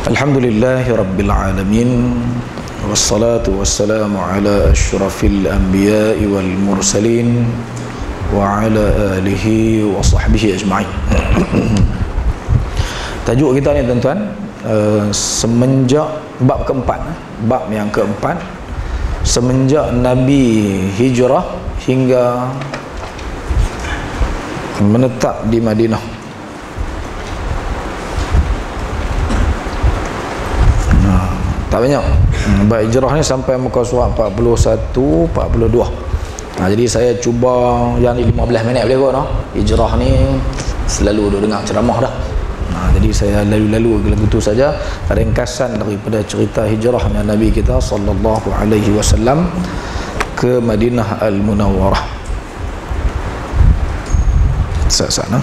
Alhamdulillahi Rabbil Alamin, wassalatu wassalamu ala ashrafil anbiya'i wal mursalin wa ala alihi wa sahbihi ajma'in. Tajuk kita ni tuan-tuan, semenjak bab keempat, bab yang keempat, semenjak Nabi hijrah hingga menetap di Madinah. Tak banyak. Bab hijrah ni sampai muka surat 41, 42. Jadi saya cuba yang ni 15 minit boleh kot, no? Hijrah ni selalu duk dengar ceramah dah. Jadi saya lalu-lalu lagu tu saja, ringkasan daripada cerita hijrahnya Nabi kita sallallahu alaihi wasallam ke Madinah Al-Munawwarah. Sana.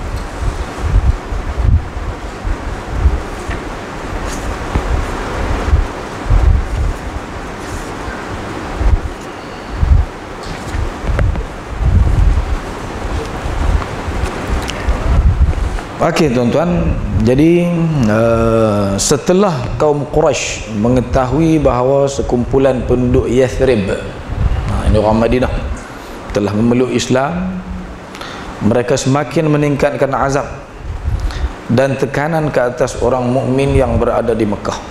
Okey tuan-tuan, jadi setelah kaum Quraisy mengetahui bahawa sekumpulan penduduk Yathrib, ini orang Madinah, telah memeluk Islam, mereka semakin meningkatkan azab dan tekanan ke atas orang mukmin yang berada di Mekah.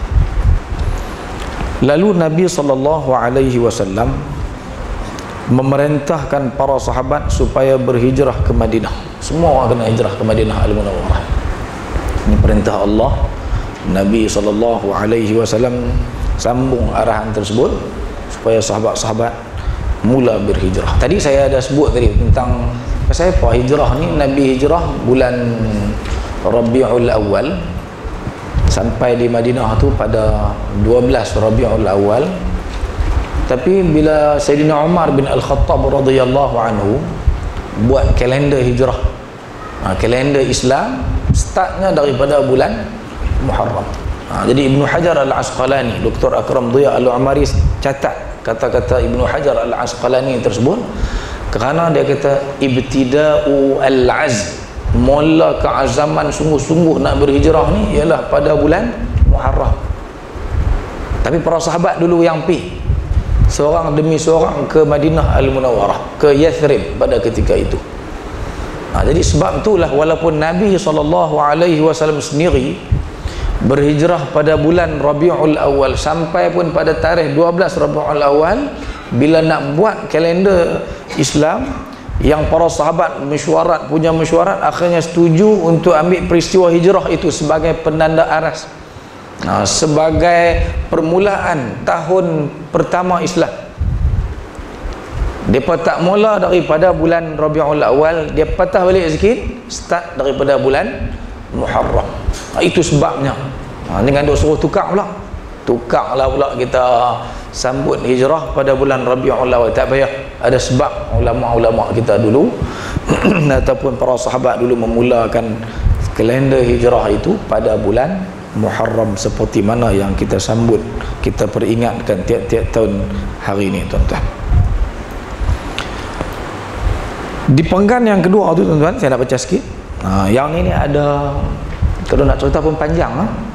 Lalu Nabi SAW memerintahkan para sahabat supaya berhijrah ke Madinah. Semua orang kena hijrah ke Madinah Al-Munawwarah. Ini perintah Allah. Nabi SAW sambung arahan tersebut supaya sahabat-sahabat mula berhijrah. Tadi saya ada sebut tadi tentang pasal apa hijrah ni. Nabi hijrah bulan Rabiul Awal, sampai di Madinah tu pada 12 Rabiul Awal. Tapi bila Sayyidina Umar bin Al-Khattab radhiyallahu anhu buat kalender hijrah, kalender Islam startnya daripada bulan Muharram. Jadi Ibnu Hajar Al-Asqalani, Dr. Akram Dhiya Al-Umari catat kata-kata Ibnu Hajar Al-Asqalani tersebut, kerana dia kata ibtida'u al-azm, mula keazaman sungguh-sungguh nak berhijrah ni ialah pada bulan Muharram. Tapi para sahabat dulu yang pi seorang demi seorang ke Madinah Al-Munawwarah, ke Yathrib pada ketika itu. Jadi sebab itulah walaupun Nabi SAW sendiri berhijrah pada bulan Rabiul Awal, sampai pun pada tarikh 12 Rabiul Awal, bila nak buat kalender Islam, yang para sahabat punya mesyuarat, akhirnya setuju untuk ambil peristiwa hijrah itu sebagai penanda aras, sebagai permulaan tahun pertama Islam. Mereka tak mula daripada bulan Rabiul Awal, dia patah balik sikit, start daripada bulan Muharram. Itu sebabnya. Dengan duk suruh tukar pula, tukarlah pula kita sambut hijrah pada bulan Rabiul Awal. Tak payah, ada sebab ulama-ulama kita dulu ataupun para sahabat dulu memulakan kalender hijrah itu pada bulan Muharram, seperti mana yang kita sambut, kita peringatkan tiap-tiap tahun hari ini tuan-tuan. Di penggan yang kedua tu tuan-tuan, saya nak baca sikit. Yang ini ada, kalau nak cerita pun panjang.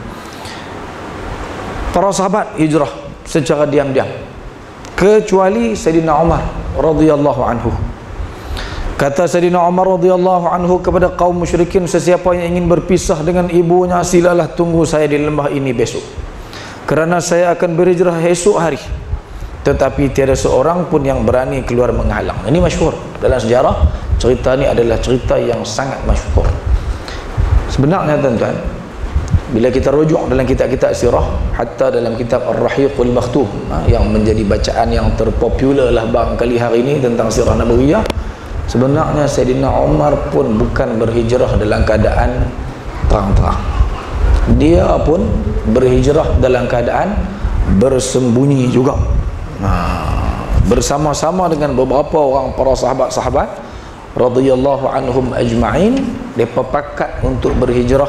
Para sahabat hijrah secara diam-diam, kecuali Sayyidina Umar radhiyallahu anhu. Kata Sayyidina Umar radhiyallahu anhu kepada kaum musyrikin, sesiapa yang ingin berpisah dengan ibunya, silalah tunggu saya di lembah ini besok, kerana saya akan berhijrah esok hari, tetapi tiada seorang pun yang berani keluar menghalang. Ini masyhur dalam sejarah. Cerita ni adalah cerita yang sangat masyhur. Sebenarnya tuan-tuan, bila kita rujuk dalam kitab-kitab sirah, hatta dalam kitab Ar-Rahiqul Makhtum, yang menjadi bacaan yang terpopular lah barangkali hari ini tentang sirah Nabawiyah, sebenarnya Sayyidina Umar pun bukan berhijrah dalam keadaan terang-terang. Dia pun berhijrah dalam keadaan bersembunyi juga, bersama-sama dengan beberapa orang para sahabat-sahabat radhiyallahu anhum ajma'in. Mereka pakat untuk berhijrah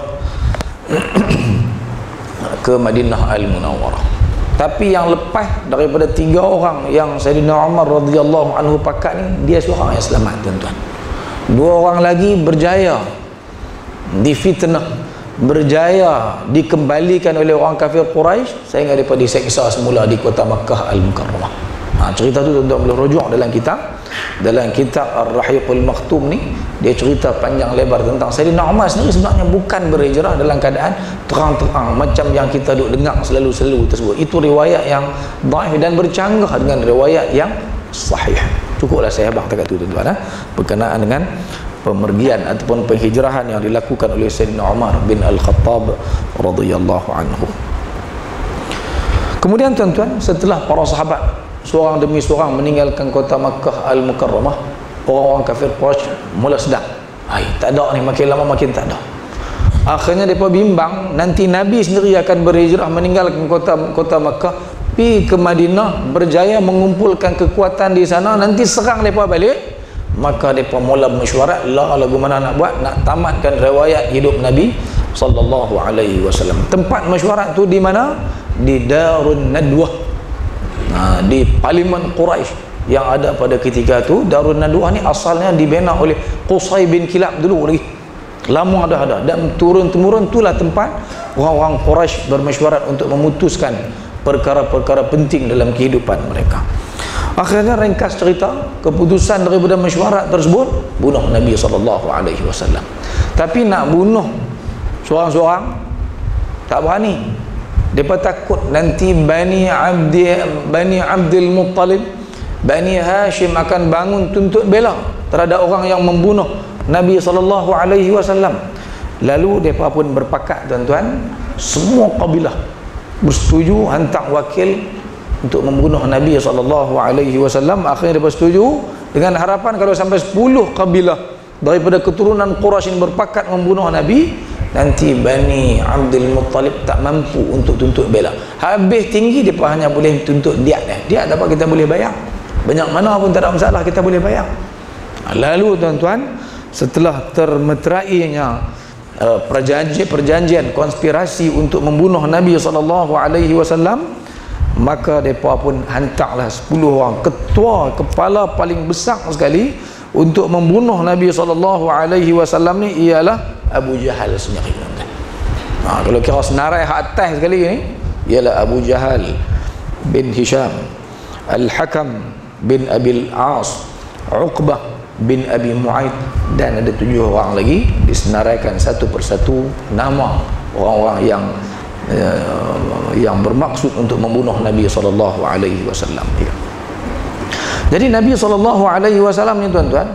ke Madinah Al-Munawwarah. Tapi yang lepas daripada 3 orang yang Sayyidina Umar radhiyallahu anhu pakat ni, dia seorang yang selamat tuan-tuan. 2 orang lagi berjaya difitnah berjaya dikembalikan oleh orang kafir Quraisy sehingga mereka diseksa semula di kota Makkah Al-Mukarramah. Cerita tu tuan-tuan boleh rujuk dalam kitab Ar-Rahiqul Maktum ni. Dia cerita panjang lebar tentang Sayyidina Umar sendiri sebenarnya bukan berhijrah dalam keadaan terang-terang macam yang kita duk dengar selalu-selalu tersebut. Itu riwayat yang dhaif dan bercanggah dengan riwayat yang sahih. Cukuplah saya habaq dekat tu tuan-tuan, berkenaan dengan pemergian ataupun penghijrahan yang dilakukan oleh Sayyidina Umar bin Al-Khattab radhiyallahu anhu. Kemudian tuan-tuan, setelah para sahabat seorang demi seorang meninggalkan kota Makkah Al-Mukarramah, orang-orang kafir Quraisy mula sedang, tak ada ni, makin lama makin tak ada. Akhirnya mereka bimbang nanti Nabi sendiri akan berhijrah meninggalkan kota Makkah pergi ke Madinah, berjaya mengumpulkan kekuatan di sana, nanti serang mereka balik. Maka mereka mula mesyuarat, lagu mana nak buat, nak tamatkan riwayat hidup Nabi sallallahu alaihi wasallam. Tempat mesyuarat tu di mana? Di Darun Nadwah, di Parlimen Quraisy yang ada pada ketika tu. Darun Nadwah ni asalnya dibina oleh Qusay bin Kilab dulu lagi, lama dah ada, dan turun-temurun itulah tempat orang-orang Quraisy bermesyuarat untuk memutuskan perkara-perkara penting dalam kehidupan mereka. Akhirnya ringkas cerita, keputusan daripada mesyuarat tersebut, bunuh Nabi SAW. Tapi nak bunuh seorang-seorang tak berani. Mereka takut nanti Bani Abdul Muttalib, Bani Hashim akan bangun tuntut bela terhadap orang yang membunuh Nabi SAW. Lalu mereka pun berpakat tuan-tuan, semua kabilah bersetuju hantar wakil untuk membunuh Nabi SAW. Akhirnya mereka setuju dengan harapan kalau sampai 10 kabilah daripada keturunan Quraisy yang berpakat membunuh Nabi, nanti Bani Abdul Muttalib tak mampu untuk tuntut bela. Habis tinggi dia hanya boleh tuntut diat. Diat dapat kita boleh bayar, banyak mana pun tak ada masalah, kita boleh bayar. Lalu tuan-tuan, setelah termeterainya perjanjian konspirasi untuk membunuh Nabi SAW, maka mereka pun hantarlah 10 orang ketua, kepala paling besar sekali untuk membunuh Nabi SAW ni ialah Abu Jahal sendiri. Kalau kira senarai hak atas sekali ni ialah Abu Jahal bin Hisham, Al-Hakam bin Abil As, Uqbah bin Abi Mu'aid, dan ada 7 orang lagi disenaraikan satu persatu nama orang-orang yang bermaksud untuk membunuh Nabi SAW. Jadi Nabi SAW ni tuan-tuan,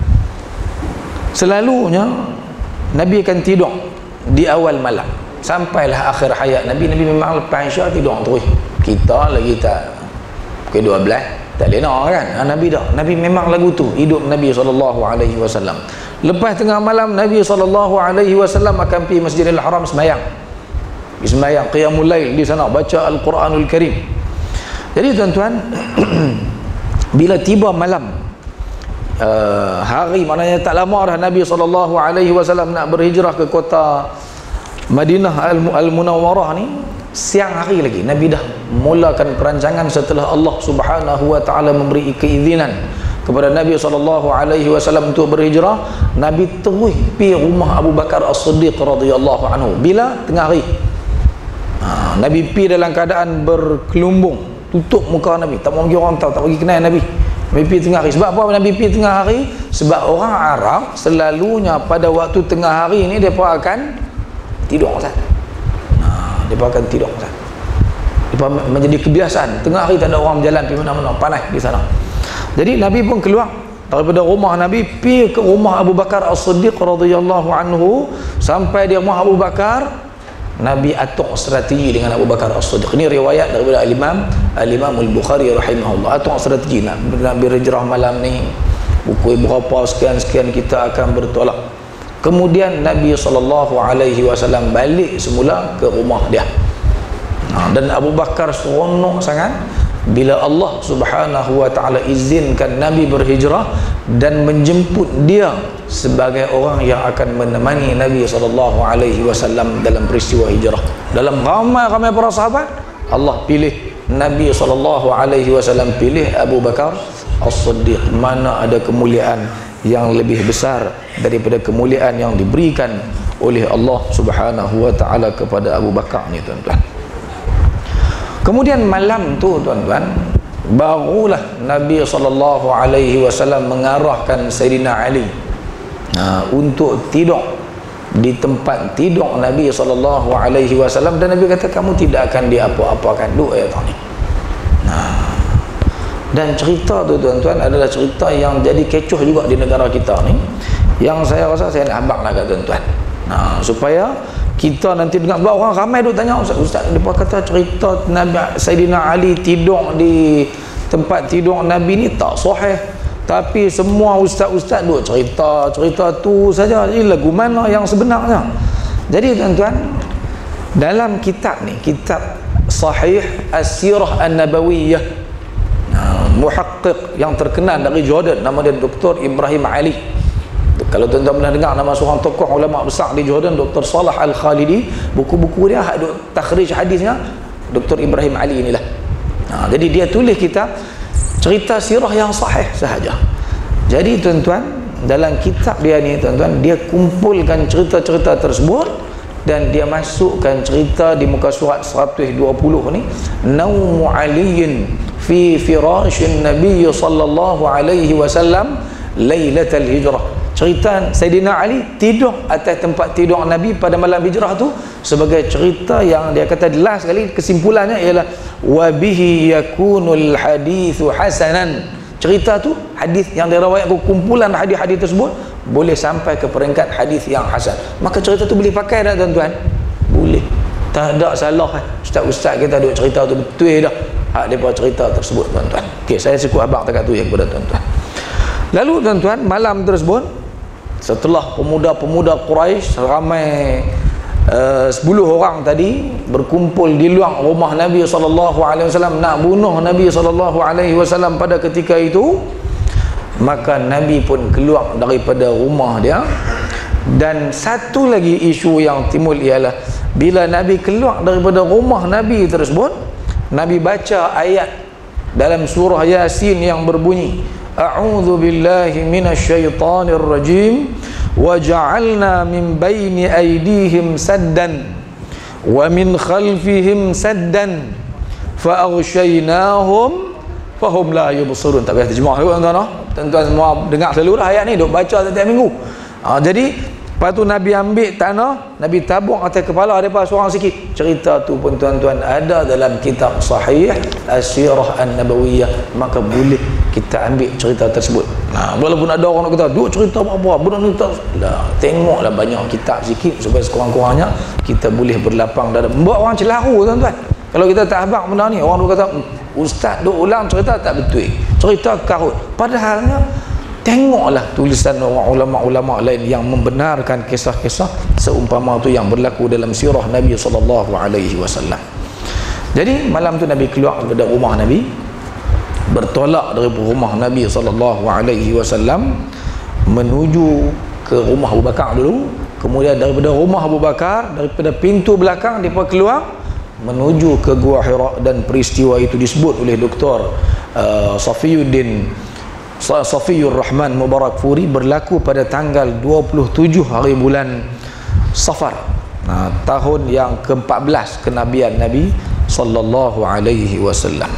selalunya Nabi akan tidur di awal malam sampailah akhir hayat Nabi. Nabi memang lepas Isya tidur terus. Kita lagi tak pukul 12 tak lena kan. Nabi dah, Nabi memang lagu tu hidup Nabi SAW. Lepas tengah malam Nabi SAW akan pergi Masjidil Haram sembahyang qiyamul lail di sana, baca Al-Quranul Karim. Jadi tuan-tuan, bila tiba malam hari, maknanya tak lama dah Nabi SAW nak berhijrah ke kota Madinah Al-Munawwarah ni, siang hari lagi Nabi dah mulakan perancangan setelah Allah Subhanahu wa taala memberi keizinan kepada Nabi SAW untuk berhijrah. Nabi terus pergi rumah Abu Bakar As-Siddiq radhiyallahu anhu bila tengah hari. Nabi pergi dalam keadaan berkelumbung, tutup muka Nabi, tak mau bagi orang tahu, tak bagi kenal Nabi. Nabi pergi tengah hari. Sebab apa Nabi pergi tengah hari? Sebab orang Arab selalunya pada waktu tengah hari ni mereka akan tidur Ustaz. Mereka akan tidur Ustaz. Mereka menjadi kebiasaan tengah hari tak ada orang berjalan pergi mana-mana, panas di sana. Jadi Nabi pun keluar daripada rumah Nabi pergi ke rumah Abu Bakar As-Siddiq radhiyallahu anhu. Sampai di rumah Abu Bakar, Nabi atur strategi dengan Abu Bakar As-Siddiq. Ini riwayat daripada Al-Imam Al-Bukhari rahimahullah. Atur strategi nak berhijrah malam ni, pukul berapa sekian-sekian kita akan bertolak. Kemudian Nabi SAW balik semula ke rumah dia. Dan Abu Bakar seronok sangat bila Allah Subhanahu wa taala izinkan Nabi berhijrah dan menjemput dia sebagai orang yang akan menemani Nabi SAW dalam peristiwa hijrah. Dalam ramai-ramai para sahabat, Allah pilih Nabi SAW, pilih Abu Bakar As-Siddiq. Mana ada kemuliaan yang lebih besar daripada kemuliaan yang diberikan oleh Allah Subhanahu wa taala kepada Abu Bakar ni tuan-tuan. Kemudian malam tu tuan-tuan, barulah Nabi SAW mengarahkan Sayyidina Ali untuk tidur di tempat tidur Nabi SAW, dan Nabi kata kamu tidak akan diapa-apakan. Duk ayat ni. Dan cerita tu tuan-tuan adalah cerita yang jadi kecoh juga di negara kita ni, yang saya rasa saya nak abang lah kat tuan-tuan, supaya kita nanti dengar. Sebab orang ramai duk tanya, Ustaz depa kata cerita Nabi Sayyidina Ali tidur di tempat tidur Nabi ni tak sahih, tapi semua ustaz-ustaz duk cerita tu saja. Jadi lagu mana yang sebenarnya? Jadi tuan-tuan, dalam kitab ni, kitab Sahih As-Sirah An-Nabawiyah, muhaqqiq yang terkenal dari Jordan, nama dia Dr. Ibrahim Ali. Kalau tuan-tuan pernah dengar nama seorang tokoh ulama besar di Jordan, Dr. Salah Al-Khalidi, buku-buku dia ada takhrij hadisnya Dr. Ibrahim Ali inilah. Jadi dia tulis kitab cerita sirah yang sahih sahaja. Jadi tuan-tuan, dalam kitab dia ni tuan-tuan, dia kumpulkan cerita-cerita tersebut dan dia masukkan cerita di muka surat 120 ni, Naumu Aliyin fi firashin Nabi sallallahu alaihi wasallam lailatul hijrah. Cerita Sayyidina Ali tidur atas tempat tidur Nabi pada malam hijrah tu, sebagai cerita yang dia kata last sekali kesimpulannya ialah wa bihi yakunul hadithu hasanan. Cerita tu, hadis yang diriwayatkan, kumpulan hadis-hadis tersebut boleh sampai ke peringkat hadis yang hasan. Maka cerita tu boleh pakai tak tuan-tuan? Boleh. Tak ada salah. Ustaz-ustaz kita duk cerita tu betul dah hak depa cerita tersebut tuan-tuan. Okey, saya cukup abang dekat tu ya kepada tuan-tuan. Lalu tuan-tuan, malam tersebut setelah pemuda-pemuda Quraisy ramai 10 orang tadi berkumpul di luar rumah Nabi SAW nak bunuh Nabi SAW pada ketika itu, maka Nabi pun keluar daripada rumah dia. Dan satu lagi isu yang timbul ialah bila Nabi keluar daripada rumah Nabi tersebut, Nabi baca ayat dalam surah Yasin yang berbunyi A'udzu billahi minasyaitonir rajim wa ja'alna min baini aydihim saddan wa min khalfihim saddan fa aghshaynahum fahum la yubsirun. Tak payah terjemah tuan-tuan. Tuan-tuan semua dengar selalu dah ayat ni, duk baca setiap minggu. Jadi lepas tu Nabi ambil tanah, Nabi tabung atas kepala mereka seorang sikit. Cerita tu pun tuan-tuan ada dalam kitab Sahih As-Sirah An-Nabawiyah. Maka boleh kita ambil cerita tersebut. Walaupun ada orang nak kata duk cerita apa-apa, benda ni tak lah, tengoklah banyak kitab sikit supaya sekurang-kurangnya kita boleh berlapang dada. Buat orang celaru tuan-tuan. Kalau kita tak habaq benda ni, orang duk kata ustaz duk ulang cerita tak betul, cerita karut. Padahalnya tengoklah tulisan orang ulama-ulama lain yang membenarkan kisah-kisah seumpama tu yang berlaku dalam sirah Nabi SAW. Jadi malam tu Nabi keluar daripada rumah Nabi, bertolak dari rumah Nabi SAW menuju ke rumah Abu Bakar dulu. Kemudian daripada rumah Abu Bakar, daripada pintu belakang dia keluar menuju ke Gua Hira. Dan peristiwa itu disebut oleh Dr. Safiyur Rahman Mubarak Furi berlaku pada tanggal 27 hari bulan Safar, tahun yang ke-14 kenabian Nabi sallallahu alaihi wasallam.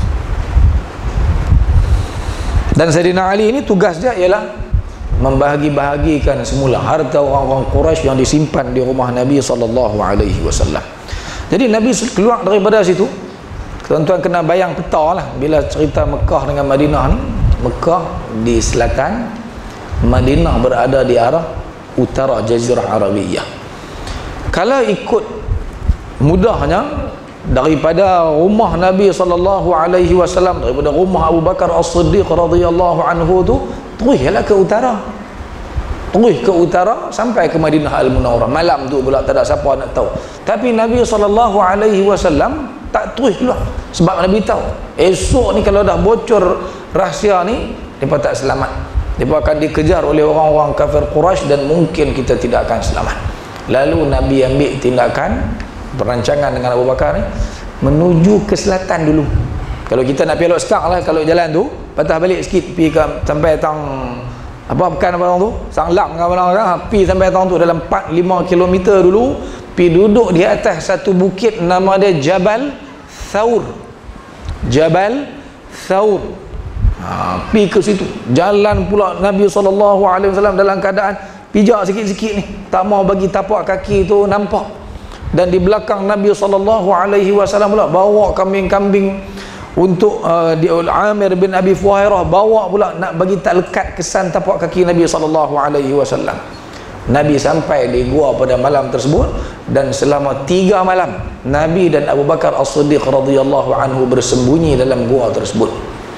Dan Sayyidina Ali ini tugas dia ialah membahagi-bahagikan semula harta orang-orang Quraisy yang disimpan di rumah Nabi sallallahu alaihi wasallam. Jadi Nabi keluar daripada situ, tuan-tuan kena bayang peta lah bila cerita Mekah dengan Madinah ni. Mekah di selatan, Madinah berada di arah utara Jazirah Arabiyah. Kalau ikut mudahnya daripada rumah Nabi SAW, daripada rumah Abu Bakar As-Siddiq radhiyallahu anhu tu, teruslah ke utara. Terus ke utara sampai ke Madinah Al-Munawwarah. Malam tu pula tak ada siapa nak tahu. Tapi Nabi SAW tak terus keluar, sebab Nabi tahu esok ni kalau dah bocor rahsia ni, mereka tak selamat. Mereka akan dikejar oleh orang-orang kafir Quraisy dan mungkin kita tidak akan selamat. Lalu Nabi ambil tindakan, perancangan dengan Abu Bakar ni, menuju ke selatan dulu. Kalau kita nak pelok sekarang lah, kalau jalan tu patah balik sikit pergi ke sampai tang Apa bukan apa orang tu? Sanglam kan orang pi sampai tahun tu dalam 4-5 kilometer dulu, pi duduk di atas satu bukit nama dia Jabal Thawr. Jabal Thawr. Pi ke situ. Jalan pula Nabi SAW dalam keadaan pijak sikit-sikit ni, tak mau bagi tapak kaki tu nampak. Dan di belakang Nabi SAW pula bawa kambing-kambing untuk Amir bin Abi Fuhairah bawa pula nak bagi tak lekat kesan tapak kaki Nabi SAW. Nabi sampai di gua pada malam tersebut, dan selama 3 malam Nabi dan Abu Bakar As-Siddiq radhiyallahu anhu bersembunyi dalam gua tersebut.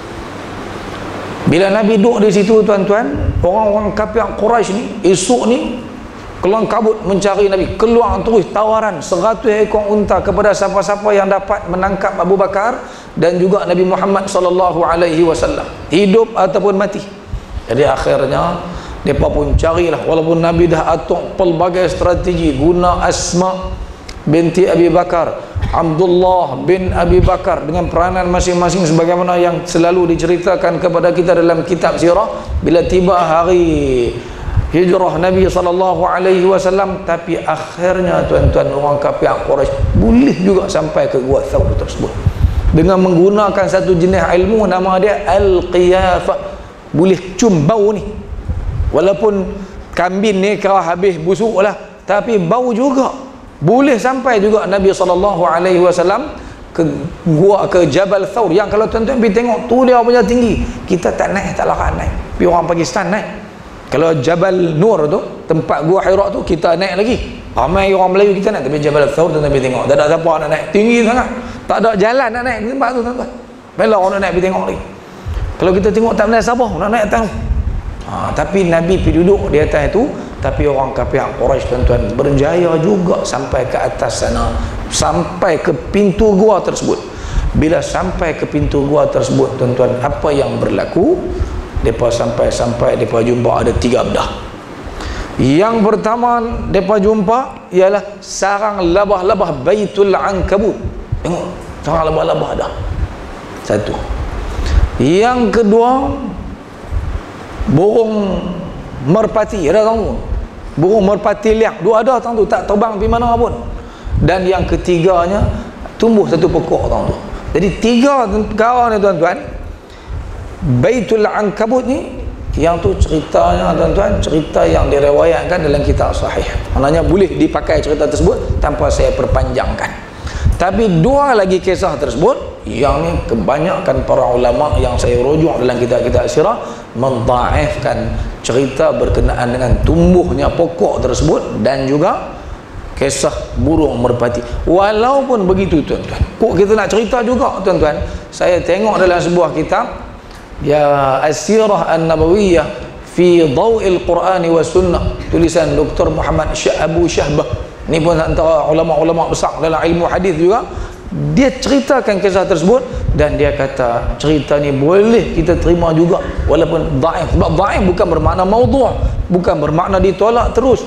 Bila Nabi duduk di situ, tuan-tuan, orang-orang kafir Quraisy ni esok ni keluar kabut mencari Nabi, keluar terus tawaran 100 ekor unta kepada siapa-siapa yang dapat menangkap Abu Bakar dan juga Nabi Muhammad SAW, hidup ataupun mati. Jadi akhirnya mereka pun carilah, walaupun Nabi dah atur pelbagai strategi, guna Asma binti Abi Bakar, Abdullah bin Abi Bakar dengan peranan masing-masing sebagaimana yang selalu diceritakan kepada kita dalam kitab sirah. Bila tiba hari hijrah Nabi SAW, tapi akhirnya tuan-tuan, orang kafir Quraisy boleh juga sampai ke Gua Thawr tersebut dengan menggunakan satu jenis ilmu nama dia Al-Qiyafah. Boleh cium bau ni, walaupun kambing ni kau habis busuk lah, tapi bau juga boleh sampai juga Nabi SAW ke gua, ke Jabal Thawr, yang kalau tuan-tuan pergi tengok tu dia punya tinggi, kita tak naik, tak larat naik. Pergi orang Pakistan naik. Kalau Jabal Nur tu, tempat gua Hira tu, kita naik lagi. Ramai orang Melayu kita naik, tapi Jabal Thawr tu Nabi tengok tak ada siapa nak naik, tinggi sangat, tak ada jalan nak naik tempat tu, tuan-tuan. Bela orang nak naik pergi tengok lagi. Kalau kita tengok tak benar siapa nak naik atas tu. Tapi Nabi pergi duduk di atas itu, tapi orang kafir Quraisy, tuan-tuan, berjaya juga sampai ke atas sana, sampai ke pintu gua tersebut. Bila sampai ke pintu gua tersebut, tuan-tuan, apa yang berlaku? Mereka sampai mereka jumpa ada 3 benda. Yang pertama mereka jumpa ialah sarang labah-labah Baitul Ankabut. Tengok, sarang labah-labah dah. Satu. Yang kedua, burung merpati, ada tahu? Burung merpati liang, dua ada tahu tu, tak terbang pergi mana pun. Dan yang ketiganya tumbuh satu pokok tahu tu. Jadi 3 perkara ni, tuan-tuan. Baitul Ankabut ni, yang tu ceritanya, tuan-tuan, cerita yang direwayatkan dalam kitab sahih. Maknanya boleh dipakai cerita tersebut tanpa saya perpanjangkan. Tapi 2 lagi kisah tersebut, yang ni kebanyakan para ulama yang saya rujuk dalam kitab-kitab sirah mendhaifkan cerita berkenaan dengan tumbuhnya pokok tersebut dan juga kisah burung merpati. Walaupun begitu, tuan-tuan, kok kita nak cerita juga, tuan-tuan, saya tengok dalam sebuah kitab ya As-Sirah An-Nabawiyah fi Dhaw'il Qur'ani wa Sunnah, tulisan Dr. Muhammad Abu Syahbah. Ni pun antara ulama-ulama besar dalam ilmu hadis juga. Dia ceritakan kisah tersebut dan dia kata cerita ni boleh kita terima juga walaupun dhaif. Sebab dhaif bukan bermakna maudhu', bukan bermakna ditolak terus.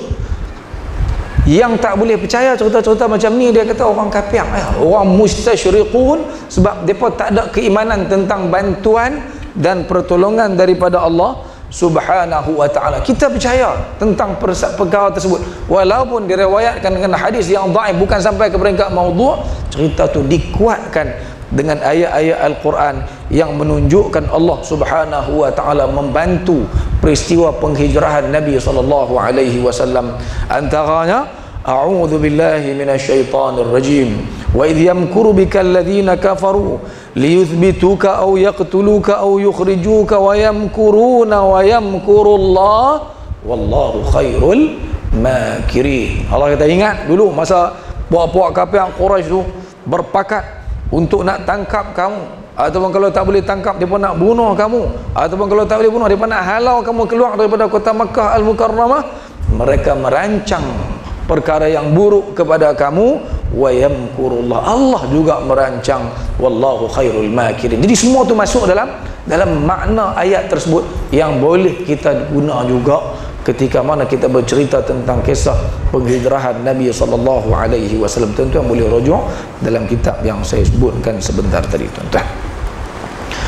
Yang tak boleh percaya cerita-cerita macam ni, dia kata orang kafir, orang mustasyriqun, sebab mereka tak ada keimanan tentang bantuan dan pertolongan daripada Allah Subhanahu wa ta'ala. Kita percaya tentang perkara tersebut walaupun direwayatkan dengan hadis yang dhaif, bukan sampai ke peringkat maudhu'. Cerita tu dikuatkan dengan ayat-ayat Al-Quran yang menunjukkan Allah Subhanahu wa ta'ala membantu peristiwa penghijrahan Nabi SAW. Antaranya, a'udzu billahi minasyaitonir rajim, wa idh yamkuru bikal ladzina kafaru liyuthbituka aw yaqtuluka aw yukhrijuka wa yamkuruna wa yamkurullah wallahu khairul makirin. Allah kata, ingat dulu masa puak-puak kafir Quraisy tu berpakat untuk nak tangkap kamu, ataupun kalau tak boleh tangkap dia pun nak bunuh kamu, ataupun kalau tak boleh bunuh dia pun nak halau kamu keluar daripada kota Makkah Al-Mukarramah. Mereka merancang perkara yang buruk kepada kamu, wa yamkurullah, Allah juga merancang, wallahu khairul makirin. Jadi semua tu masuk dalam makna ayat tersebut yang boleh kita guna juga ketika mana kita bercerita tentang kisah penghijrahan Nabi SAW. Tuan-tuan boleh rujuk dalam kitab yang saya sebutkan sebentar tadi, tuan-tuan.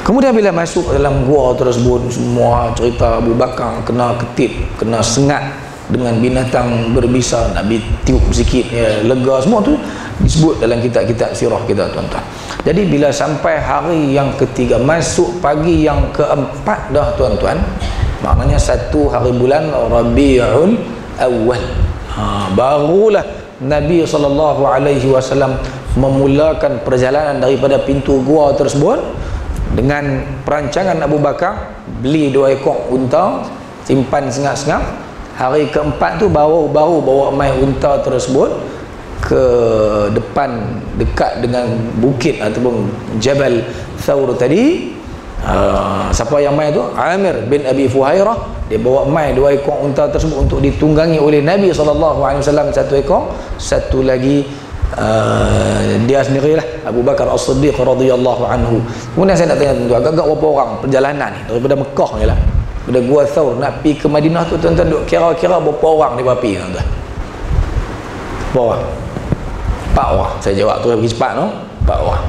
Kemudian bila masuk dalam gua tersebut, semua cerita Abu Bakar kena ketip, kena sengat dengan binatang berbisa, Nabi tiup sikit ya, lega, semua tu disebut dalam kitab-kitab sirah kita, tuan-tuan. Jadi bila sampai hari yang ketiga, masuk pagi yang keempat dah, tuan-tuan, maknanya 1 hari bulan Rabiul Awal, barulah Nabi SAW memulakan perjalanan daripada pintu gua tersebut dengan perancangan Abu Bakar, beli 2 ekor unta, simpan sengap-sengap. Hari keempat tu baru bawa mai unta tersebut ke depan, dekat dengan bukit ataupun Jabal Thawr tadi. Siapa yang mai tu? Amir bin Abi Fuhairah. Dia bawa mai 2 ekor unta tersebut untuk ditunggangi oleh Nabi SAW 1 ekor, satu lagi dia sendirilah, Abu Bakar As-Siddiq radhiyallahu anhu. Kemudian saya nak tanya tuan-tuan, agak berapa orang perjalanan ni daripada Mekah ni lah, daripada Gua Thawr nak pergi ke Madinah tu, tuan-tuan, duk kira-kira berapa orang dia pergi, tuan-tuan? Berapa orang? 4 orang. Saya jawab tu pergi cepat tu, 4 orang.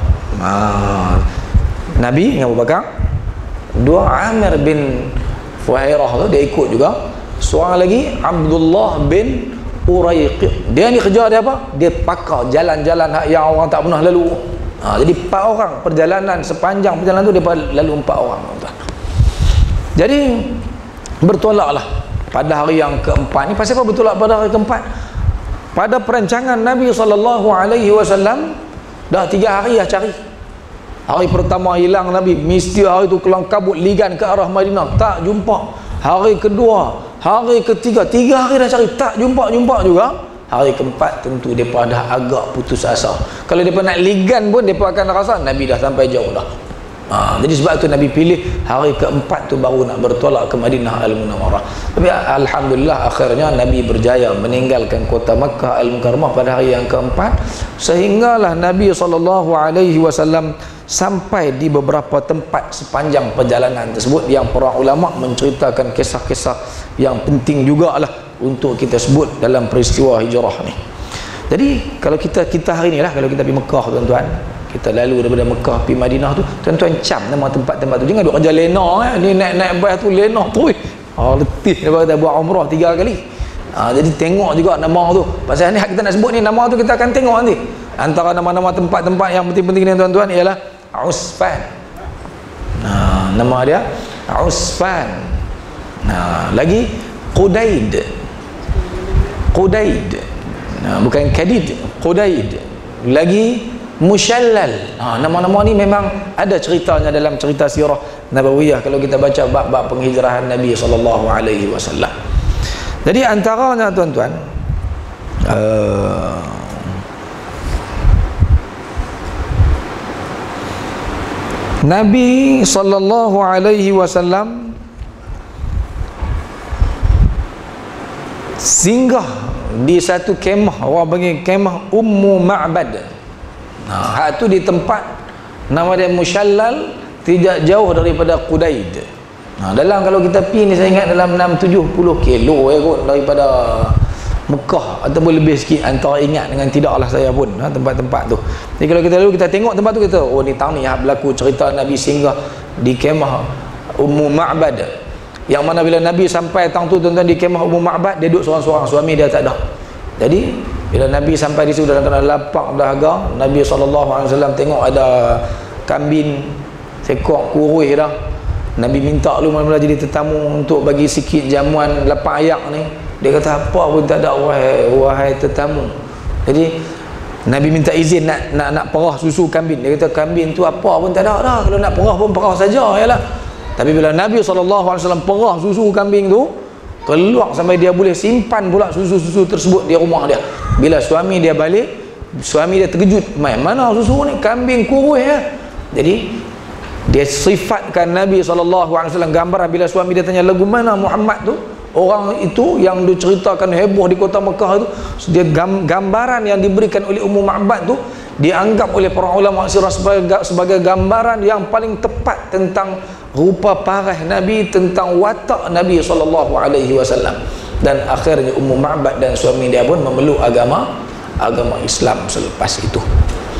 Nabi dengan Abu Bakar, 2 Amir bin Fuhairah tu dia ikut juga, seorang lagi Abdullah bin Uraiqi. Dia ni kerja dia apa? Dia pakar jalan-jalan yang orang tak pernah lalu. Jadi 4 orang perjalanan, sepanjang perjalanan tu dia lalu 4 orang, tuan-tuan. Jadi bertolaklah pada hari yang keempat ni. Pasal apa bertolak pada hari keempat? Pada perancangan Nabi SAW dah 3 hari dah cari. Hari pertama hilang Nabi, mesti hari tu kelang kabut ligan ke arah Madinah, tak jumpa. Hari kedua, hari ketiga, 3 hari dah cari, tak jumpa juga. Hari keempat tentu mereka dah agak putus asa. Kalau mereka nak ligan pun mereka akan rasa Nabi dah sampai jauh dah. Jadi sebab tu Nabi pilih hari keempat tu baru nak bertolak ke Madinah Al-Munawwarah. Tapi alhamdulillah akhirnya Nabi berjaya meninggalkan kota Makkah Al-Mukarramah pada hari yang keempat, sehinggalah Nabi SAW sampai di beberapa tempat sepanjang perjalanan tersebut yang para ulama menceritakan kisah-kisah yang penting jugalah untuk kita sebut dalam peristiwa hijrah ni. Jadi kalau kita hari ni lah, kalau kita pergi Mekah, tuan-tuan, kita lalu daripada Mekah pergi Madinah tu, tuan-tuan cam nama tempat-tempat tu, jangan duk kerja lena ni, naik bas tu lena tu letih daripada kita buat umrah 3 kali. Jadi tengok juga nama tu. Pasal ni kita nak sebut ni, nama tu kita akan tengok nanti. Antara nama-nama tempat-tempat yang penting-penting ni, tuan-tuan, ialah Usfan. Nama dia Usfan. Lagi Qudaid. Bukan Kadid, Qudaid. Lagi Mushallal. Nama-nama ni memang ada ceritanya dalam cerita sirah Nabawiyah kalau kita baca bab-bab penghijrahan Nabi SAW. Jadi antaranya, tuan-tuan, Nabi SAW singgah di satu kemah, orang panggil kemah Ummu Ma'bad. Hak tu di tempat nama dia Mushallal, tidak jauh daripada Qudaid. Dalam kalau kita pergi ni, saya ingat dalam 6-70 kilo kot daripada Mekah ataupun lebih sikit, antara ingat dengan tidaklah saya pun tempat-tempat tu. Jadi kalau kita lalu, kita tengok tempat tu, kita oh ni tahun ni berlaku cerita Nabi singgah di kemah Ummu Ma'bad, yang mana bila Nabi sampai tang tu, tuan-tuan, di kemah Ummu Ma'bad, dia duduk seorang-seorang, suami dia tak ada. Jadi bila Nabi sampai di situ dalam keadaan lapang dahaga, Nabi SAW tengok ada kambing sekok kurus dah. Nabi minta lu mula-mula jadi tetamu untuk bagi sikit jamuan lapang ayak ni. Dia kata apa pun tak ada, wahai tetamu. Jadi Nabi minta izin nak perah susu kambing. Dia kata kambing tu apa pun tak ada dah, kalau nak perah pun perah saja yalah. Tapi bila Nabi SAW perah susu kambing tu, keluar sampai dia boleh simpan pula susu-susu tersebut di rumah dia. Bila suami dia balik, suami dia terkejut, mana susu ni, kambing kurus ya. Jadi dia sifatkan Nabi SAW gambar. Bila suami dia tanya lagu mana Muhammad tu, orang itu yang diceritakan heboh di kota Mekah itu, dia gambaran yang diberikan oleh Ummu Ma'bad tu dianggap oleh para ulama sirah sebagai gambaran yang paling tepat tentang rupa parah Nabi, tentang watak Nabi SAW. Dan akhirnya Ummu Ma'bad dan suami dia pun memeluk agama Islam selepas itu.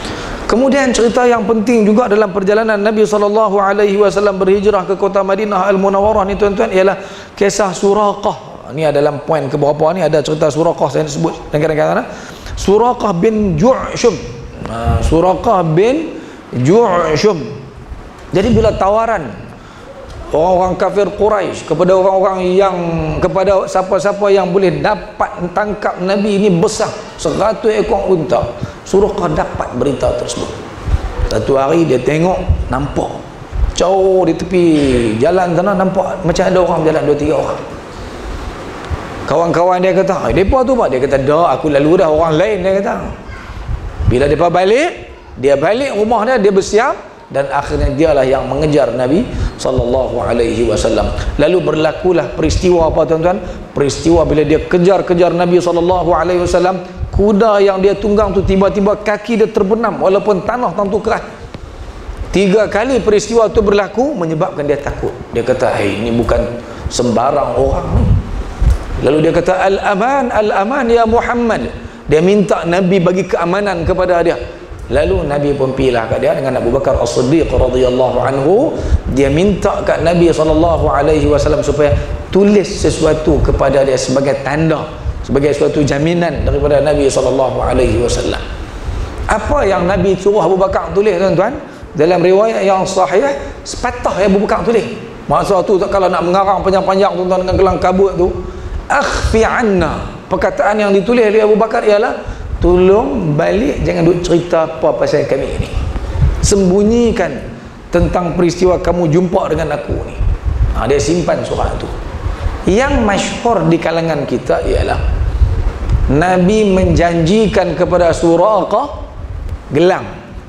Kemudian cerita yang penting juga dalam perjalanan Nabi SAW berhijrah ke kota Madinah Al-Munawwarah ni tuan-tuan, ialah kisah Suraqah. Ni dalam poin ke berapa ni ada cerita Suraqah, saya sebut dan kadang-kadang Suraqah bin Ju'shum. Suraqah bin Ju'shum. Jadi bila tawaran orang-orang kafir Quraisy kepada orang-orang yang, kepada siapa-siapa yang boleh dapat tangkap Nabi ini besar 100 ekor unta, Suraqah dapat berita tersebut. Satu hari dia tengok, nampak jauh di tepi jalan sana, nampak macam ada orang berjalan 2-3 orang. Kawan-kawan dia kata, depa tu pak? Dia kata, dah aku lalu dah, orang lain, dia kata. Bila depa balik, dia balik rumah dia bersiap, dan akhirnya dialah yang mengejar Nabi SAW. Lalu berlakulah peristiwa apa tuan-tuan? Peristiwa bila dia kejar-kejar Nabi SAW, kuda yang dia tunggang tu tiba-tiba kaki dia terbenam walaupun tanah tentu keras. 3 kali peristiwa tu berlaku menyebabkan dia takut. Dia kata, hey, ini bukan sembarang orang ni. Lalu dia kata, al-aman, al-aman ya Muhammad. Dia minta Nabi bagi keamanan kepada dia. Lalu Nabi pun pilih kat dia dengan Abu Bakar As-Siddiq radhiyallahu anhu. Dia minta kat Nabi SAW supaya tulis sesuatu kepada dia sebagai tanda, sebagai suatu jaminan daripada Nabi SAW. Apa yang Nabi suruh Abu Bakar tulis tuan-tuan? Dalam riwayat yang sahih, sepatah Abu Bakar tulis. Masa tu kalau nak mengarang panjang-panjang tuan-tuan dengan gelang kabut tu, akhfi anna. Perkataan yang ditulis oleh Abu Bakar ialah, tolong balik, jangan duk cerita apa pasal kami ini. Sembunyikan tentang peristiwa kamu jumpa dengan aku ni. Dia simpan surat tu. Yang masyhur di kalangan kita ialah Nabi menjanjikan kepada Suraqah gelang,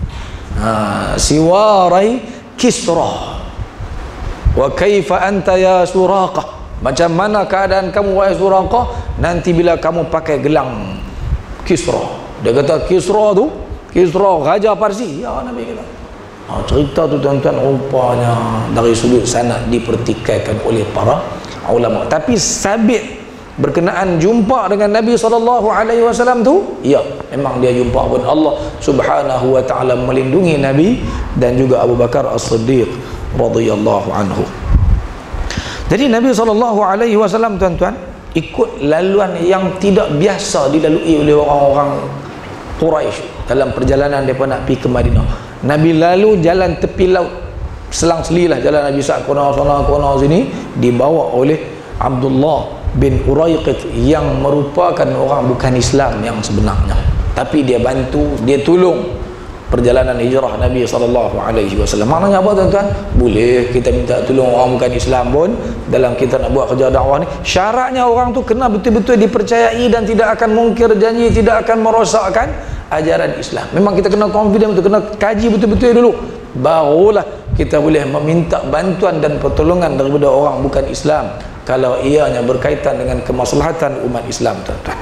siwarai Kisra. Wa kaifa anta ya Suraqah? Macam mana keadaan kamu wahai Suraqah nanti bila kamu pakai gelang Kisra? Dia kata Kisra tu, Kisra Raja Parsi. Ya, Nabi kata. Cerita tu tuan-tuan rupanya dari sudut sanad dipertikaikan oleh para ulama. Tapi sabit berkenaan jumpa dengan Nabi SAW tu, ya, memang dia jumpa pun. Allah Subhanahu wa ta'ala melindungi Nabi dan juga Abu Bakar As-Siddiq radhiyallahu anhu. Jadi Nabi SAW tuan-tuan ikut laluan yang tidak biasa dilalui oleh orang-orang Quraisy dalam perjalanan mereka nak pergi ke Madinah. Nabi lalu jalan tepi laut, selang-selilah jalan Nabi saat kona sini, dibawa oleh Abdullah bin Uraiqit yang merupakan orang bukan Islam yang sebenarnya, tapi dia bantu, dia tolong perjalanan hijrah Nabi SAW. Maknanya apa tuan-tuan? Boleh kita minta tolong orang bukan Islam pun dalam kita nak buat kerja dakwah ni. Syaratnya orang tu kena betul-betul dipercayai dan tidak akan mungkir janji, tidak akan merosakkan ajaran Islam. Memang kita kena confident betul, kena kaji betul-betul dulu, barulah kita boleh meminta bantuan dan pertolongan daripada orang bukan Islam kalau ianya berkaitan dengan kemaslahatan umat Islam tuan-tuan.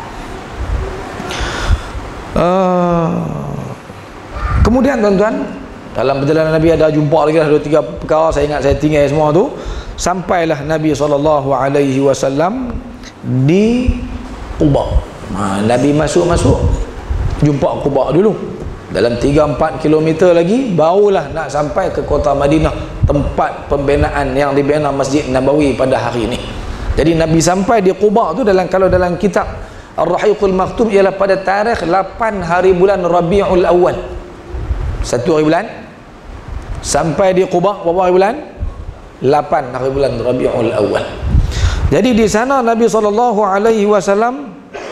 Kemudian tuan-tuan, dalam perjalanan Nabi ada jumpa lagi lah 2-3 perkara, saya ingat saya tinggal semua tu. Sampailah Nabi SAW di Quba. Nabi masuk jumpa Quba dulu. Dalam 3-4 kilometer lagi barulah nak sampai ke kota Madinah, tempat pembinaan yang dibina Masjid Nabawi pada hari ini. Jadi Nabi sampai di Quba tu kalau dalam kitab Ar-Rahiqul Maktum ialah pada tarikh 8 hari bulan Rabiul Awal. 1 hari bulan sampai di Quba, berapa hari bulan? 8 hari bulan Rabiul Awal. Jadi di sana Nabi SAW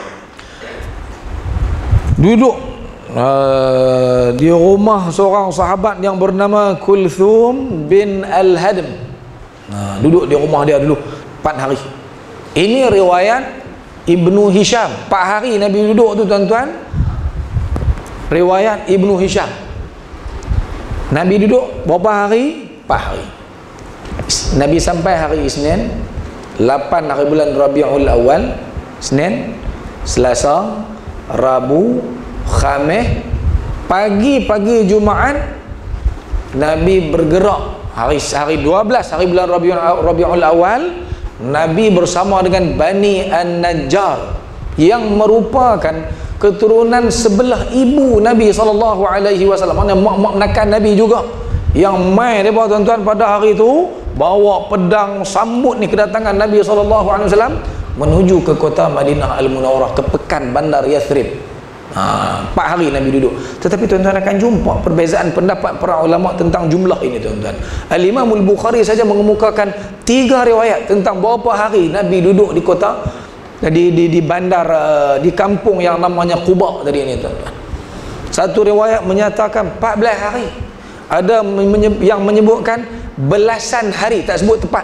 duduk di rumah seorang sahabat yang bernama Kulthum bin Al-Hadm. Duduk di rumah dia dulu 4 hari. Ini riwayat Ibnu Hisham. 4 hari Nabi duduk tu tuan-tuan, riwayat Ibnu Hisham. Nabi duduk berapa hari? 4 hari. Nabi sampai hari Isnin, 8 hari bulan Rabiul Awal, Isnin, Selasa, Rabu, Khamis, pagi-pagi Jumaat Nabi bergerak. Hari 12 hari bulan Rabiul Awal, Nabi bersama dengan Bani An-Najjar yang merupakan keturunan sebelah ibu Nabi SAW, maknanya mak-mak menakan Nabi juga, yang mai mereka tuan-tuan pada hari itu bawa pedang sambut ni kedatangan Nabi SAW menuju ke kota Madinah Al-Munawwarah, ke pekan bandar Yathrib. 4 hari Nabi duduk. Tetapi tuan-tuan akan jumpa perbezaan pendapat para ulama tentang jumlah ini tuan-tuan. Al-Imam Al-Bukhari saja mengemukakan 3 riwayat tentang berapa hari Nabi duduk di kota, di bandar, di kampung yang namanya Quba tadi ini tuan-tuan. Satu riwayat menyatakan 14 hari, ada yang menyebutkan belasan hari, tak sebut tepat,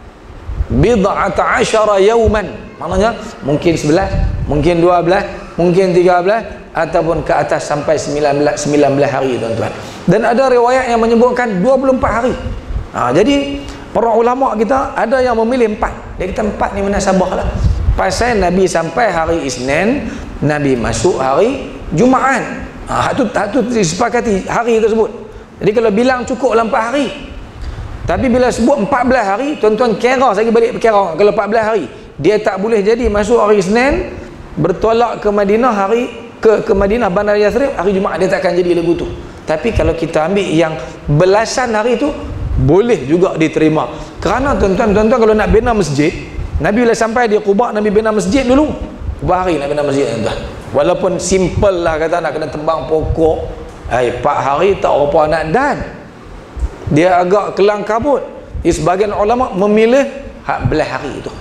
bid'ata asyara yauman, maknanya mungkin 11, mungkin 12, mungkin 13, ataupun ke atas sampai 19 hari tuan-tuan. Dan ada riwayat yang menyebutkan 24 hari. Jadi para ulama kita ada yang memilih 4. Dia kata 4 ni munasabah lah, pasal Nabi sampai hari Isnin, Nabi masuk hari Jumaat. Hak tu disepakati hari tersebut. Jadi kalau bilang cukup lah 4 hari. Tapi bila sebut 14 hari, tuan-tuan kira lagi balik kira. Kalau 14 hari, dia tak boleh jadi masuk hari Isnin, bertolak ke Madinah ke Madinah bandar Yathrib hari Jumaat, dia tak akan jadi lagu tu. Tapi kalau kita ambil yang belasan hari tu, boleh juga diterima. Kerana tuan-tuan kalau nak bina masjid, Nabi bila sampai di Quba, Nabi bina masjid dulu. Berapa hari nak bina masjid tuan-tuan? Walaupun simple lah, kata nak kena tebang pokok, 4 hari tak apa nak dan dia agak kelang kabut. Sebahagian ulama memilih belah hari itu.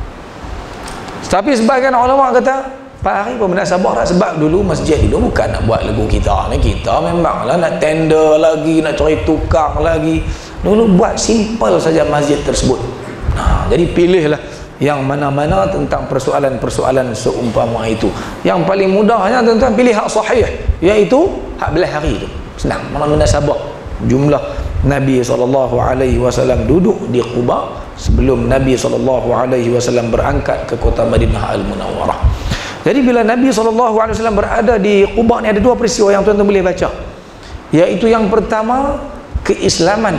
Tapi sebahagian ulama kata 4 hari pun nak sabar tak, sebab dulu masjid dulu bukan nak buat lagu kita ni, kita memanglah nak tender lagi, nak cari tukang lagi. Dulu buat simple saja masjid tersebut. Jadi pilihlah yang mana-mana tentang persoalan-persoalan seumpama itu. Yang paling mudahnya tuan-tuan pilih hak sahih, iaitu hak belah hari itu. Senang, mana-mana sabar. Jumlah Nabi SAW duduk di Quba sebelum Nabi SAW berangkat ke kota Madinah Al-Munawwarah. Jadi bila Nabi SAW berada di Quba ni, ada 2 peristiwa yang tuan-tuan boleh baca, iaitu yang pertama, keislaman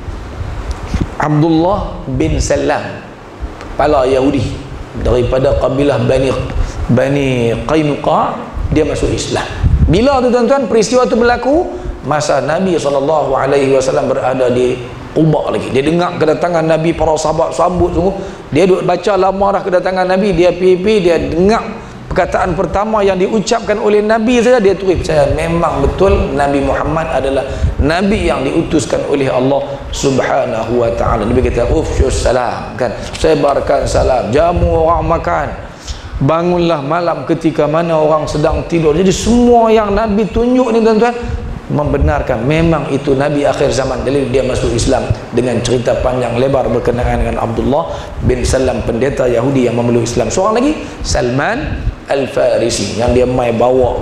Abdullah bin Salam, kepala Yahudi daripada kabilah Bani Qainuqa, dia masuk Islam. Bila tu tuan-tuan peristiwa tu berlaku? Masa Nabi SAW berada di Quba lagi. Dia dengar kedatangan Nabi, para sahabat sambut sungguh. Dia duduk baca lama dah kedatangan Nabi, dia pipi, dia dengar perkataan pertama yang diucapkan oleh Nabi saja, dia tulis percaya memang betul Nabi Muhammad adalah Nabi yang diutuskan oleh Allah Subhanahu wa ta'ala. Nabi kata ufsyus salam, kan, sebarkan salam, jamu orang makan, bangunlah malam ketika mana orang sedang tidur. Jadi semua yang Nabi tunjuk ni tuan-tuan membenarkan memang itu Nabi akhir zaman. Dalil dia masuk Islam dengan cerita panjang lebar berkenaan dengan Abdullah bin Salam, pendeta Yahudi yang memeluk Islam. Seorang lagi, Salman Al-Farisi, yang dia mai bawa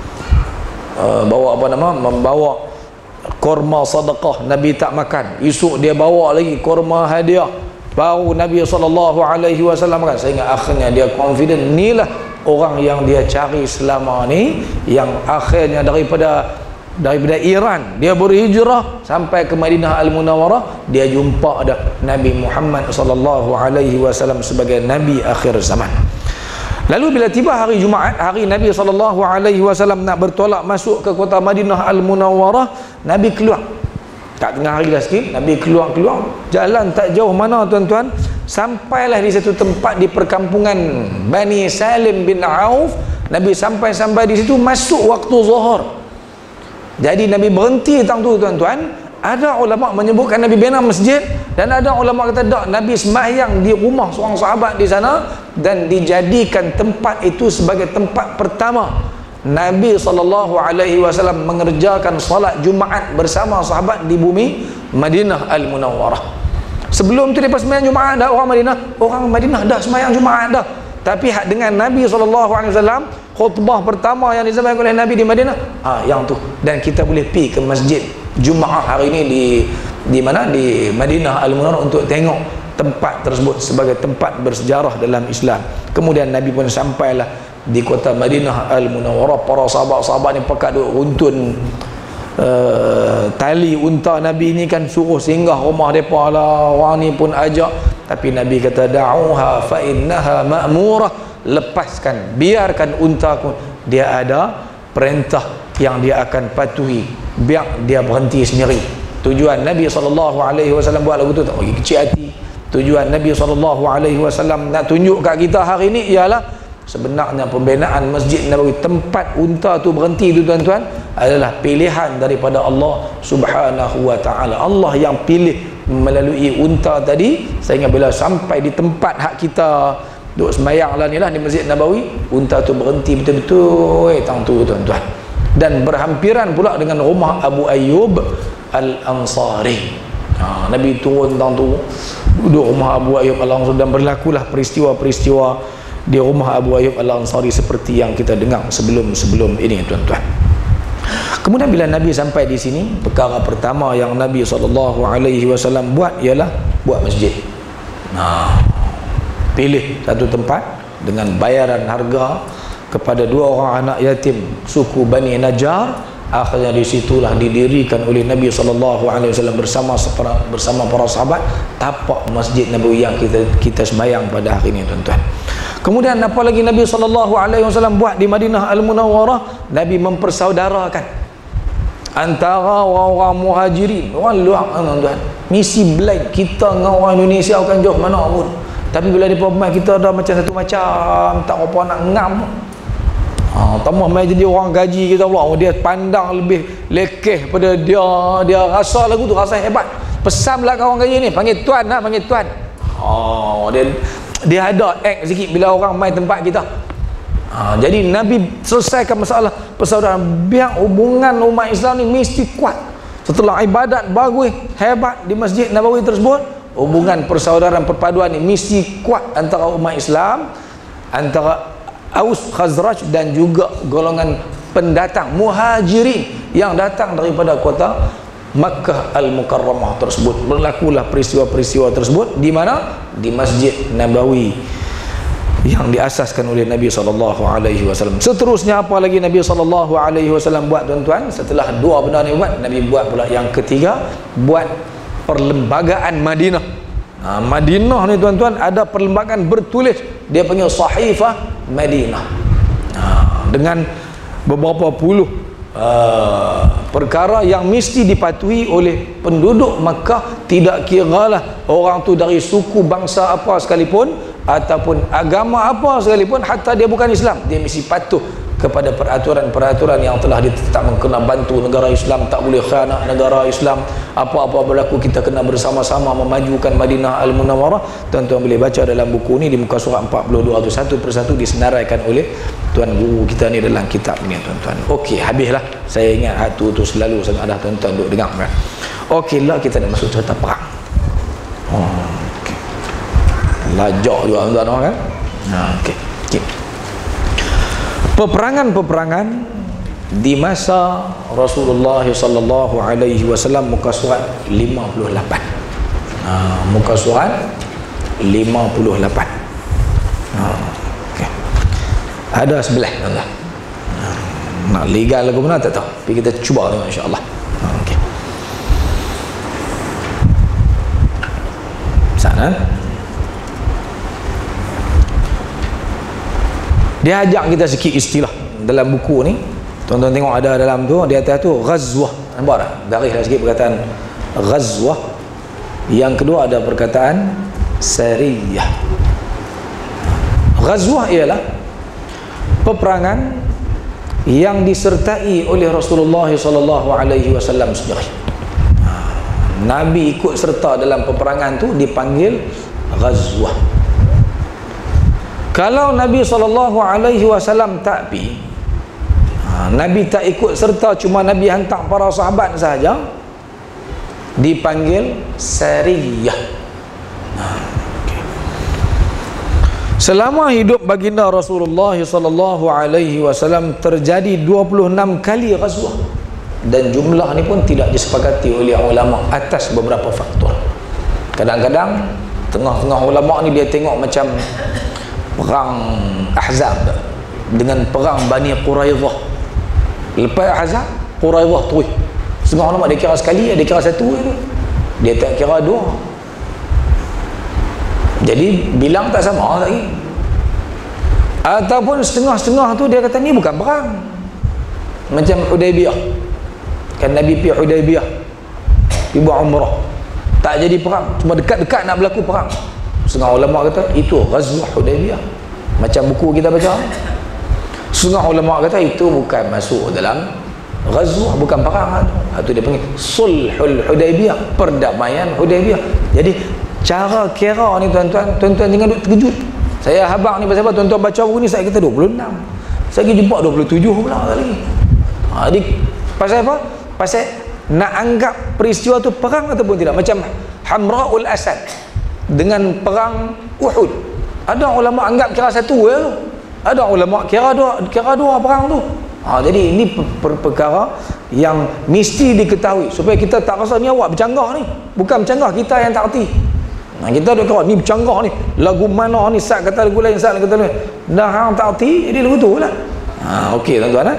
membawa korma sedekah, Nabi tak makan. Esok dia bawa lagi korma hadiah, baru Nabi SAW makan. Sehingga akhirnya dia confident, inilah orang yang dia cari selama ni, yang akhirnya daripada Iran dia berhijrah sampai ke Madinah Al-Munawwarah, dia jumpa ada Nabi Muhammad SAW sebagai Nabi akhir zaman. Lalu bila tiba hari Jumaat, hari Nabi SAW nak bertolak masuk ke kota Madinah Al-Munawwarah, Nabi keluar. Tak tengah hari dah sikit, Nabi keluar, jalan tak jauh mana tuan-tuan, sampailah di satu tempat di perkampungan Bani Salim bin Auf. Nabi sampai di situ, masuk waktu zuhur. Jadi Nabi berhenti tang tu tuan-tuan. Ada ulama menyebutkan Nabi bina masjid, dan ada ulama kata tak, Nabi sembahyang di rumah seorang sahabat di sana, dan dijadikan tempat itu sebagai tempat pertama Nabi SAW mengerjakan salat Jumaat bersama sahabat di bumi Madinah Al-Munawwarah. Sebelum tu lepas sembahyang Jumaat dah orang Madinah dah sembahyang Jumaat dah. Tapi dengan Nabi SAW, khutbah pertama yang disampaikan oleh Nabi di Madinah, yang tu. Dan kita boleh pergi ke masjid Jumaat hari ini di mana, di Madinah Al-Munawwarah, untuk tengok tempat tersebut sebagai tempat bersejarah dalam Islam. Kemudian Nabi pun sampailah di kota Madinah Al-Munawwarah. Para sahabat-sahabat ni pakat duk runtun tali unta Nabi ni, kan, suruh singgah rumah mereka lah. Orang ni pun ajak, tapi Nabi kata da'uha fa innaha ma'murah, lepaskan, biarkan untaku, dia ada perintah yang dia akan patuhi, biar dia berhenti sendiri. Tujuan Nabi SAW buat lagu tu tak bagi kecil hati. Tujuan Nabi SAW nak tunjuk kat kita hari ni ialah sebenarnya pembinaan Masjid Nabawi, tempat unta tu berhenti tu tuan-tuan, adalah pilihan daripada Allah Subhanahu wa ta'ala. Allah yang pilih melalui unta tadi, sehingga bila sampai di tempat hak kita duk sembahyang lah ni lah di Masjid Nabawi, unta tu berhenti betul-betul tang tu tuan-tuan, dan berhampiran pula dengan rumah Abu Ayyub Al-Ansari. Nabi turun tang tu, duduk rumah Abu Ayyub Al-Ansari, dan berlakulah peristiwa-peristiwa di rumah Abu Ayyub Al-Ansari seperti yang kita dengar sebelum ini tuan-tuan. Kemudian bila Nabi sampai di sini, perkara pertama yang Nabi SAW buat ialah buat masjid. Pilih satu tempat dengan bayaran harga kepada 2 orang anak yatim suku Bani Najjar. Akhirnya disitulah didirikan oleh Nabi SAW bersama para sahabat tapak Masjid Nabawi yang kita sembahyang pada hari ini tuan-tuan. Kemudian apa lagi Nabi SAW buat di Madinah Al-Munawwarah? Nabi mempersaudarakan antara orang muhajirin, orang luar tuan-tuan. Misi blind kita dengan orang Indonesia akan jauh mana pun, tapi bila di pemain kita ada macam satu macam, tak apa nak ngam. Tambah main jadi orang gaji kita pula, dia pandang lebih lekeh pada dia rasa lagu tu rasa hebat. Pesan pula kawan gaji ni, panggil tuan lah, panggil tuan. Dia ada act sikit bila orang main tempat kita. Jadi Nabi selesaikan masalah persaudaraan, biar hubungan umat Islam ni mesti kuat. Setelah ibadat bagus hebat di Masjid Nabawi tersebut, hubungan persaudaraan perpaduan ni mesti kuat antara umat Islam, antara Aus Khazraj dan juga golongan pendatang muhajirin yang datang daripada kota Makkah Al-Mukarramah tersebut. Berlakulah peristiwa-peristiwa tersebut di mana? Di Masjid Nabawi yang diasaskan oleh Nabi SAW. Seterusnya apa lagi Nabi SAW buat tuan-tuan? Setelah 2 benda ni buat, Nabi buat pula yang ketiga, buat perlembagaan Madinah. Madinah ni tuan-tuan ada perlembagaan bertulis, dia panggil Sahifah Madinah, dengan beberapa puluh perkara yang mesti dipatuhi oleh penduduk Makkah, tidak kiralah orang tu dari suku bangsa apa sekalipun ataupun agama apa sekalipun, hatta dia bukan Islam, dia mesti patuh kepada peraturan-peraturan yang telah ditetapkan. Kena bantu negara Islam, tak boleh khianat negara Islam, apa-apa berlaku kita kena bersama-sama memajukan Madinah Al-Munawwarah. Tuan-tuan boleh baca dalam buku ni di muka surat 42 tu, satu persatu disenaraikan oleh tuan guru kita ni dalam kitab ni tuan-tuan. Okey, habislah. Saya ingat hatu tu selalu sangat ada tuan-tuan duk dengar kan. Okey lah, kita nak masuk cerita perang. Okey, lajak juga tuan-tuan kan. Okey. Peperangan-peperangan di masa Rasulullah SAW, muka surat 58. Muka surat 58. Okay. Ada sebelah tuan-tuan. Nak legal lagu mana tak tahu, tapi kita cuba tengok insya-Allah. Okey. Sana. Dia ajak kita sikit istilah dalam buku ni. Tuan-tuan tengok ada dalam tu, di atas tu ghazwah. Nampak tak? Garis dah sikit perkataan ghazwah. Yang kedua ada perkataan sariyah. Ghazwah ialah peperangan yang disertai oleh Rasulullah SAW sendiri. Nabi ikut serta dalam peperangan tu dipanggil ghazwah. Kalau Nabi SAW tak pergi, Nabi tak ikut serta, cuma Nabi hantar para sahabat sahaja, dipanggil sariyah. Selama hidup baginda Rasulullah SAW terjadi 26 kali ghazwah, dan jumlah ni pun tidak disepakati oleh ulama atas beberapa faktor. Kadang-kadang tengah-tengah ulama ni dia tengok macam perang Ahzab dengan perang Bani Quraidah. Lepas Ahzab, Quraidah terus. Setengah ulama dia kira sekali, dia kira satu itu. Dia tak kira dua. Jadi bilang tak sama lagi. Ataupun setengah-setengah tu dia kata ni bukan perang, macam Hudaybiyah. Kan Nabi pergi Hudaybiyah, ibu umrah, tak jadi perang, cuma dekat-dekat nak berlaku perang. Setengah ulama kata itu Ghazwah Hudaybiyah, macam buku kita baca. Setengah ulama kata itu bukan masuk dalam Ghazwah, bukan perang. Itu dia panggil Sulhul Hudaybiyah, perdamaian Hudaybiyah. Jadi cara kira ni tuan-tuan jangan duk terkejut. Saya habaq ni pasal apa? Tuan-tuan baca buku ni saya kata 26, saya pergi jumpa 27 pula kali. Jadi pasal apa? Pasal nak anggap peristiwa tu perang ataupun tidak. Macam Hamra'ul Asad dengan perang Uhud, ada ulama anggap kira satu je tu, ada ulama kira dua perang tu. Jadi ini perkara yang mesti diketahui supaya kita tak rasa ni awak bercanggah ni. Bukan bercanggah, kita yang tak erti. Kita duk kata ni bercanggah ni, lagu mana ni, sat kata lagu lain, sat kata lain, dah hang tak erti, jadi lagu tu lah. Okey tuan-tuan.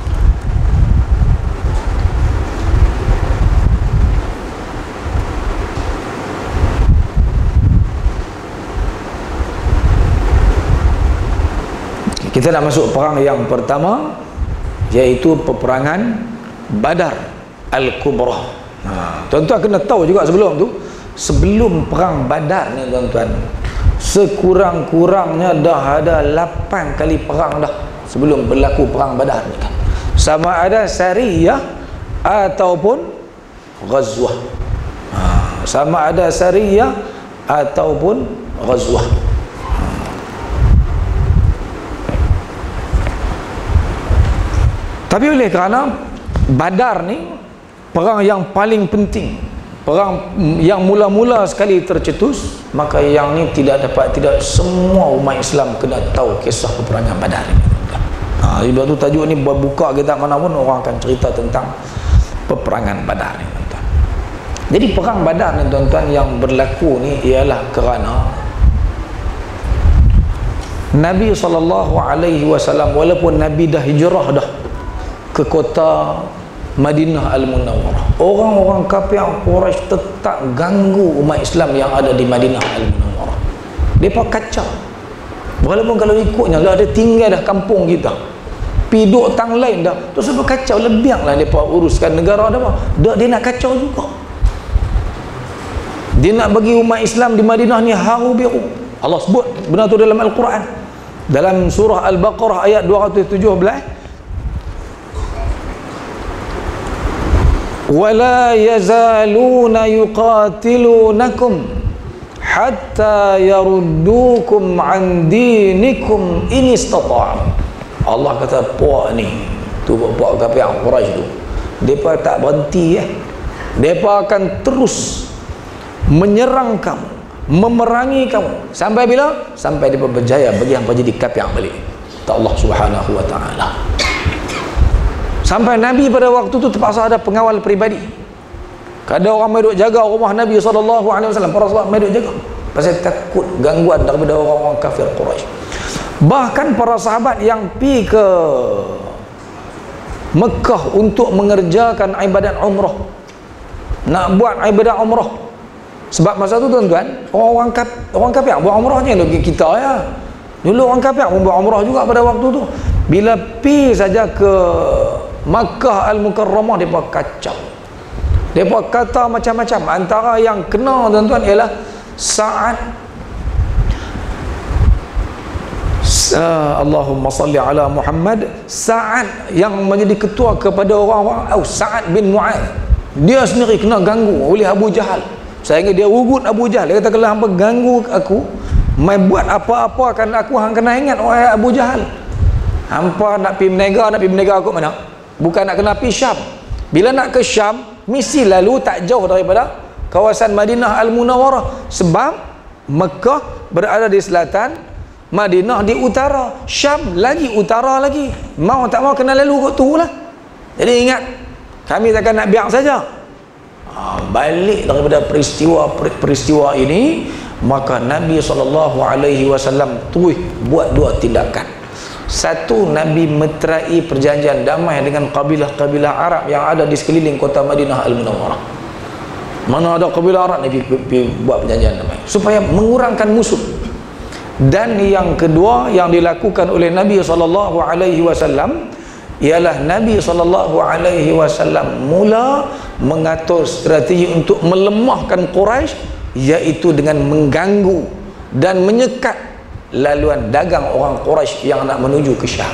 Kita nak masuk perang yang pertama, iaitu peperangan Badar Al-Kubra. Tuan-tuan kena tahu juga sebelum tu, sebelum perang Badar ni tuan-tuan, sekurang-kurangnya dah ada 8 kali perang dah sebelum berlaku perang Badar ni kan. Sama ada Sariyah ataupun Ghazwah. Sama ada Sariyah ataupun Ghazwah. Tapi oleh kerana Badar ni perang yang paling penting, perang yang mula-mula sekali tercetus, maka yang ni tidak semua umat Islam kena tahu kisah peperangan Badar ni. Sebab tu tajuk ni buka kitab mana pun orang akan cerita tentang peperangan Badar ni tuan-tuan. Jadi perang Badar ni tuan-tuan yang berlaku ni ialah kerana Nabi SAW, walaupun Nabi dah hijrah dah ke kota Madinah Al-Munawwarah, orang-orang kafir Quraisy tetap ganggu umat Islam yang ada di Madinah Al-Munawwarah. Mereka kacau. Walaupun kalau ikutnya lah, ada tinggal dah kampung kita, piduk tang lain dah, tu sebab kacau, lebianglah mereka uruskan negara dah. Dia nak kacau juga. Dia nak bagi umat Islam di Madinah ni haru biru. Allah sebut benda tu dalam Al-Quran, dalam surah Al-Baqarah ayat 217, وَلَا يَزَالُونَ يُقَاتِلُونَكُمْ حَتَّى يَرُدُّوكُمْ عَنْ دِينِكُمْ إِنِ اسْتَطَاعُوا. Allah kata puak ni, tu puak kafir Quraisy tu, mereka tak berhenti mereka akan terus menyerang kamu, memerangi kamu sampai bila? Sampai mereka berjaya bagi hampa jadi kafir balik. Tak Allah Subhanahu wa ta'ala. Sampai Nabi pada waktu tu terpaksa ada pengawal peribadi. Ada orang mai duk jaga rumah Nabi SAW, para sahabat mai duk jaga pasal takut gangguan daripada orang-orang kafir Quraisy. Bahkan para sahabat yang pergi ke Mekah untuk mengerjakan ibadat umrah, nak buat ibadat umrah, sebab masa tu tuan-tuan, orang kafir buat umrahnya kita ya. Dulu orang kafir pun buat umrah juga pada waktu tu. Bila pergi saja ke Makkah Al-Mukarramah, mereka kacau, mereka kata macam-macam. Antara yang kena tuan-tuan ialah Allahumma salli ala Muhammad, Sa'ad yang menjadi ketua kepada orang-orang, Sa'ad bin Mu'adh, dia sendiri kena ganggu oleh Abu Jahal. Sehingga dia ugut Abu Jahal. Dia kata, kalau hangpa ganggu aku, mai buat apa-apa kan aku, hang kena ingat wahai Abu Jahal, hampa nak pergi menega aku mana? Bukan nak kena pergi Syam. Bila nak ke Syam, misi lalu tak jauh daripada kawasan Madinah Al-Munawwarah, sebab Mekah berada di selatan, Madinah di utara, Syam lagi utara lagi. Mau tak mau kena lalu kot tu lah. Jadi ingat, kami takkan nak biar saja. Balik daripada peristiwa ini, maka Nabi SAW terus buat dua tindakan. Satu, Nabi meterai perjanjian damai dengan kabilah-kabilah Arab yang ada di sekeliling kota Madinah Al-Munawwarah. Mana ada kabilah Arab, Nabi buat perjanjian damai supaya mengurangkan musuh. Dan yang kedua yang dilakukan oleh Nabi SAW ialah Nabi SAW mula mengatur strategi untuk melemahkan Quraisy, iaitu dengan mengganggu dan menyekat laluan dagang orang Quraisy yang nak menuju ke Syam.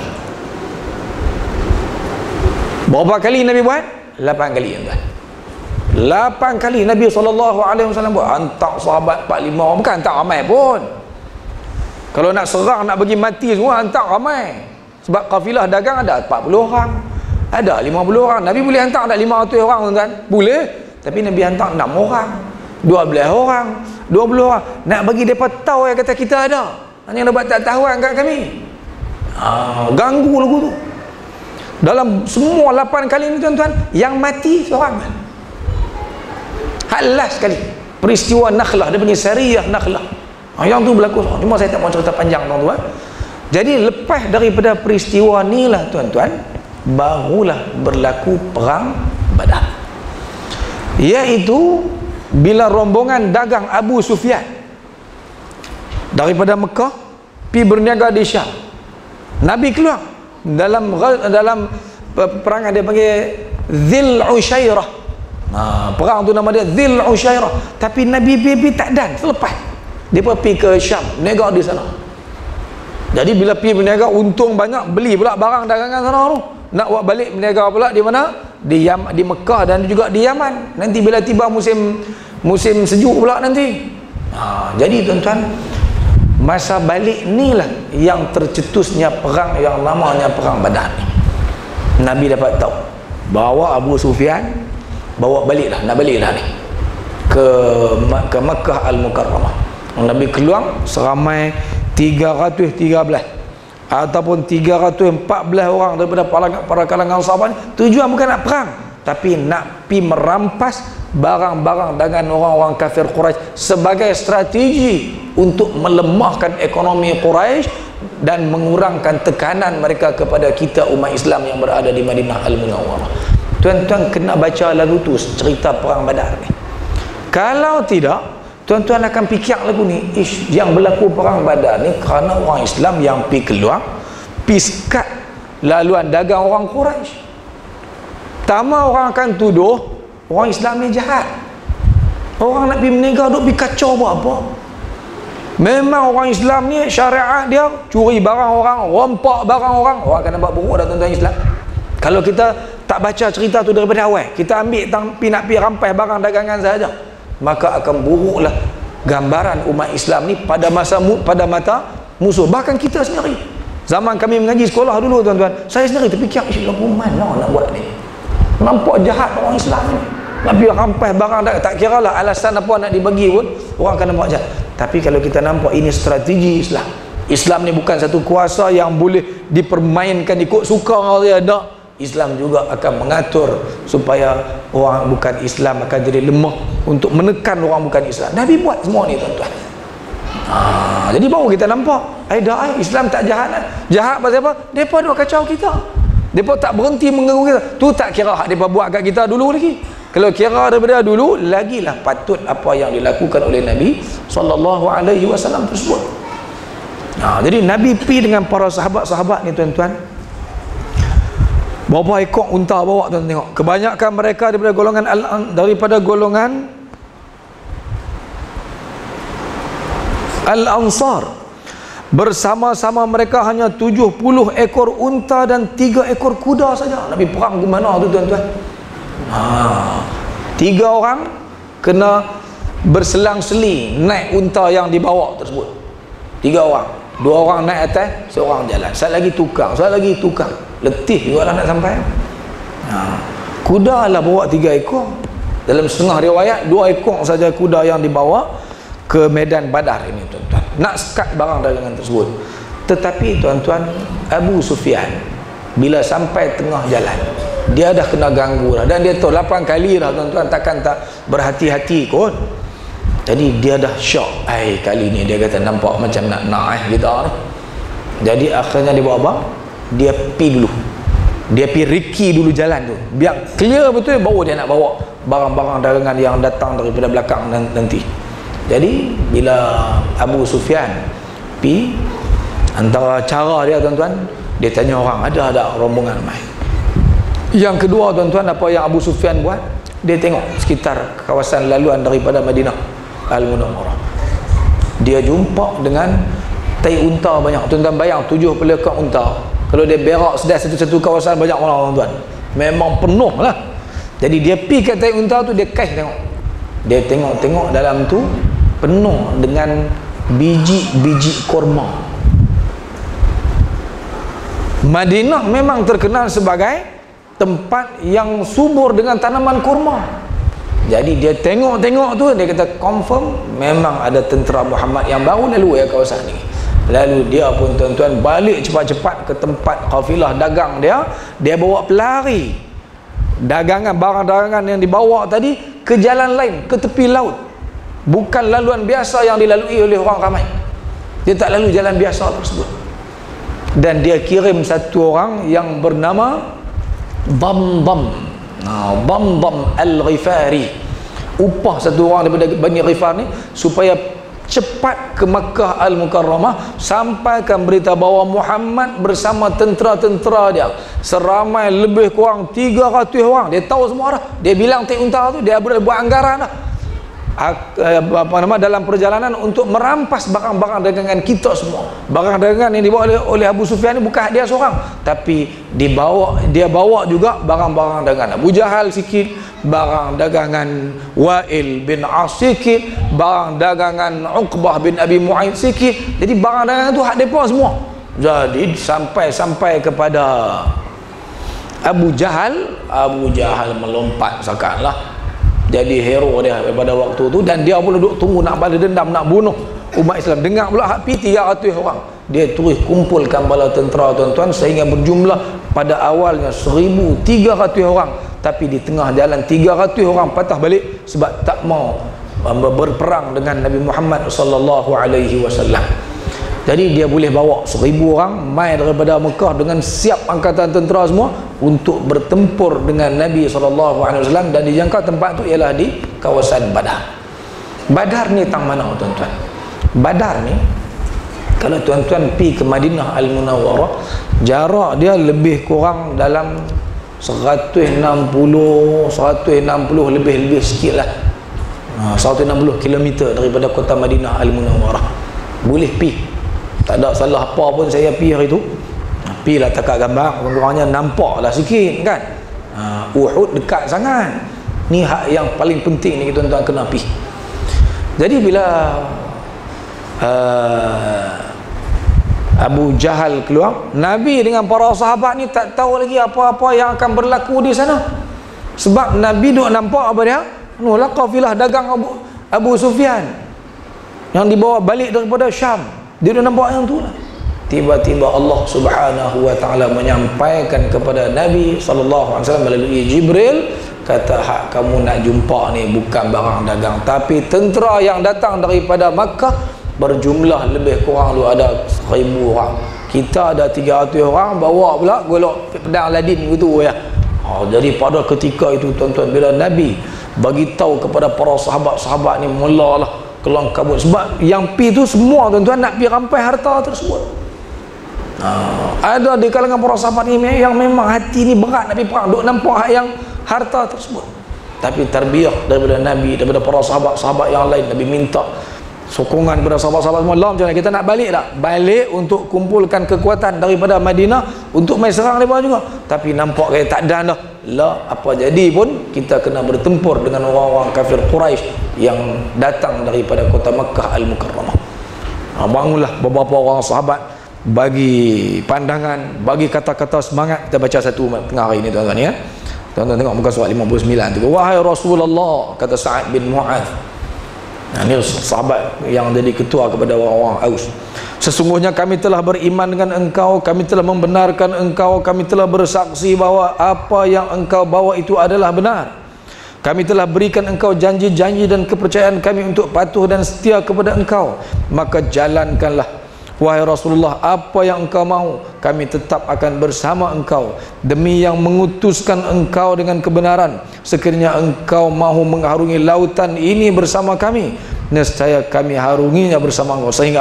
Berapa kali Nabi buat? 8 kali, tuan. 8 kali Nabi SAW buat. Hantar sahabat 4-5 orang, bukan hantar ramai pun. Kalau nak serang, nak bagi mati semua, hantar ramai. Sebab kafilah dagang ada 40 orang, ada 50 orang. Nabi boleh hantar tak 500 orang, tuan? Boleh. Tapi Nabi hantar 6 orang, 12 orang, 20 orang. Nak bagi mereka tahu yang kata kita ada. Hanya nak buat tak tahuan kat kami. Ganggu lagu tu. Dalam semua 8 kali ni, tuan-tuan, yang mati seorang. Last sekali peristiwa Nakhlah, dia panggil Sariyah Nakhlah. Yang tu berlaku, cuma saya tak mau cerita panjang, tuan-tuan. Jadi lepas daripada peristiwa ni lah, tuan-tuan, barulah berlaku perang Badar, iaitu bila rombongan dagang Abu Sufyan daripada Mekah pergi berniaga di Syam. Nabi keluar dalam perang dia panggil Dhil Ushairah. Perang tu nama dia Dhil Ushairah. Tapi Nabi Bibi tak dan selepas dia pergi ke Syam, berniaga di sana. Jadi bila pergi berniaga, untung banyak, beli pula barang dagangan sana tu. Nak buat balik berniaga pula di mana? Di Mekah dan juga di Yaman. Nanti bila tiba musim sejuk pula nanti. Jadi tuan-tuan, masa balik ni lah yang tercetusnya perang yang namanya perang Badar ni. Nabi dapat tahu bahawa Abu Sufyan bawa balik dah, nak balik dah ni ke Makkah Al-Mukarramah. Nabi keluar seramai 313 ataupun 314 orang daripada para kalangan sahabat. Tujuan bukan nak perang, tapi nak pi merampas barang-barang dagangan orang-orang kafir Quraisy sebagai strategi untuk melemahkan ekonomi Quraisy dan mengurangkan tekanan mereka kepada kita umat Islam yang berada di Madinah Al-Munawwarah. Tuan-tuan kena baca lagu tu, cerita perang Badar ni. Kalau tidak, tuan-tuan akan fikir lagu ni, yang berlaku perang Badar ni kerana orang Islam yang pi keluar, pi sekat laluan dagang orang Quraisy. Pertama orang akan tuduh orang Islam ni jahat. Orang nak pergi berniaga duk pergi kacau buat apa? Memang orang Islam ni syariat dia curi barang orang, rompak barang orang. Orang akan nampak buruk dah, tuan-tuan Islam. Kalau kita tak baca cerita tu daripada awal, kita ambil nak pergi rampai barang dagangan saja, maka akan buruklah gambaran umat Islam ni pada mata musuh. Bahkan kita sendiri, zaman kami mengaji sekolah dulu, tuan-tuan, saya sendiri terfikir, lagu mana nak buat ni? Nampak jahat orang Islam ni, nak pergi rampai barang dagangan. Tak kira lah alasan apa nak dibagi pun, orang akan nampak jahat. Tapi kalau kita nampak ini strategi Islam, Islam ni bukan satu kuasa yang boleh dipermainkan ikut suka orang dia, tak. Islam juga akan mengatur supaya orang bukan Islam akan jadi lemah untuk menekan orang bukan Islam. Nabi buat semua ni, tuan-tuan. Jadi baru kita nampak Islam tak jahat. Jahat pasal apa? Mereka duk kacau kita, mereka tak berhenti mengganggu kita. Tu tak kira hak mereka buat kat kita dulu lagi. Kalau kira daripada dulu, lagilah patut apa yang dilakukan oleh Nabi SAW tersebut. Jadi Nabi pergi dengan para sahabat-sahabat ni, tuan-tuan. Berapa ekor unta bawa, tuan tengok. Kebanyakan mereka daripada golongan Al-Ansar. Bersama-sama mereka hanya 70 ekor unta dan 3 ekor kuda saja. Nabi perang ke mana tu, tuan-tuan? 3 orang kena berselang-seling naik unta yang dibawa tersebut. 3 orang, 2 orang naik atas, seorang jalan, satu lagi tukar, letih juga lah nak sampai. Kuda lah bawa 3 ekor. Dalam setengah riwayat 2 ekor saja kuda yang dibawa ke medan Badar ini, tuan-tuan, nak sekat barang dagangan tersebut. Tetapi tuan-tuan, Abu Sufyan bila sampai tengah jalan, dia dah kena ganggu dah, dan dia tahu 8 kali dah, tuan-tuan, takkan tak berhati-hati kot. Jadi dia dah syok. Kali ni dia kata nampak macam nak kita ni. Jadi akhirnya dia buat apa? Dia pi dulu, dia pi riki dulu jalan tu, biar clear betul, baru dia nak bawa barang-barang dagangan yang datang daripada belakang nanti. Jadi bila Abu Sufyan pi. Antara cara dia tuan-tuan, dia tanya orang, ada rombongan mai. Yang kedua tuan-tuan, apa yang Abu Sufyan buat? Dia tengok sekitar kawasan laluan daripada Madinah Al-Munawwarah. Dia jumpa dengan tai unta banyak. Tuan-tuan bayang 7 ekor unta. Kalau dia berak sedar satu-satu kawasan, banyak orang tuan-tuan. Memang penuh lah. Jadi dia pergi ke tai unta tu, dia kais tengok. Dia tengok dalam tu penuh dengan biji-biji korma. Madinah memang terkenal sebagai tempat yang subur dengan tanaman kurma. Jadi dia tengok tu, dia kata confirm memang ada tentera Muhammad yang baru lalu kawasan ni. Lalu dia pun tuan-tuan balik cepat-cepat ke tempat kafilah dagang dia. Dia bawa pelari dagangan, barang dagangan yang dibawa tadi ke jalan lain, ke tepi laut. Bukan laluan biasa yang dilalui oleh orang ramai. Dia tak lalu jalan biasa tersebut. Dan dia kirim satu orang yang bernama Damdam Al-Ghifari. Upah satu orang daripada Bani Ghifar ni supaya cepat ke Makkah Al-Mukarramah, sampaikan berita bahawa Muhammad bersama tentera-tentera dia seramai lebih kurang 300 orang. Dia tahu semua dah. Dia bilang tai unta tu, dia boleh buat anggaran dah. Dalam perjalanan untuk merampas barang-barang dagangan kita semua. Barang dagangan yang dibawa oleh Abu Sufyan ni bukan dia seorang, tapi dia bawa juga barang-barang dagangan Abu Jahal sikit, barang dagangan Wa'il bin As sikit, barang dagangan Uqbah bin Abi Mu'ayyid sikit. Jadi barang dagangan tu hak depa semua. Jadi sampai kepada Abu Jahal melompat sakanlah. Jadi hero dia pada waktu tu, dan dia pun duduk tunggu nak balas dendam, nak bunuh umat Islam. Dengar pula hak pi 300 orang. Dia terus kumpulkan bala tentera tuan-tuan sehingga berjumlah pada awalnya 1,300 orang, tapi di tengah jalan 300 orang patah balik sebab tak mau berperang dengan Nabi Muhammad sallallahu alaihi wasallam. Jadi dia boleh bawa 1,000 orang mai daripada Mekah dengan siap angkatan tentera semua untuk bertempur dengan Nabi SAW, dan dijangka tempat tu ialah di kawasan Badar. Badar ni tang mana tuan-tuan? Badar ni kalau tuan-tuan pergi ke Madinah Al-Munawwarah, jarak dia lebih kurang dalam 160 lebih sikit lah, 160 km daripada kota Madinah Al-Munawwarah. Boleh pergi, tak ada salah apa pun. Saya pergi hari tu, pergi lah takat gambar, kurang-kurangnya nampak lah sikit kan. Uhud dekat sangat. Ni hak yang paling penting ni tuan-tuan kena pergi. Jadi bila Abu Jahal keluar, Nabi dengan para sahabat ni tak tahu lagi apa-apa yang akan berlaku di sana. Sebab Nabi duk nampak apa dia? Lah kafilah dagang Abu Sufyan yang dibawa balik daripada Syam. Dia dah nampak yang tu lah. Tiba-tiba Allah Subhanahu wa ta'ala menyampaikan kepada Nabi sallallahu alaihi wasallam melalui Jibril, kata hak kamu nak jumpa ni bukan barang dagang, tapi tentera yang datang daripada Makkah berjumlah lebih kurang lu ada 1,000 orang. Kita ada 300 orang, bawa pula golok pedang Aladin gitu ya. Jadi pada ketika itu tuan-tuan, bila Nabi bagi tahu kepada para sahabat-sahabat ni, mulalah kelang kabut. Sebab yang pi tu semua tuan-tuan nak pi rampai harta tersebut. Ada di kalangan para sahabat ni yang memang hati ni berat nak pi perang, duk nampak yang harta tersebut. Tapi tarbiyah daripada Nabi, daripada para sahabat-sahabat yang lain, Nabi minta sokongan kepada sahabat-sahabat semua. Macam mana kita nak balik tak? Balik untuk kumpulkan kekuatan daripada Madinah untuk mai serang mereka juga. Tapi nampak kaya tak ada dah. Lah, apa jadi pun kita kena bertempur dengan orang-orang kafir Quraisy yang datang daripada kota Makkah Al-Mukarramah. Bangunlah beberapa orang sahabat bagi pandangan, bagi kata-kata semangat. Kita baca satu tengah hari ini tuan-tuan ya. Tuan-tuan tengok muka surat 59 tu. Wahai Rasulullah, kata Sa'ad bin Mu'adz. Ini sahabat yang jadi ketua kepada orang-orang Aus. Sesungguhnya kami telah beriman dengan engkau, kami telah membenarkan engkau, kami telah bersaksi bahawa apa yang engkau bawa itu adalah benar. Kami telah berikan engkau janji-janji dan kepercayaan kami untuk patuh dan setia kepada engkau. Maka jalankanlah wahai Rasulullah apa yang engkau mahu, kami tetap akan bersama engkau demi yang mengutuskan engkau dengan kebenaran. Sekiranya engkau mahu mengharungi lautan ini bersama kami, nescaya kami harunginya bersama engkau. Sehinggalah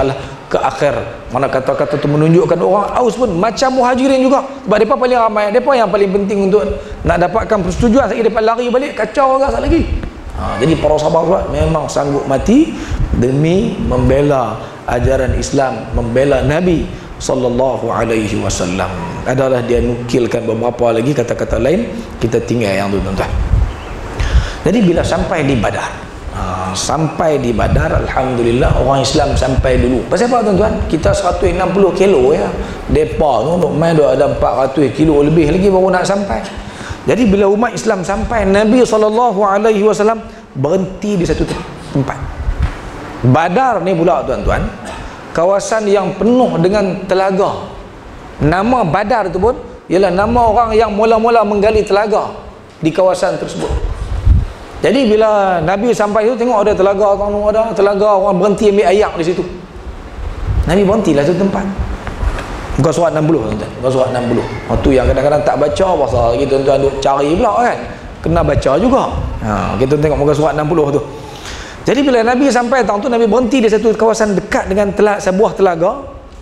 ke akhir. Mana kata-kata tu menunjukkan orang Aus pun macam Muhajirin juga, sebab mereka paling ramai, mereka yang paling penting untuk nak dapatkan persetujuan. Sekali mereka lari balik, kacau orang lagi. Jadi para sahabat memang sanggup mati demi membela ajaran Islam, membela Nabi sallallahu alaihi wasallam. Adalah dia nukilkan beberapa lagi kata-kata lain, kita tinggal yang tu tuan-tuan. Jadi bila sampai di Badar, sampai di Badar, alhamdulillah orang Islam sampai dulu. Pasal apa tuan-tuan? Kita 160 kilo ya. Depa tu main ada 400 kilo lebih lagi baru nak sampai. Jadi bila umat Islam sampai, Nabi SAW berhenti di satu tempat. Badar ni pula tuan-tuan, kawasan yang penuh dengan telaga. Nama Badar tu pun ialah nama orang yang mula-mula menggali telaga di kawasan tersebut. Jadi bila Nabi sampai tu, tengok ada telaga, ada telaga, orang berhenti ambil air di situ. Nabi berhentilah satu tempat. Muka surat 60 tuan-tuan, muka surat 60. Itu yang kadang-kadang tak baca pasal lagi tuan-tuan duk cari pula kan. Kena baca juga. Kita tengok muka surat 60 tu. Jadi bila Nabi sampai tahun tu, Nabi berhenti di satu kawasan dekat dengan sebuah telaga.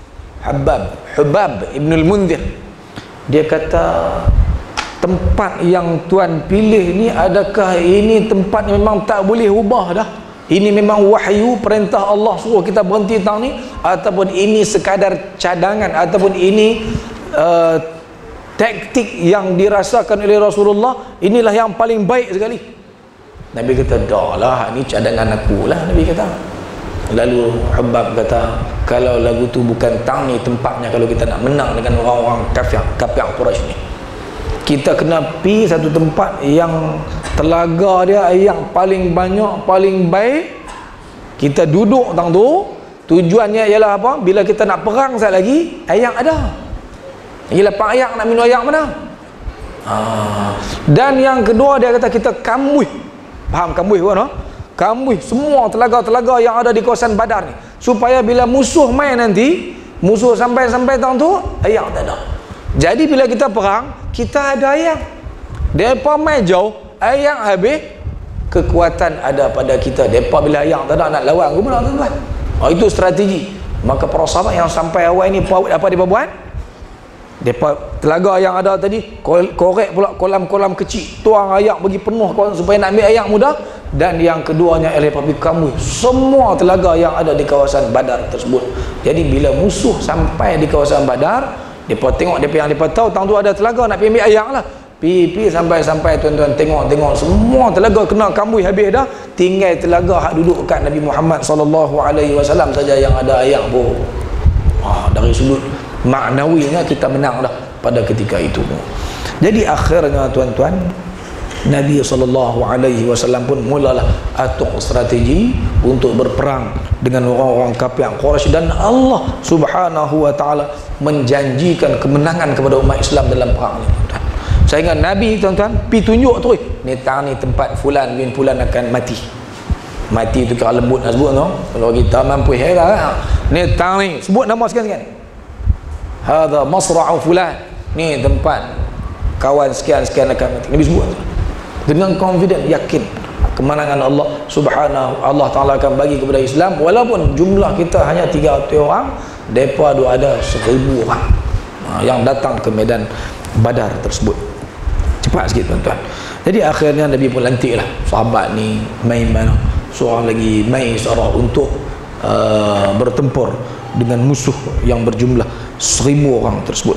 Hubab Ibn al-Mundhir, dia kata, tempat yang tuan pilih ni, adakah ini tempat yang memang tak boleh ubah dah? Ini memang wahyu, perintah Allah suruh kita berhenti tahun ni, ataupun ini sekadar cadangan, ataupun ini taktik yang dirasakan oleh Rasulullah, inilah yang paling baik sekali? Nabi kata, dah lah, ini cadangan aku lah, Nabi kata. Lalu Hubab kata, kalau lagu tu bukan tang ni tempatnya kalau kita nak menang dengan orang-orang kafir Quraisy ni, kita kena pergi satu tempat yang telaga dia yang paling banyak, paling baik. Kita duduk tang tu, tujuannya ialah apa? Bila kita nak perang sekali lagi, air ada. Lagi lapang air, nak minum air mana? Dan yang kedua, dia kata kita kambuh. Faham kambuh kan? Kambuh semua telaga-telaga yang ada di kawasan Badar ni, supaya bila musuh main nanti, musuh sampai tang tu, air tak ada. Jadi bila kita perang, kita ada ayam. Depa main jauh, ayam habis, kekuatan ada pada kita. Depa bila ayam tak ada, nak lawan ke mana tuan-tuan? Itu strategi. Maka para sahabat yang sampai awal ni, apa dia buat? Depa telaga yang ada tadi, korek pula kolam-kolam kecil, tuang ayam bagi penuh supaya nak ambil ayam mudah. Dan yang keduanya ialah pergi kamu semua telaga yang ada di kawasan Badar tersebut. Jadi bila musuh sampai di kawasan Badar, mereka tengok, yang mereka tahu tang tu ada telaga, nak pergi ambil air lah. Pergi sampai tuan-tuan tengok semua telaga kena kambuh habis dah. Tinggal telaga hak duduk kat Nabi Muhammad SAW saja yang ada air pun. Dari sudut maknawinya kita menang dah pada ketika itu. Jadi akhirnya tuan-tuan, Nabi SAW pun mulalah atur strategi untuk berperang dengan orang-orang kafir Quraisy, dan Allah Subhanahu wa taala menjanjikan kemenangan kepada umat Islam dalam perang ini. Saya ingat Nabi tuan-tuan pi tunjuk terus, ni tang ni tempat fulan bin fulan akan mati. Mati tu kira lembut nak sebut tu. Kalau kita mampu heran, ni tang ni sebut nama sekian-sekian. Hadza masra'u fulan, ni tempat kawan sekian-sekian akan mati. Nabi sebut dengan confident, yakin kemenangan Allah Subhanahu Allah Taala akan bagi kepada Islam. Walaupun jumlah kita hanya 300 orang, depa ada 1000 orang yang datang ke medan Badar tersebut. Cepat sikit tuan-tuan. Jadi akhirnya Nabi pun lantiklah sahabat ni mai mana, seorang lagi mai seorang untuk bertempur dengan musuh yang berjumlah 1000 orang tersebut.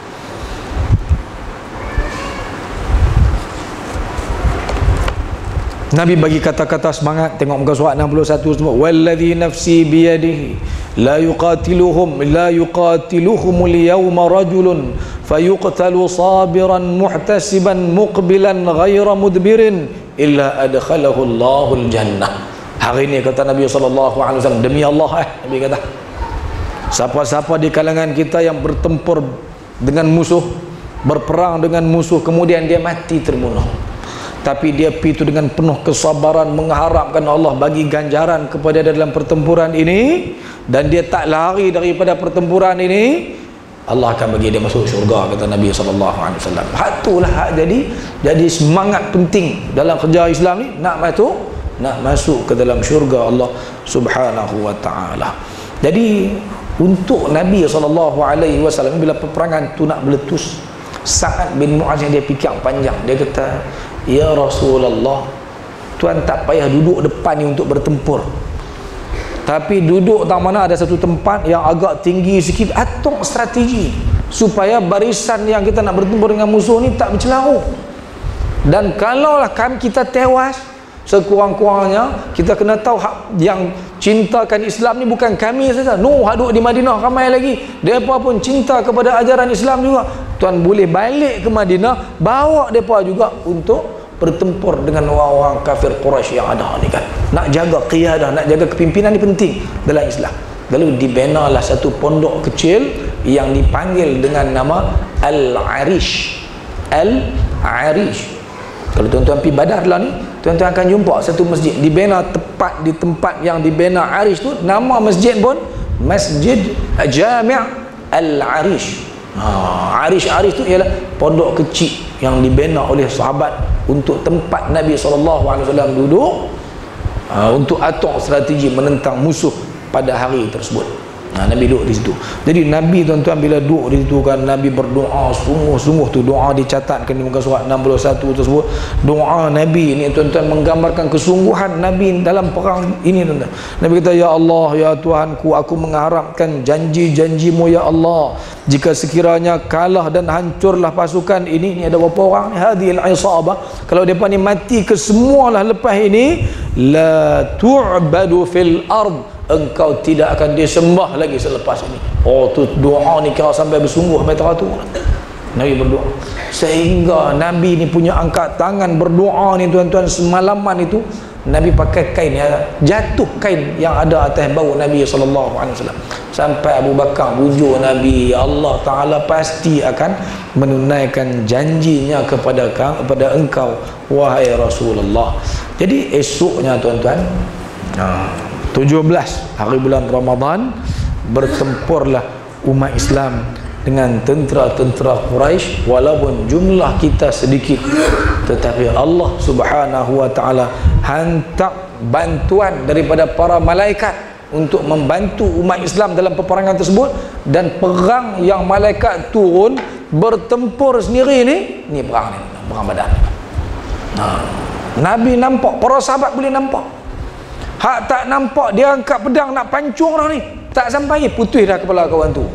Nabi bagi kata-kata semangat. Tengok muka surat 61 semua. Walladhi nafsi biyadihi la yuqatiluhumul yawma rajulun fayuqtalu sabiran muhtasiban muqbilan ghaira mudbirin illa adkhalahu Allahul jannah. Hari ini kata Nabi SAW, demi Allah Nabi kata, siapa-siapa di kalangan kita yang bertempur dengan musuh, berperang dengan musuh, kemudian dia mati terbunuh, tapi dia pergi itu dengan penuh kesabaran, mengharapkan Allah bagi ganjaran kepada dia dalam pertempuran ini, dan dia tak lari daripada pertempuran ini, Allah akan bagi dia masuk syurga, kata Nabi SAW. Hak itulah hak jadi semangat penting dalam kerja Islam ni, nak masuk ke dalam syurga Allah Subhanahu wa ta'ala. Jadi untuk Nabi SAW bila peperangan tu nak meletus, Sa'ad bin Mu'az yang dia fikir panjang, dia kata, ya Rasulullah, tuan tak payah duduk depan ni untuk bertempur, tapi duduk tak mana ada satu tempat yang agak tinggi sikit, atur strategi supaya barisan yang kita nak bertempur dengan musuh ni tak bercelaru. Dan kalaulah kita tewas, sekurang-kurangnya kita kena tahu yang cintakan Islam ni bukan kami saja. Nuh duduk di Madinah ramai lagi, mereka pun cinta kepada ajaran Islam juga. Tuan boleh balik ke Madinah, bawa mereka juga untuk bertempur dengan orang-orang kafir Quraisy yang ada ni kan. Nak jaga qiyadah, nak jaga kepimpinan ni penting dalam Islam. Lalu dibinalah satu pondok kecil yang dipanggil dengan nama Al-Arish. Al-Arish. Kalau tuan-tuan pergi Badar lah ni, tuan-tuan akan jumpa satu masjid dibina tepat di tempat yang dibina Arish tu. Nama masjid pun Masjid Jami' Al-Arish. Arish tu ialah pondok kecil yang dibina oleh sahabat untuk tempat Nabi SAW duduk, untuk atur strategi menentang musuh pada hari tersebut. Nabi duduk di situ. Jadi Nabi tuan-tuan bila duduk di situ kan, Nabi berdoa sungguh-sungguh tu. Doa dicatatkan di muka surat 61 tersebut. Doa Nabi ni tuan-tuan menggambarkan kesungguhan Nabi dalam perang ini tuan-tuan. Nabi kata, ya Allah, ya Tuhanku, aku mengharapkan janji-janjimu ya Allah. Jika sekiranya kalah dan hancurlah pasukan ini ada berapa orang ni, hadhil isabah, kalau depa ni mati kesemualah lepas ini, la tu'badu fil ard, engkau tidak akan disembah lagi selepas ini. Oh tu doa ni kira sampai bersungguh sampai teratur. Nabi berdoa sehingga Nabi ni punya angkat tangan berdoa ni tuan-tuan, semalaman itu Nabi pakai kain ya, jatuh kain yang ada atas bahu Nabi SAW, sampai Abu Bakar bujuk Nabi, Allah Ta'ala pasti akan menunaikan janjinya kepada engkau wahai Rasulullah. Jadi esoknya tuan-tuan 17 hari bulan Ramadan, bertempurlah umat Islam dengan tentera-tentera Quraisy. Walaupun jumlah kita sedikit, tetapi Allah Subhanahu wa Ta'ala hantar bantuan daripada para malaikat untuk membantu umat Islam dalam peperangan tersebut. Dan perang yang malaikat turun bertempur sendiri ni perang Badar. Nabi nampak, para sahabat boleh nampak. Hak tak nampak, dia angkat pedang nak pancung dah ni, tak sampai putih dah kepala kawan tu.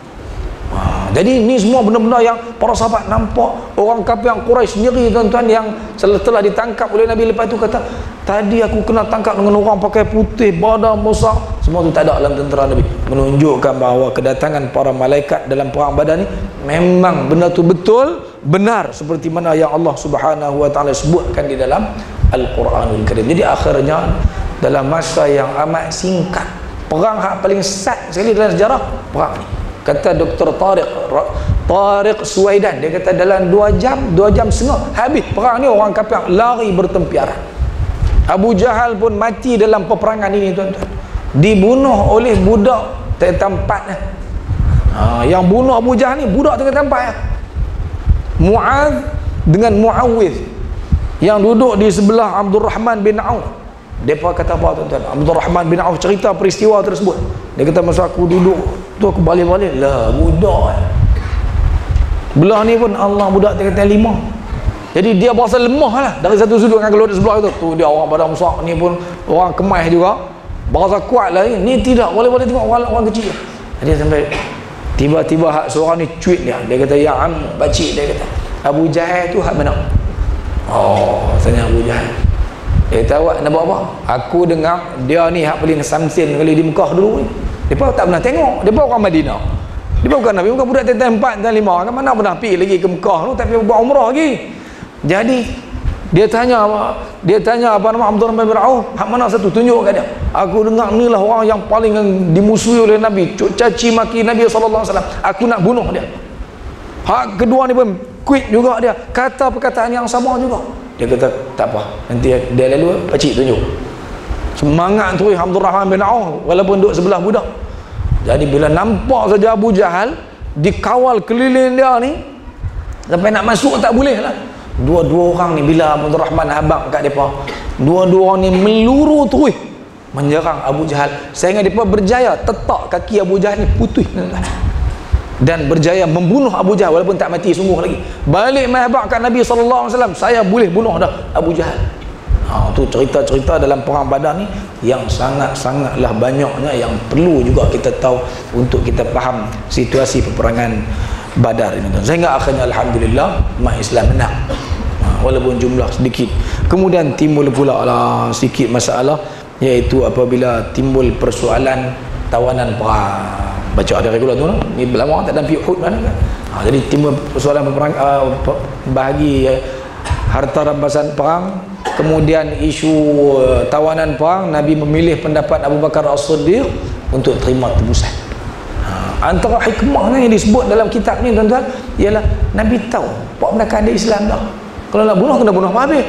Jadi ni semua benda-benda yang para sahabat nampak. Orang kafir yang Quraisy sendiri tuan-tuan, yang setelah ditangkap oleh Nabi lepas tu kata, tadi aku kena tangkap dengan orang pakai putih, badan besar, semua tu tak ada dalam tentera Nabi. Menunjukkan bahawa kedatangan para malaikat dalam perang Badar ni memang benda tu betul, benar, seperti mana yang Allah Subhanahu wa Ta'ala sebutkan di dalam Al-Quranul Karim. Jadi akhirnya dalam masa yang amat singkat, perang hak paling sat sekali dalam sejarah, perang ni. Kata Dr. Tariq Suwaidan, dia kata dalam 2 jam setengah habis perang ni. Orang kafir lari bertempiaran. Abu Jahal pun mati dalam peperangan ini tuan-tuan, dibunuh oleh budak tempat. Yang bunuh Abu Jahal ni budak tempat. Mu'adz dengan Mu'awidh yang duduk di sebelah Abdul Rahman bin Auf. Mereka kata apa tuan-tuan? Abdul Rahman bin Auf cerita peristiwa tersebut. Dia kata, masa aku duduk tu aku balik-balik lah budak belah ni pun Allah, budak dia kata 5. Jadi dia berasa lemah lah dari satu sudut dengan keluar di sebelah tu. Tu dia orang badan besar, ni pun orang kemas juga, berasa kuat lah ni tidak boleh tengok orang kecil. Jadi sampai tiba-tiba hak seorang ni cuit dia kata, ya am pakcik, dia kata Abu Jahal tu hak mana? Oh tanya Abu Jahal, tahu nak buat apa? Aku dengar dia ni hak paling samsin kali di Mekah dulu ni. Mereka tak pernah tengok. Mereka orang Madinah. Mereka bukan Nabi, bukan budak tentang 4 dan 5 kan, mana pernah pergi lagi ke Mekah tu, tapi buat umrah lagi. Jadi dia tanya apa nama Abdul Rahman bin Auf, hak mana satu, tunjuk kat dia. Aku dengar ni lah orang yang paling dimusuhi oleh Nabi, caci maki Nabi SAW. Aku nak bunuh dia. Hak kedua ni pun quit juga dia, kata perkataan yang sama juga. Dia kata tak apa, nanti dia lalu pakcik tunjuk. Semangat terus Abdul Rahman bin Auf walaupun duduk sebelah budak. Jadi bila nampak saja Abu Jahal dikawal keliling dia ni, sampai nak masuk tak boleh lah. Dua-dua orang ni bila Abdul Rahman habaq kat mereka, dua-dua orang ni meluru terus menyerang Abu Jahal, sehingga mereka berjaya tetak kaki Abu Jahal ni putus, dan berjaya membunuh Abu Jahal walaupun tak mati sungguh lagi. Balik mahbak kat Nabi SAW, saya boleh bunuh dah Abu Jahal. Tu cerita-cerita dalam perang Badar ni yang sangat-sangatlah banyaknya, yang perlu juga kita tahu untuk kita faham situasi peperangan Badar ini. Sehingga akhirnya alhamdulillah umat Islam menang, walaupun jumlah sedikit. Kemudian timbul pula lah sedikit masalah, iaitu apabila timbul persoalan tawanan perang. Baca ada regular tu ni, lama tak dalam Uhud mana kan. Jadi timbul persoalan perang, bahagi harta rampasan perang. Kemudian isu tawanan perang, Nabi memilih pendapat Abu Bakar As-Siddiq untuk terima tebusan. Antara hikmahnya yang disebut dalam kitab ni tuan-tuan, ialah Nabi tahu pak menakan dia Islam dah, kalau nak bunuh kena bunuh habis.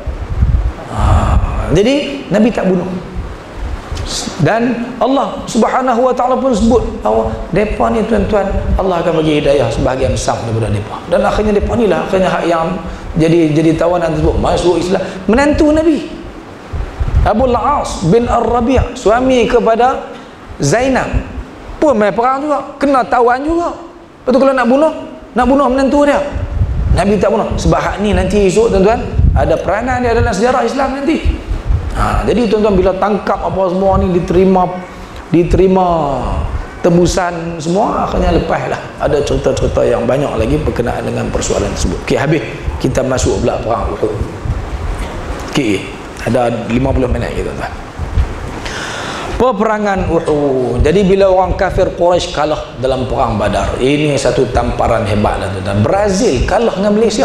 Jadi Nabi tak bunuh, dan Allah Subhanahu wa taala pun sebut bahawa depa ni tuan-tuan, Allah akan bagi hidayah sebahagian besar daripada depa, dan akhirnya depa ni lah akhirnya hak yang jadi tawanan tersebut masuk Islam. Menantu Nabi Abu Al-As bin Ar-Rabi', suami kepada Zainab, pun main perang juga, kena tawan juga. Betul, kalau nak bunuh menantu dia, Nabi tak bunuh. Sebab hak ni nanti esok tuan-tuan ada peranan dia dalam sejarah Islam nanti. Jadi tuan-tuan, bila tangkap apa semua ni, diterima tebusan semua, akhirnya lepas lah. Ada cerita-cerita yang banyak lagi berkenaan dengan persoalan tersebut. Okey, habis kita masuk pula perang Uhud. Okey, ada 50 minit gitu tuan. Peperangan Uhud. Jadi bila orang kafir Quraisy kalah dalam perang Badar, ini satu tamparan hebat lah tuan. Brazil kalah dengan Malaysia.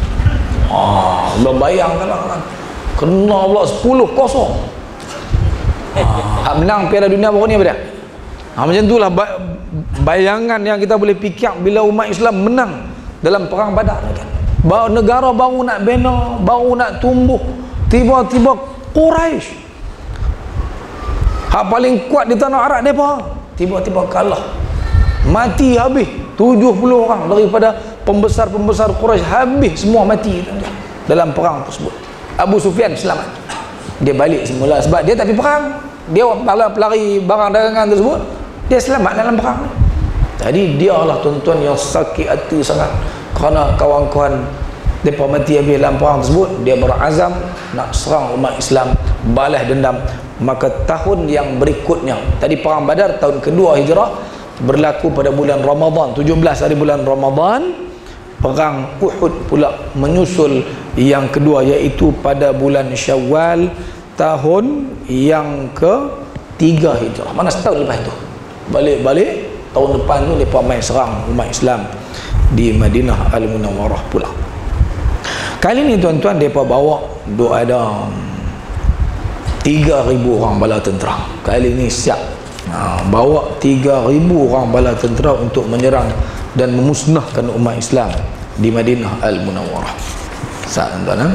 Bayang kalah, kena pula 10-0. Hak menang Piala Dunia baru ni apa dia? Macam itulah bayangan yang kita boleh fikir bila umat Islam menang dalam perang Badar kan. Negara baru nak bina, baru nak tumbuh, tiba-tiba Quraisy, hak paling kuat di tanah Arab mereka, tiba-tiba kalah, mati habis 70 orang daripada pembesar-pembesar Quraisy, habis semua mati dalam perang tersebut. Abu Sufyan selamat, dia balik semula sebab dia tak pergi perang, dia pelari barang dagangan tersebut, dia selamat dalam perang. Jadi dia lah tuan-tuan yang sakit hati sangat kerana kawan-kawan mereka mati habis dalam perang tersebut. Dia berazam nak serang umat Islam, balas dendam. Maka tahun yang berikutnya, tadi perang Badar tahun kedua Hijrah, berlaku pada bulan Ramadan, 17 hari bulan Ramadan. Perang Uhud pula menyusul yang kedua, iaitu pada bulan Syawal tahun yang ke-3 Hijrah. Mana setahun lepas tu, balik-balik tahun depan tu mereka main serang umat Islam di Madinah Al-Munawwarah pula. Kali ni tuan-tuan, mereka bawa ada 3,000 orang bala tentera. Kali ni siap bawa 3,000 orang bala tentera untuk menyerang dan memusnahkan umat Islam di Madinah Al-Munawwarah. Saat tuan-tuan,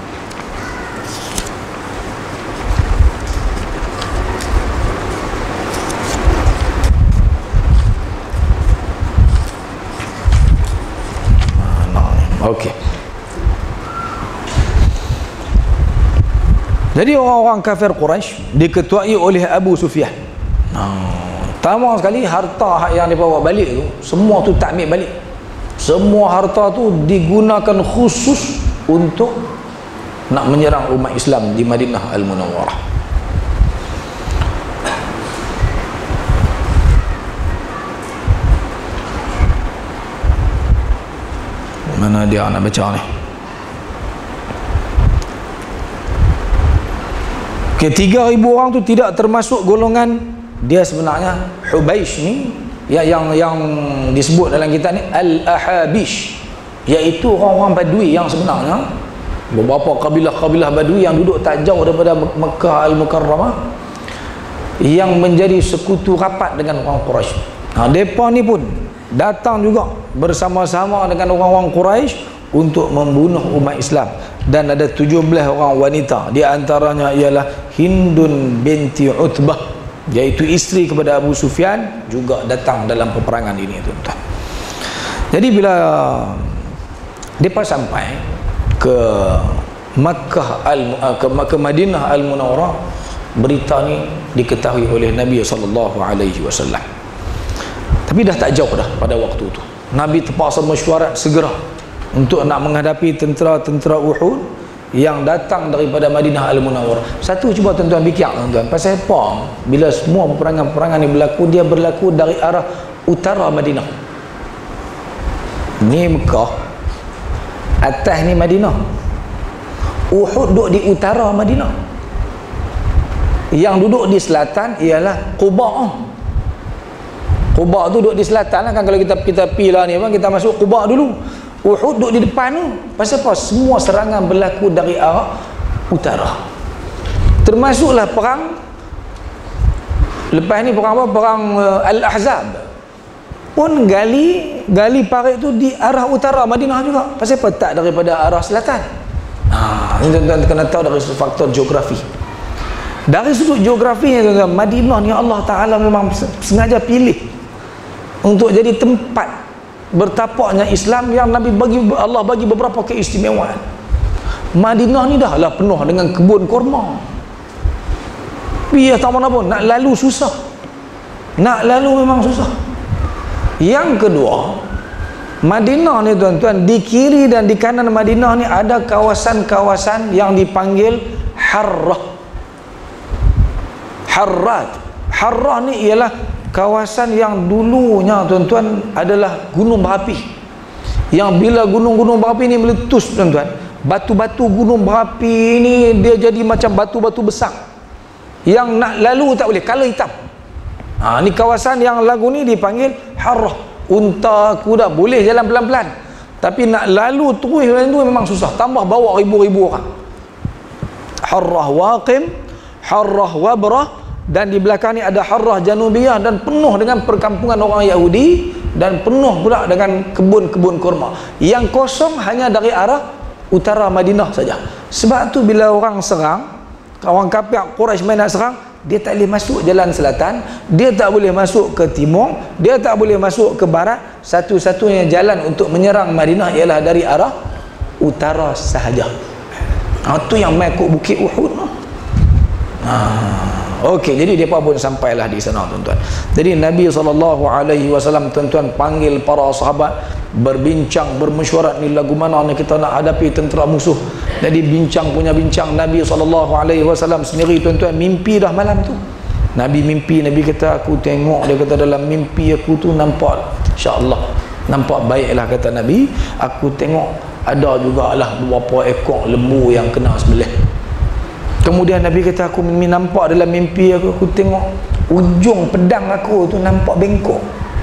okey. Jadi orang-orang kafir Quraisy diketuai oleh Abu Sufyan. Pertama sekali, harta yang dia bawa balik tu, semua tu tak ambil balik. Semua harta tu digunakan khusus untuk nak menyerang umat Islam di Madinah Al-Munawwarah. Mana dia nak baca ni? Okay, 3,000 orang tu tidak termasuk golongan dia sebenarnya Hubaish ni, yang disebut dalam kitab ni Al-Ahabish, iaitu orang-orang Badui yang sebenarnya beberapa kabilah-kabilah Badui yang duduk tak jauh daripada Mekah Al-Mukarramah, yang menjadi sekutu rapat dengan orang Quraisy. Mereka ni pun datang juga bersama-sama dengan orang-orang Quraisy untuk membunuh umat Islam, dan ada 17 orang wanita, di antaranya ialah Hindun binti Utbah, iaitu isteri kepada Abu Sufyan, juga datang dalam peperangan ini tuan-tuan. Jadi bila mereka sampai ke Makkah ke Madinah Al-Munawwarah, berita ni diketahui oleh Nabi SAW. Tapi dah tak jauh dah pada waktu tu, Nabi terpaksa mesyuarat segera untuk nak menghadapi tentera-tentera Uhud yang datang daripada Madinah Al-Munawwarah. Satu, cuba tuan-tuan fikir tuan-tuan, pasal apa bila semua peperangan-peperangan ni berlaku, dia berlaku dari arah utara Madinah. Ni Mekah, atas ni Madinah, Uhud duduk di utara Madinah, yang duduk di selatan ialah Quba. Quba tu duduk di selatan lah kan. Kalau kita pergi lah ni, kita masuk Quba dulu, Uhud duduk di depan tu. Pasal apa? Semua serangan berlaku dari arah utara. Termasuklah perang lepas ni, perang apa? Perang Al-Ahzab pun gali parit tu di arah utara Madinah juga. Pasal apa? Tak daripada arah selatan. Ini tuan-tuan kena tahu dari faktor geografi. Dari sudut geografinya tuan-tuan, Madinah ni Allah Ta'ala memang sengaja pilih untuk jadi tempat bertapaknya Islam yang Allah bagi beberapa keistimewaan. Madinah ni dah lah penuh dengan kebun kurma. Biar tak mana pun, nak lalu susah. Nak lalu memang susah. Yang kedua, Madinah ni tuan-tuan, di kiri dan di kanan Madinah ni ada kawasan-kawasan yang dipanggil Harrah. Harrah ni ialah kawasan yang dulunya tuan-tuan adalah gunung berapi, yang bila gunung-gunung berapi ni meletus tuan-tuan, batu-batu gunung berapi ni dia jadi macam batu-batu besar yang nak lalu tak boleh, color hitam. Ni kawasan yang lagu ni dipanggil Harrah. Unta, kuda boleh jalan pelan-pelan, tapi nak lalu terus tu memang susah, tambah bawa ribu-ribu orang. Harrah Waqim, Harrah Wabrah, dan di belakang ni ada Harrah Janubiyah, dan penuh dengan perkampungan orang Yahudi, dan penuh pula dengan kebun-kebun kurma. Yang kosong hanya dari arah utara Madinah saja. Sebab tu bila orang serang, orang kafir Quraisy main nak serang, dia tak boleh masuk jalan selatan, dia tak boleh masuk ke timur, dia tak boleh masuk ke barat. Satu-satunya jalan untuk menyerang Madinah ialah dari arah utara sahaja. Itu yang mai ke Bukit Uhud. Okey, jadi mereka pun sampailah di sana tuan-tuan. Jadi Nabi SAW tuan-tuan panggil para sahabat, berbincang, bermesyuarat, ni lagu mana ni kita nak hadapi tentera musuh. Jadi bincang punya bincang. Nabi SAW sendiri tuan-tuan mimpi dah malam tu. Nabi mimpi, Nabi kata aku tengok, dia kata dalam mimpi aku tu nampak, insya-Allah nampak baiklah kata Nabi, aku tengok ada jugalah beberapa ekor lembu yang kena sembelih. Kemudian Nabi kata aku nampak dalam mimpi aku tengok ujung pedang aku tu nampak bengkok.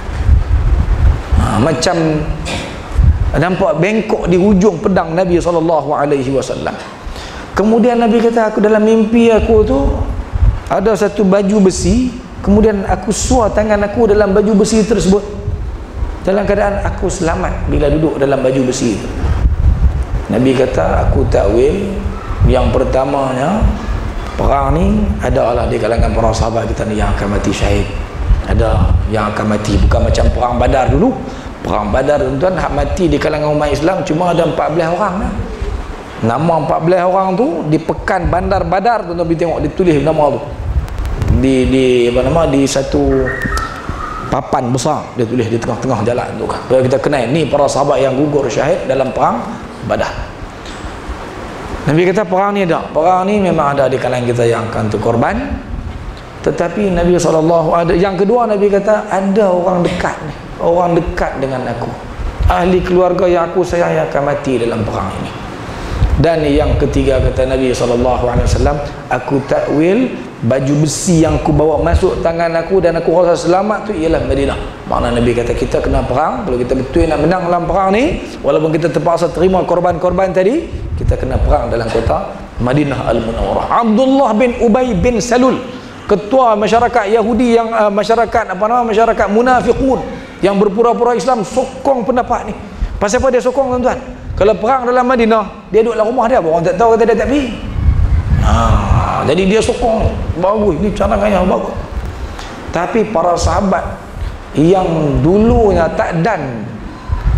Macam nampak bengkok di ujung pedang Nabi SAW. Kemudian Nabi kata aku dalam mimpi aku tu ada satu baju besi, kemudian aku suar tangan aku dalam baju besi tersebut, dalam keadaan aku selamat bila duduk dalam baju besi itu. Nabi kata aku takwil, yang pertamanya perang ni adalah di kalangan para sahabat kita ni yang akan mati syahid. Ada yang akan mati, bukan macam perang Badar dulu. Perang Badar tuan-tuan, hak mati di kalangan umat Islam cuma ada 14 orang lah. Nama 14 orang tu di pekan Bandar Badar tuan-tuan pergi tengok, ditulis nama tu di apa nama, di satu papan besar dia tulis di tengah-tengah jalan tu kan. Kalau kita kenal ni para sahabat yang gugur syahid dalam perang Badar. Nabi kata perang ni ada, perang ni memang ada di kalangan kita yang akan terkorban. Tetapi Nabi SAW ada. Yang kedua Nabi kata ada orang dekat ni, orang dekat dengan aku, ahli keluarga yang aku sayang yang akan mati dalam perang ini. Dan yang ketiga kata Nabi SAW, aku takwil baju besi yang aku bawa masuk tangan aku dan aku rasa selamat tu ialah Madinah. Makna Nabi kata kita kena perang, kalau kita betul nak menang dalam perang ni, walaupun kita terpaksa terima korban-korban tadi, kita kena perang dalam kota Madinah Al-Munawwarah. Abdullah bin Ubay bin Salul, ketua masyarakat Yahudi yang masyarakat masyarakat munafiqun yang berpura-pura Islam, sokong pendapat ni. Pasal apa dia sokong tuan-tuan? Kalau perang dalam Madinah, dia duduk dalam rumah dia, orang tak tahu kata dia tak pergi. Jadi dia sokong, bagus ni cadangan yang bagus. Tapi para sahabat yang dulunya tak dan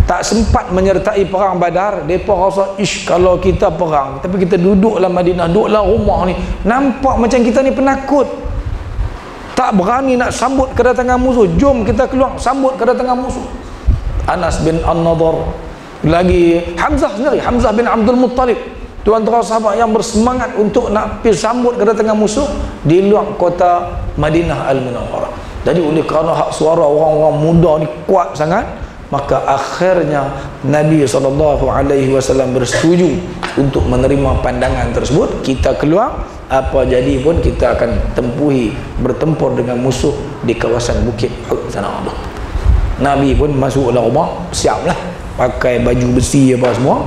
tak sempat menyertai perang Badar. Mereka rasa, ish, kalau kita perang, tapi kita duduklah Madinah, duduklah rumah ni, nampak macam kita ni penakut, tak berani nak sambut kedatangan musuh. Jom kita keluar sambut kedatangan musuh. Anas bin An-Nadhr, lagi Hamzah sendiri, Hamzah bin Abdul Muttalib, tu antara sahabat yang bersemangat untuk nak pergi sambut kedatangan musuh di luar kota Madinah Al-Munawwarah. Jadi oleh kerana hak suara orang-orang muda ni kuat sangat, maka akhirnya Nabi SAW bersetuju untuk menerima pandangan tersebut. Kita keluar, apa jadi pun kita akan tempuhi, bertempur dengan musuh di kawasan Bukit Uhud sana tu. Nabi pun masuklah rumah, siaplah, pakai baju besi apa semua.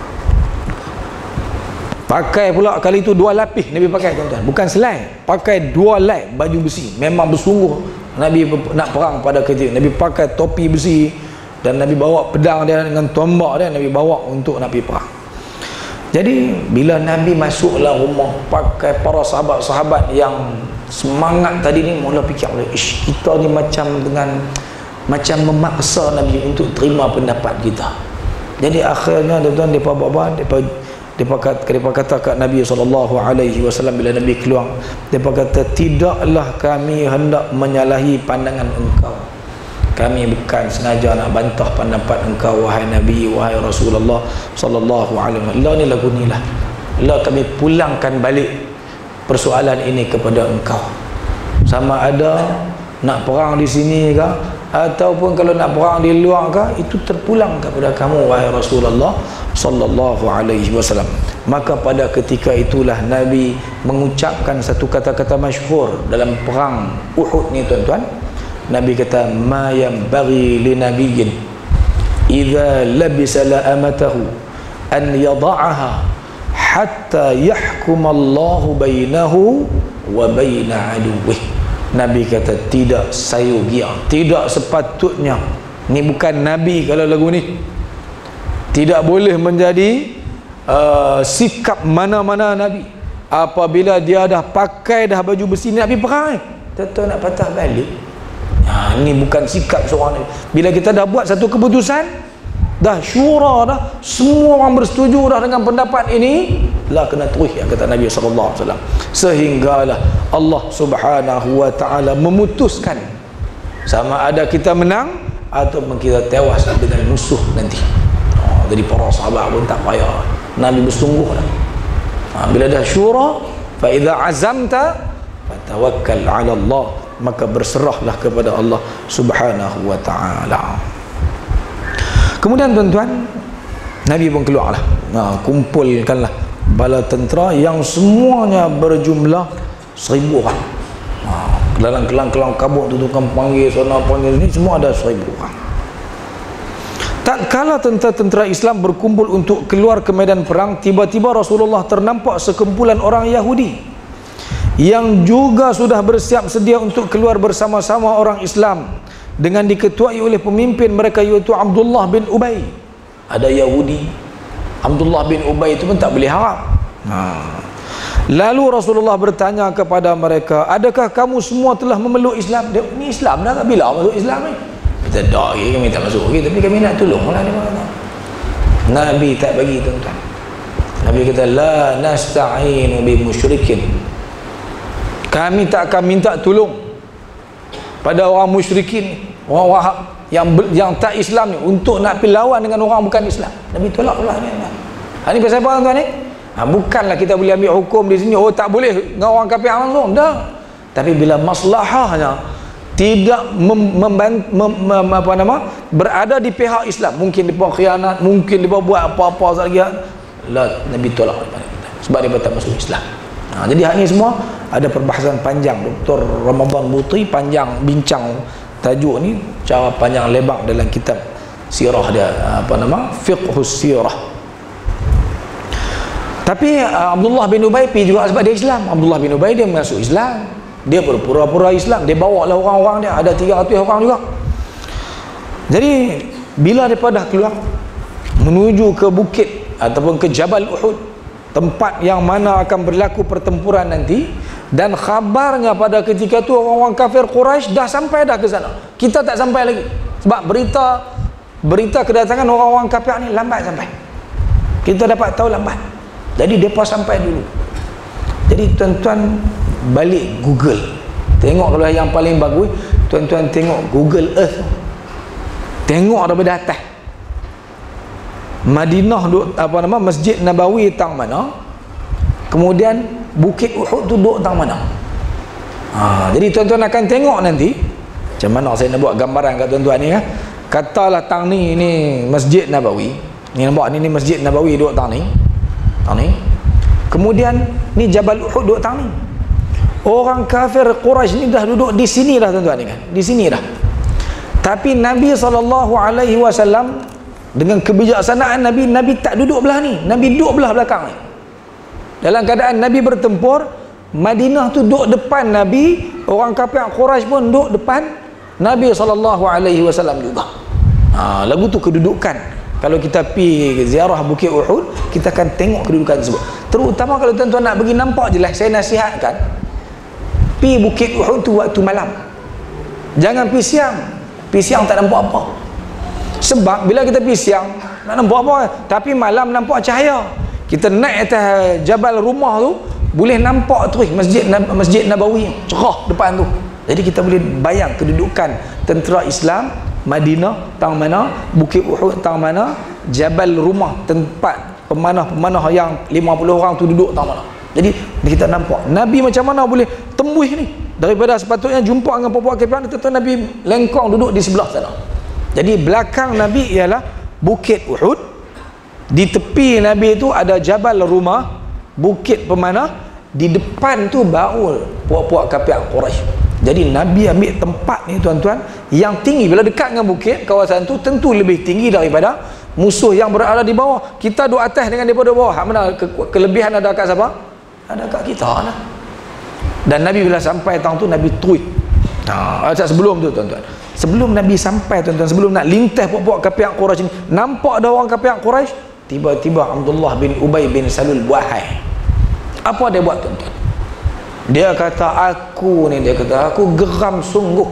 Pakai pula kali itu 2 lapis Nabi pakai, tuan-tuan, bukan selai, pakai 2 lai baju besi. Memang bersungguh Nabi nak perang pada ketika Nabi pakai topi besi, dan Nabi bawa pedang dia dengan tombak dia, Nabi bawa untuk nak pergi perang. Jadi bila Nabi masuklah rumah, pakai para sahabat-sahabat yang semangat tadi ni mula fikir, ish, kita ni macam memaksa Nabi untuk terima pendapat kita. Jadi akhirnya tuan-tuan, mereka kata kat Nabi SAW bila Nabi keluar, mereka kata, tidaklah kami hendak menyalahi pandangan engkau, kami bukan sengaja nak bantah pendapat engkau wahai Nabi, wahai Rasulullah sallallahu alaihi wasallam. Allah ni lagu ni lah, Allah kami pulangkan balik persoalan ini kepada engkau, sama ada nak perang di sini ke, ataupun kalau nak perang di luar ke, itu terpulang kepada kamu wahai Rasulullah sallallahu alaihi wasallam. Maka pada ketika itulah Nabi mengucapkan satu kata-kata masyhur dalam perang Uhud ni, tuan-tuan. Nabi kata, ma yanbaghi li nabiyyin idza labisa la'amatahu an yada'aha hatta yahkum Allahu bainahu wa baina aduwwih. Nabi kata, tidak sayugia, tidak sepatutnya, ni bukan Nabi kalau lagu ni, tidak boleh menjadi sikap mana-mana Nabi apabila dia dah pakai dah baju besi ni, Nabi perang tentu nak patah balik. Ini bukan sikap seorang Nabi. Bila kita dah buat satu keputusan, dah syura dah, semua orang bersetuju dah dengan pendapat ini, lah kena terus, yang kata Nabi SAW. Sehinggalah Allah Subhanahu wa ta'ala memutuskan sama ada kita menang ataupun kita tewas dengan musuh nanti. Jadi para sahabat pun tak payah, Nabi bersungguh dah. Bila dah syura, fa idza azamta fatawakkal 'ala Allah, maka berserahlah kepada Allah Subhanahu wa ta'ala. Kemudian tuan-tuan, Nabi pun keluarlah, kumpulkanlah bala tentera yang semuanya berjumlah 1000 orang. Dalam kelang-kelang kabut tu, tukang panggil sana panggil ni, semua ada 1000 orang. Tak kala tentera-tentera Islam berkumpul untuk keluar ke medan perang, tiba-tiba Rasulullah ternampak sekumpulan orang Yahudi yang juga sudah bersiap sedia untuk keluar bersama-sama orang Islam dengan diketuai oleh pemimpin mereka, iaitu Abdullah bin Ubay. Ada Yahudi, Abdullah bin Ubay itu pun tak boleh harap. Lalu Rasulullah bertanya kepada mereka, adakah kamu semua telah memeluk Islam? Dia, ni Islam dah tak, bila masuk Islam ni? Kita dah, kami tak masuk lagi, tapi kami nak tolonglah dia. Nabi tak bagi, tuan-tuan. Nabi kata, la nasta'inu bi musyrikin, kami tak akan minta tolong pada orang musyrikin, orang yang tak Islam ni, untuk nak pergi lawan dengan orang bukan Islam. Nabi tolak pula ni. Ini pasal apa, tuan-tuan ni? Bukanlah kita boleh ambil hukum di sini, oh tak boleh dengan orang kafir langsung, dah. Tapi bila maslahahnya tidak berada di pihak Islam, mungkin dia buat khianat, mungkin dia buat apa-apa lagi, lah, Nabi tolak sebab dia tak masuk Islam. Jadi hal ini semua ada perbahasan panjang. Dr. Ramadan Buti panjang bincang tajuk ni, cara panjang lebar dalam kitab sirah dia, Fiqhus Sirah. Tapi Abdullah bin Ubay pergi juga sebab dia Islam. Abdullah bin Ubay dia masuk Islam, dia berpura-pura Islam, dia bawa lah orang-orang dia, ada 300 orang juga. Jadi bila mereka dah keluar menuju ke bukit ataupun ke Jabal Uhud, tempat yang mana akan berlaku pertempuran nanti, dan khabarnya pada ketika itu orang-orang kafir Quraisy dah sampai dah ke sana. Kita tak sampai lagi sebab berita berita kedatangan orang-orang kafir ni lambat sampai. Kita dapat tahu lambat. Jadi mereka sampai dulu. Jadi tuan-tuan balik Google. Tengok kalau yang paling bagus, tuan-tuan tengok Google Earth. Tengok daripada atas. Madinah duk apa nama Masjid Nabawi tang mana? Kemudian Bukit Uhud tu duk tang mana? Jadi tuan-tuan akan tengok nanti macam mana saya nak buat gambaran kat tuan-tuan ni, katalah tang ni Masjid Nabawi. Ni nampak ni Masjid Nabawi duk tang ni. Kemudian ni Jabal Uhud duk tang ni. Orang kafir Quraisy ni dah duduk di sini dah tuan-tuan ni kan. Di sini dah. Tapi Nabi SAW dengan kebijaksanaan Nabi tak duduk belah ni. Nabi duduk belah belakang ni. Dalam keadaan Nabi bertempur, Madinah tu duduk depan Nabi, orang kafir Quraisy pun duduk depan Nabi SAW juga. Lagu tu kedudukan. Kalau kita pergi ziarah Bukit Uhud, kita akan tengok kedudukan tersebut. Terutama kalau tuan-tuan nak bagi nampak jelas, saya nasihatkan pergi Bukit Uhud tu waktu malam. Jangan pergi siang. Pergi siang tak nampak apa. Sebab bila kita pergi siang nak nampak apa, tapi malam nampak cahaya. Kita naik atas jabal rumah tu, boleh nampak terus Masjid Nabawi cerah depan tu. Jadi kita boleh bayang kedudukan tentera Islam Madinah tang mana, Bukit Uhud tang mana, jabal rumah tempat pemanah-pemanah yang 50 orang tu duduk tang mana. Jadi kita nampak Nabi macam mana boleh tembus ni, daripada sepatutnya jumpa dengan puak-puak kafir, tentu Nabi lengkong duduk di sebelah sana. Jadi belakang Nabi ialah Bukit Uhud, di tepi Nabi itu ada jabal rumah, bukit pemanah, di depan tu baru puak-puak kafir Quraisy. Jadi Nabi ambil tempat ni tuan-tuan yang tinggi. Bila dekat dengan bukit, kawasan tu tentu lebih tinggi daripada musuh yang berada di bawah. Kita duduk atas dengan daripada bawah. Hak mana kelebihan ada kat siapa? Ada kat kita lah. Dan Nabi bila sampai tang tu, Nabi tuit. Sebelum tu tuan-tuan, sebelum Nabi sampai tuan-tuan, sebelum nak lintas puak-puak kafir Quraisy ni, nampak ada orang kafir Quraisy, tiba-tiba Abdullah bin Ubay bin Salul buat hai. Apa dia buat tuan-tuan? Dia kata aku geram sungguh.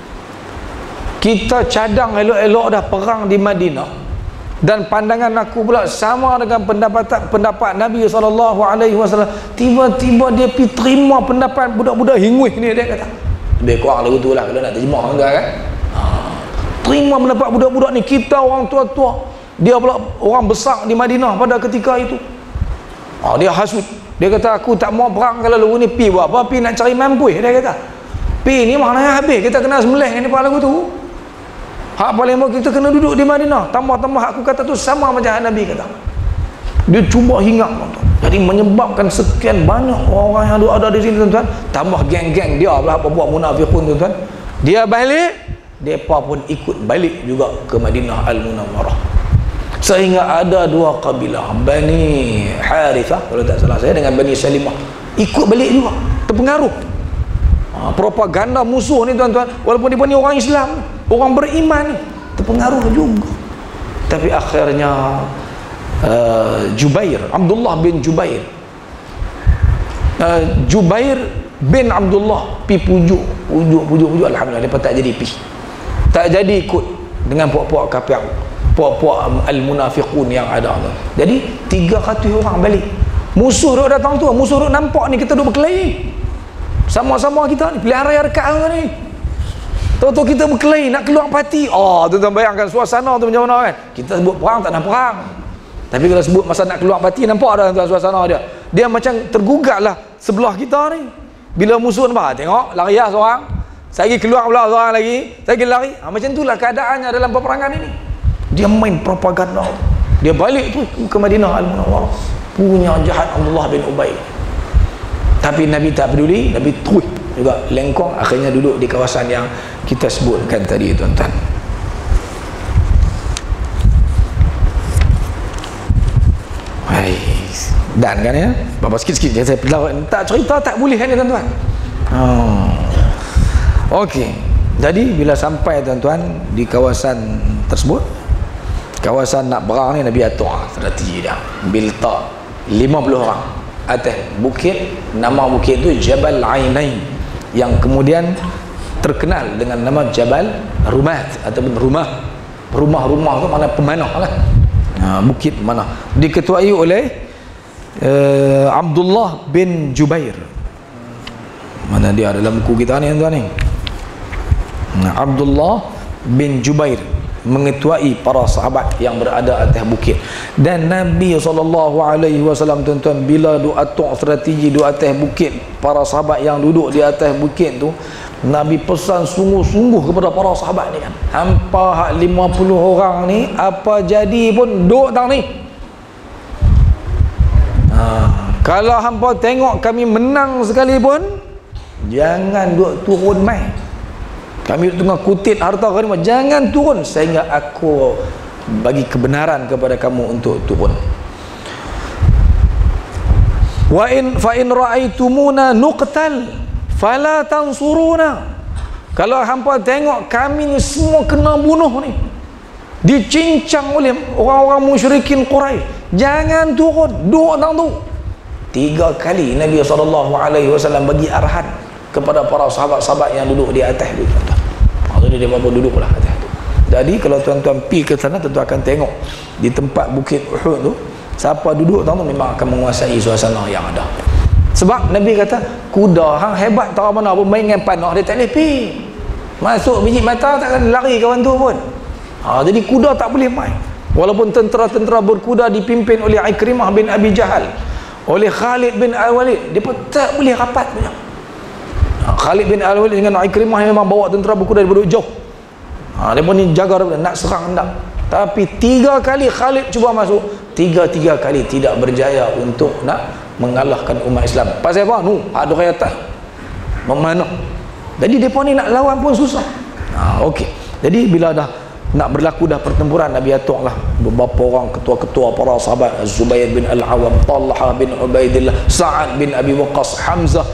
Kita cadang elok-elok dah perang di Madinah, dan pandangan aku pula sama dengan pendapat Nabi SAW. Tiba-tiba dia pergi terima pendapat budak-budak hinguih ni. Dia kata lebih kurang lagu tu lah kalau nak terjemah kan. Terima pendapat budak-budak ni. Kita orang tua-tua, dia pula orang besar di Madinah pada ketika itu. Dia hasut. Dia kata aku tak mau perang kalau lagu ni. Pi buat apa? Pi nak cari mampu. Dia kata pi ni maknanya habis, kita kena sembelih ni pada lagu tu. Hak paling mau kita kena duduk di Madinah. Tambah-tambah aku kata tu sama macam Nabi kata. Dia cuba hinggap tuan-tuan. Jadi menyebabkan sekian banyak orang yang ada di sini tuan-tuan. Tambah geng-geng dia pula apa buat munafiqun tuan-tuan. Dia balik, depa pun ikut balik juga ke Madinah Al-Munawwarah. Sehingga ada dua kabilah, Bani Harithah kalau tak salah saya dengan Bani Salimah, ikut balik juga, terpengaruh. Propaganda musuh ni tuan-tuan, walaupun dia ni orang Islam, orang beriman ni, terpengaruh juga. Tapi akhirnya Abdullah bin Jubair bin Abdullah pi pujuk, alhamdulillah dia tak jadi pi. Tak jadi ikut dengan puak-puak kafir, puak-puak al-munafiqun yang ada. Jadi 300 orang balik. Musuh duk datang tu, musuh duk nampak ni kita duk berkelahi. Sama-sama kita ni pilihan raya dekat ni. Tahu-tahu kita berkelahi nak keluar parti. Tuan-tuan bayangkan suasana tu macam mana kan. Kita sebut perang tak nak perang. Tapi kalau sebut masa nak keluar parti, nampak dah tuan suasana dia. Dia macam tergugatlah sebelah kita ni. Bila musuh nampak, tengok lari lah seorang. Saya lagi keluar pula seorang lagi. Saya lagi lari. Macam itulah keadaannya dalam peperangan ini. Dia main propaganda. Dia balik tu ke Madinah Al-Munawwarah. Punya jahat Abdullah bin Ubay. Tapi Nabi tak peduli. Nabi terus juga lengkong, akhirnya duduk di kawasan yang kita sebutkan tadi tuan-tuan. Dan kan ya, berapa sikit-sikit saya tak cerita tak boleh kan ya tuan-tuan. Okey. Jadi bila sampai tuan-tuan di kawasan tersebut, kawasan nak perang ni, Nabi atur strategi dia. Bilta 50 orang atas bukit, nama bukit tu Jabal Ainain, yang kemudian terkenal dengan nama Jabal Rumat ataupun Rumah. Rumah-rumah tu mana pemanah lah. Bukit pemanah. Diketuai oleh Abdullah bin Jubair. Mana dia dalam buku kita ni tuan ni? Abdullah bin Jubair mengetuai para sahabat yang berada atas bukit. Dan Nabi SAW tuan-tuan, bila duk atur strategi duk atas bukit, para sahabat yang duduk di atas bukit tu, Nabi pesan sungguh-sungguh kepada para sahabat ni kan, hampa 50 orang ni apa jadi pun duduk tang ni. Kalau hampa tengok kami menang sekalipun, jangan duk turun mai. Kami tengah kutip harta ghanimah, jangan turun sehingga aku bagi kebenaran kepada kamu untuk turun. Fa in ra'aitumuna nuqtal fala tansuruna. Kalau hampa tengok kami ni semua kena bunuh ni, dicincang oleh orang-orang musyrikin Quraisy, jangan turun, duduk tang tu. 3 kali Nabi SAW bagi arahan kepada para sahabat-sahabat yang duduk di atas tu, tuan-tuan. Jadi dia bawa duduklah atas tu. Jadi kalau tuan-tuan pergi ke sana, tuan-tuan akan tengok di tempat bukit Uhud tu, siapa duduk tu memang akan menguasai suasana yang ada. Sebab Nabi kata, kuda hang hebat tahu mana pun main dengan panah dia tak boleh pergi. Masuk biji mata takkan lari kawan tu pun. Jadi kuda tak boleh main. Walaupun tentera-tentera berkuda dipimpin oleh Ikrimah bin Abi Jahal, oleh Khalid bin Al-Walid, dia pun tak boleh rapat punya. Khalid bin Al-Walid dengan Ikrimah memang bawa tentera berkuda daripada jauh. Dia pun ni jaga nak serang hendak. Tapi 3 kali Khalid cuba masuk, 3 kali tidak berjaya untuk nak mengalahkan umat Islam. Pasal apa? Ada orang atas memanah. Jadi mereka ni nak lawan pun susah. Okey. Jadi bila dah nak berlaku dah pertempuran, Nabi atur lah beberapa orang ketua-ketua para sahabat, Zubair bin Al-Awwam, Talha bin Ubaidillah, Sa'ad bin Abi Waqqas, Hamzah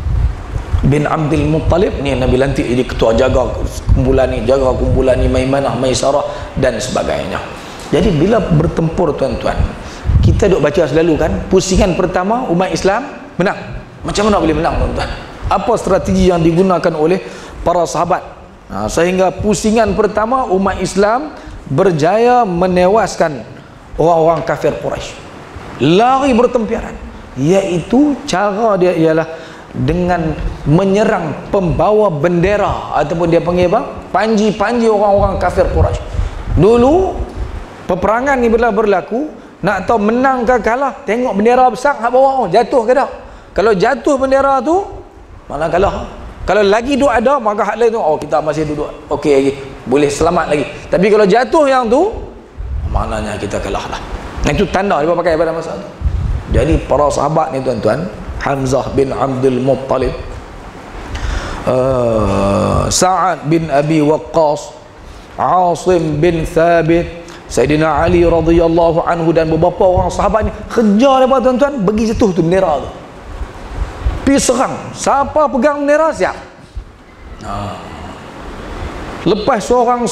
bin Abdul Muttalib ni Nabi lantik jadi ketua, jaga kumpulan ni, Maimanah, Maisarah dan sebagainya. Jadi bila bertempur tuan-tuan, kita duk baca selalu kan, pusingan pertama umat Islam menang. Macam mana boleh menang tuan-tuan? Apa strategi yang digunakan oleh para sahabat sehingga pusingan pertama umat Islam berjaya menewaskan orang-orang kafir Quraisy, lari bertempiran, iaitu cara dia ialah dengan menyerang pembawa bendera ataupun dia panggil apa? Panji-panji orang-orang kafir Quraisy. Dulu peperangan ni bila berlaku, nak tahu menang ke kalah, tengok bendera besar hak bawah jatuh ke tak. Kalau jatuh bendera tu, malah kalah. Kalau lagi duk ada, maka hak lain tu kita masih duduk okey lagi, boleh selamat lagi. Tapi kalau jatuh yang tu, maknanya kita kalah lah. Itu tanda dia pakai pada masa tu. Jadi para sahabat ni tuan-tuan, Hamzah bin Abdul Muttalib, Sa'ad bin Abi Waqqas, Asim bin Thabit, Sayyidina Ali radhiyallahu anhu dan beberapa orang sahabat ni kejar mereka tuan-tuan, bagi jatuh tu bendera tu, pergi serang. Siapa pegang bendera siap. Lepas seorang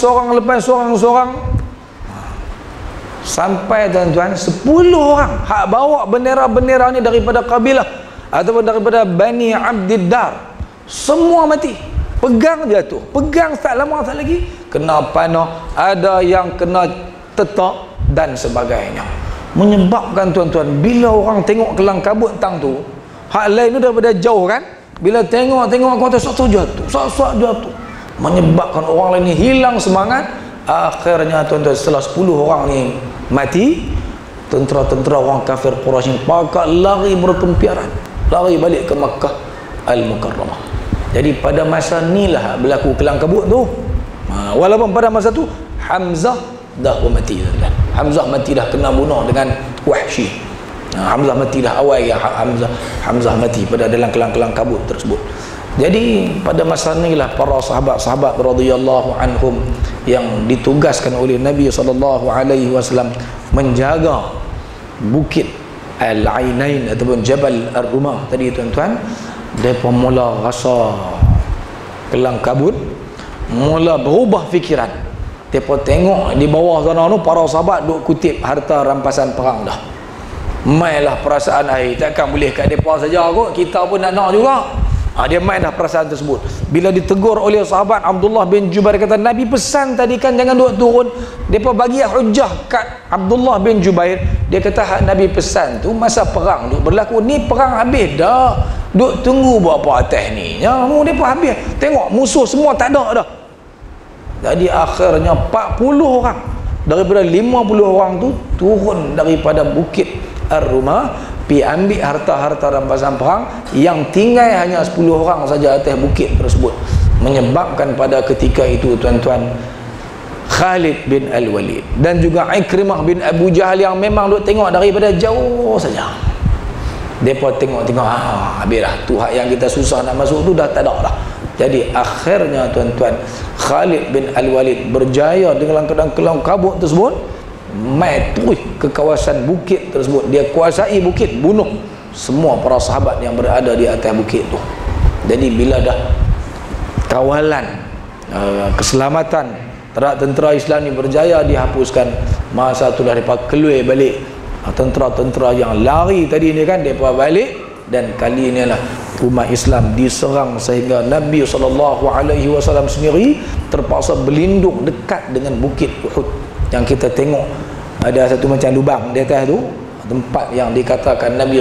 sampai tuan-tuan 10 orang hak bawa bendera-bendera ni daripada kabilah ataupun daripada Bani Abdiddar, semua mati. Pegang jatuh, pegang tak lama tak lagi kena panah, ada yang kena tetak dan sebagainya. Menyebabkan tuan-tuan, bila orang tengok kelang kabut tang tu, hak lain tu daripada jauh kan, bila tengok kata sok jatuh, menyebabkan orang lain ni hilang semangat. Akhirnya tuan-tuan, setelah 10 orang ni mati, tentera-tentera orang kafir Quraisy pakak lari bertempiaran, lari balik ke Makkah Al-Mukarramah. Jadi pada masa inilah berlaku kelang kabut tu. Walaupun pada masa tu Hamzah dah pun mati tuan-tuan. Hamzah mati dah kena bunuh dengan Wahsy. Hamzah mati dah awal ya, Hamzah mati pada dalam kelang-kelang kabut tersebut. Jadi pada masa inilah para sahabat-sahabat radhiyallahu anhum yang ditugaskan oleh Nabi SAW menjaga bukit Al-Ainain ataupun Jabal Ar-Rumah tadi tuan-tuan, mereka mula rasa kelang kabut, mula berubah fikiran. Mereka tengok di bawah sana tu para sahabat duk kutip harta rampasan perang dah. Mailah perasaan takkan boleh kat mereka saja kot, kita pun nak juga. Dia main dah perasaan tersebut. Bila ditegur oleh sahabat Abdullah bin Jubair, kata Nabi pesan tadi kan jangan duk turun. Depa bagi hujah kat Abdullah bin Jubair. Dia kata Nabi pesan tu masa perang duk berlaku, ni perang habis dah. Duk tunggu buat apa atas ni. Mu depa habis. Tengok musuh semua tak ada dah. Jadi akhirnya 40 orang daripada 50 orang tu turun daripada bukit Ar-Rumah, pi ambil harta-harta rampasan perang. Yang tinggal hanya 10 orang saja atas bukit tersebut. Menyebabkan pada ketika itu tuan-tuan, Khalid bin Al-Walid dan juga Ikrimah bin Abu Jahal yang memang duk tengok daripada jauh saja. Depa tengok-tengok, habis dah tu hak yang kita susah nak masuk tu dah tak ada dah. Jadi akhirnya tuan-tuan, Khalid bin Al-Walid berjaya dengan kelang kabut tersebut, mai terus ke kawasan bukit tersebut. Dia kuasai bukit, bunuh semua para sahabat yang berada di atas bukit tu. Jadi bila dah kawalan keselamatan terhadap tentera Islam ni berjaya dihapuskan, masa tu dah mereka keluar balik. Tentera-tentera yang lari tadi ni kan, mereka balik, dan kali ni lah umat Islam diserang sehingga Nabi SAW sendiri terpaksa berlindung dekat dengan bukit Uhud. Yang kita tengok ada satu macam lubang di atas tu, tempat yang dikatakan Nabi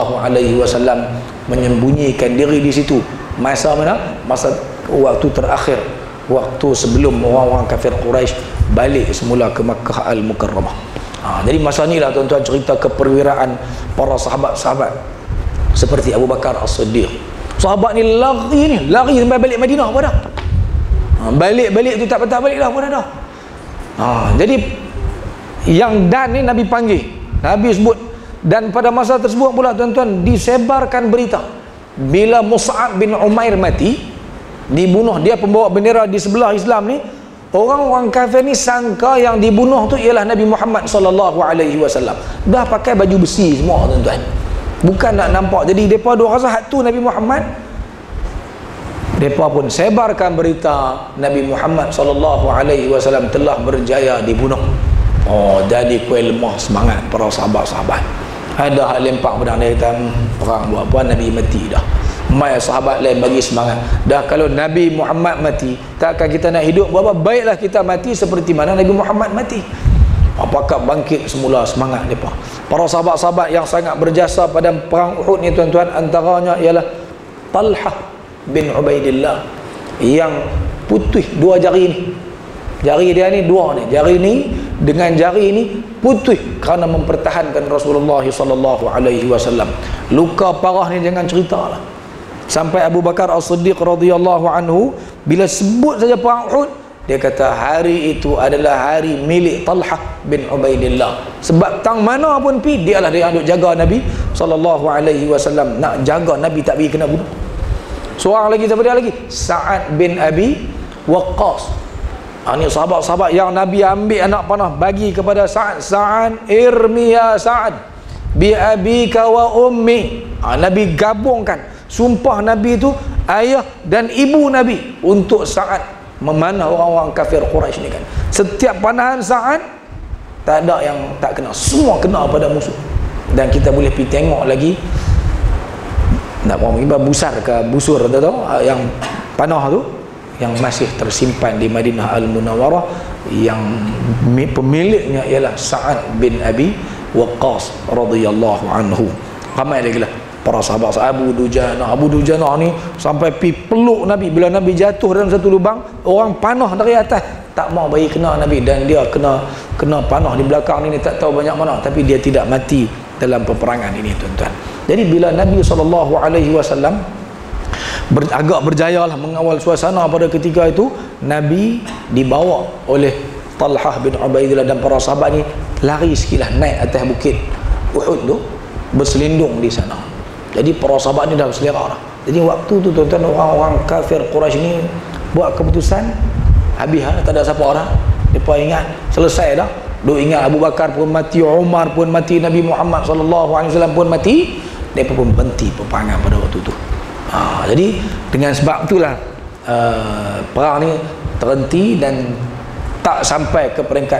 SAW menyembunyikan diri di situ. Masa mana? Masa waktu terakhir, waktu sebelum orang-orang kafir Quraisy balik semula ke Makkah Al-Mukarramah. Jadi masa ni lah tuan-tuan cerita keperwiraan para sahabat-sahabat seperti Abu Bakar As-Siddiq. Sahabat ni lari sampai balik Madinah apa dah. Balik-balik tu tak patah balik dah apa dah. Jadi yang Dan ni Nabi panggil, Nabi sebut, dan pada masa tersebut pula tuan-tuan disebarkan berita bila Mus'ab bin Umair mati, dibunuh, dia pembawa bendera di sebelah Islam ni. Orang-orang kafir ni sangka yang dibunuh tu ialah Nabi Muhammad SAW. Dah pakai baju besi semua tuan-tuan, bukan nak nampak. Jadi mereka dua rasa hak tu Nabi Muhammad. Mereka pun sebarkan berita Nabi Muhammad SAW telah berjaya dibunuh. Jadi kuih lemah semangat para sahabat-sahabat. Ada hak lempak pedang, dia kata perang buat apa, Nabi mati dah. Mai sahabat lain bagi semangat, dah kalau Nabi Muhammad mati, takkan kita nak hidup buat apa? Baiklah kita mati seperti mana Nabi Muhammad mati. Apakah bangkit semula semangat mereka. Para sahabat-sahabat yang sangat berjasa pada perang Uhud ni tuan-tuan, antaranya ialah Talhah bin Ubaidillah yang putih dua jari ni. Jari dia ni dua ni, jari ni dengan jari ni putih kerana mempertahankan Rasulullah SAW. Luka parah ni jangan cerita lah. Sampai Abu Bakar As-Siddiq radhiyallahu anhu bila sebut saja perang Uhud, dia kata hari itu adalah hari milik Talhah bin Ubaidillah. Sebab tang mana pun pi, dialah dia yang duk jaga Nabi SAW. Nak jaga Nabi tak pergi kena bunuh. Seorang lagi, siapa dia lagi? Sa'ad bin Abi Waqqas. Ini sahabat-sahabat yang Nabi ambil anak panah bagi kepada Sa'ad. Sa'ad irmi ya Sa'ad bi abika wa ummi. Nabi gabungkan sumpah Nabi itu ayah dan ibu Nabi untuk Sa'ad memanah orang-orang kafir Quraisy ni kan. Setiap panahan Sa'ad tak ada yang tak kena, semua kena pada musuh. Dan kita boleh pergi tengok lagi, nak ibarat busar ke busur tu yang panah tu yang masih tersimpan di Madinah Al-Munawwarah, yang pemiliknya ialah Sa'ad bin Abi Waqqas radhiyallahu anhu. Ramai lagi lah para sahabat. Abu Dujanah ni sampai pi peluk Nabi. Bila Nabi jatuh dalam satu lubang, orang panah dari atas tak mau bagi kena Nabi, dan dia kena panah di belakang ni tak tahu banyak mana, tapi dia tidak mati dalam peperangan ini tuan-tuan. Jadi bila Nabi SAW agak berjaya lah mengawal suasana pada ketika itu, Nabi dibawa oleh Talhah bin Ubaidillah dan para sahabat ni lari sekilas naik atas bukit Uhud tu, berselindung di sana. Jadi para sahabat ni dah berselera dah. Jadi waktu tu tuan-tuan, orang-orang kafir Quraisy ni buat keputusan habis dah, tak ada siapa dah. Depa ingat selesai dah. Duk ingat Abu Bakar pun mati, Umar pun mati, Nabi Muhammad SAW pun mati. Depa pun berhenti peperangan pada waktu tu. Jadi dengan sebab itulah perang ni terhenti dan tak sampai ke peringkat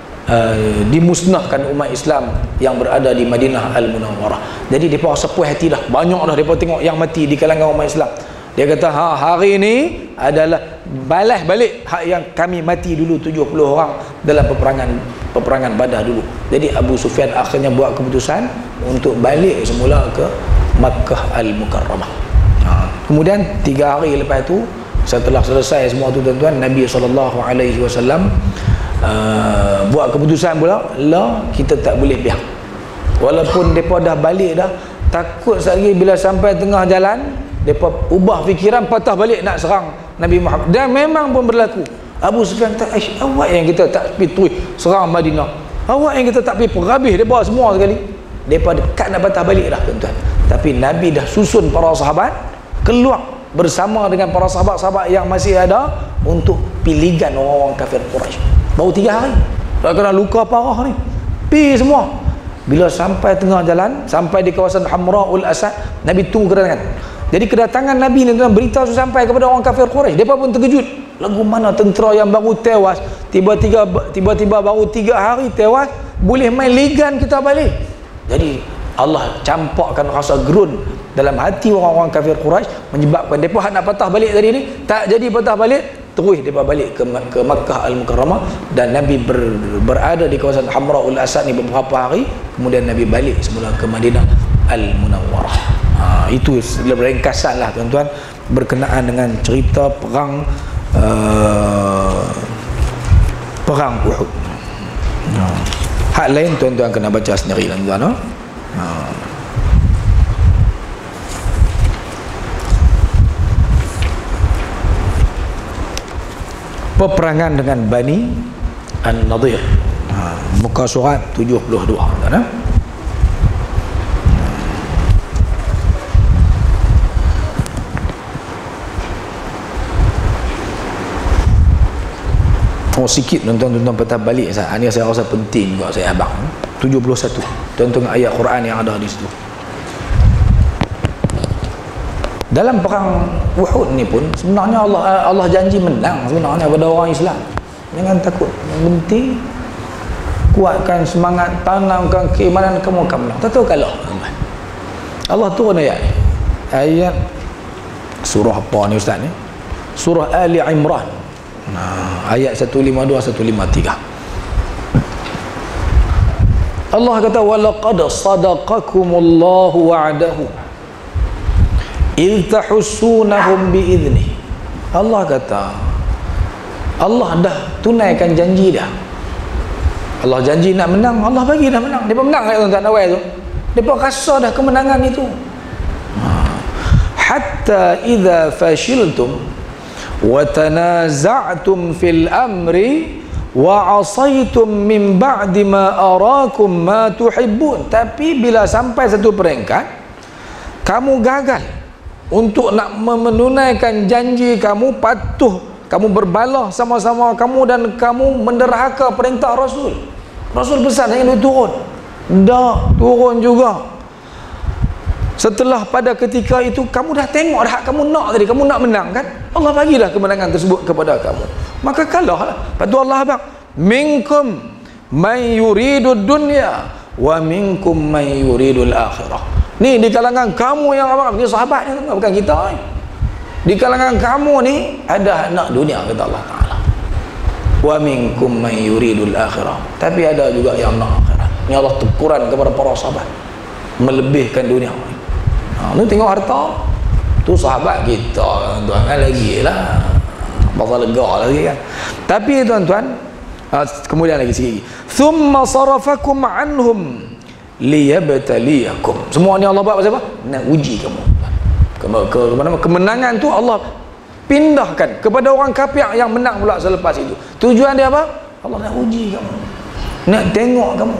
dimusnahkan umat Islam yang berada di Madinah Al-Munawwarah. Jadi mereka sepuh hati dah, banyak dah mereka tengok yang mati di kalangan umat Islam. Dia kata hari ini adalah balas balik hak yang kami mati dulu 70 orang dalam peperangan Badar dulu. Jadi Abu Sufyan akhirnya buat keputusan untuk balik semula ke Makkah Al-Mukarramah. Kemudian 3 hari lepas tu, setelah selesai semua tu tuan-tuan, Nabi SAW buat keputusan pula, lah kita tak boleh biar. Walaupun mereka dah balik dah, takut sekali bila sampai tengah jalan mereka ubah fikiran, patah balik nak serang Nabi Muhammad. Dan memang pun berlaku. Abu Sufyan kata, awak yang kita tak pergi serang Madinah, awak yang kita tak pergi perhabis mereka semua sekali. Mereka dekat nak patah balik dah tuan-tuan. Tapi Nabi dah susun para sahabat keluar bersama dengan para sahabat-sahabat yang masih ada untuk pilihan orang-orang kafir Quraisy. Baru 3 hari dah kena luka parah ni, pi semua. Bila sampai tengah jalan, sampai di kawasan Hamra'ul Asad, Nabi tunggu kedatangan. Jadi kedatangan Nabi ni tuan, berita tu sampai kepada orang kafir Quraisy. Mereka pun terkejut. Lagu mana tentera yang baru tewas, tiba-tiba baru 3 hari tewas, boleh main ligan kita balik. Jadi Allah campakkan rasa gerun dalam hati orang-orang kafir Quraisy, menyebabkan mereka nak patah balik tadi ni tak jadi patah balik, terus mereka balik ke Makkah Al-Mukarramah. Dan Nabi berada di kawasan Hamra'ul Asad ni beberapa hari, kemudian Nabi balik semula ke Madinah Al-Munawwarah. Itu ringkasan lah tuan-tuan berkenaan dengan cerita perang Uhud. Hak lain tuan-tuan kena baca sendiri lah tuan-tuan. Peperangan dengan Bani An-Nadir, muka surat 72 tuan-tuan. Sikit tuan-tuan patah balik. Ini saya rasa penting juga saya abang. 71 tuan-tuan ayat Quran yang ada di situ. Dalam perang Uhud ni pun sebenarnya Allah janji menang sebenarnya pada orang Islam. Jangan takut. Yang penting kuatkan semangat, tanamkan keimanan, kamu akan menang. Tak tahu kalau Allah turun ayat ni. Ayat surah apa ni ustaz ni? Surah Ali Imran. Ayat 152 153. Allah kata walaqad sadaqakumullahu wa'dahu idh tahussunahum biidnih. Allah kata Allah dah tunaikan janji dah. Allah janji nak menang, Allah bagi dah menang. Dia menang kat tuan-tuan awal tu. Dia rasa dah kemenangan itu. Hatta idza fashiltum wa tanaza'tum fil amri wa 'asaitum min ba'di ma arakum ma tuhibbun. Tapi bila sampai satu peringkat kamu gagal untuk nak menunaikan janji kamu, patuh kamu berbalah sama-sama kamu dan kamu menderhaka perintah Rasul. Rasul pesan yang turun, dah turun juga. Setelah pada ketika itu kamu dah tengok dah kamu nak tadi, kamu nak menang kan, Allah bagilah kemenangan tersebut kepada kamu, maka kalahlah. Lepas tu Allah abang, minkum man yuridud dunya wa minkum man yuridul akhirah. Ni di kalangan kamu yang abang, ni sahabat ni bukan kita ni. Di kalangan kamu ni ada nak dunia kata Allah Ta'ala. Wa minkum man yuridul akhirah, tapi ada juga yang nak akhirat. Ni Allah teguran kepada para sahabat melebihkan dunia. Ni tengok harta tu sahabat kita tuan kan, lagi lah pasal lega lagi kan. Tapi tuan-tuan kemudian lagi sikit, thumma sarafakum anhum liyabtaliyakum. Semua ni Allah buat pasal apa? Nak uji kamu. Kemenangan tu Allah pindahkan kepada orang kafir yang menang pula selepas itu. Tujuan dia apa? Allah nak uji kamu, nak tengok kamu.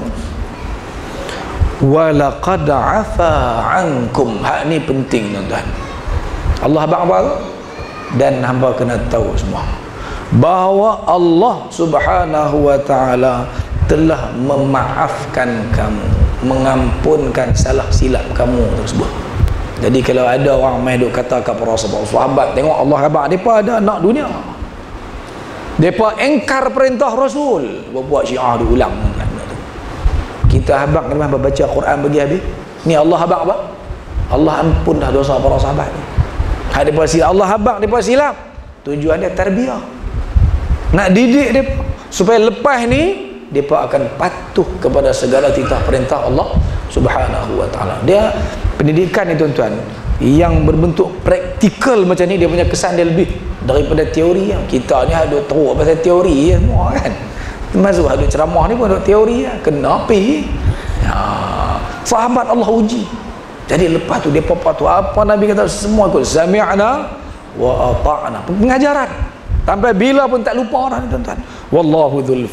Walaqad afa ankum. Hak ni penting tuan-tuan. Allah abang-abang dan hamba kena tahu semua bahawa Allah Subhanahu wa ta'ala telah memaafkan kamu, mengampunkan salah silap kamu tersebut. Jadi kalau ada orang main duk kata kat para sahabat, tengok Allah abang depa ada nak dunia, depa engkar perintah Rasul, buat syiar diulang. Kita abang kena baca Quran bagi habis. Ni Allah abang apa? Allah ampun dah dosa para sahabat ni. Hak depa silap, Allah habaq depa silap. Tujuan dia tarbiyah. Nak didik depa supaya lepas ni depa akan patuh kepada segala titah perintah Allah Subhanahu wa taala. Dia pendidikan ni tuan-tuan yang berbentuk praktikal macam ni, dia punya kesan dia lebih daripada teori. Kita ni ada teruk pasal teori semua kan. Termasuk ada ceramah ni pun ada teori kenapa sahabat Allah uji. Jadi lepas tu depa patuh apa Nabi kata, semua ikut sami'na wa ata'na. Pengajaran sampai bila pun tak lupa orang ni tuan-tuan. Wallahu dzul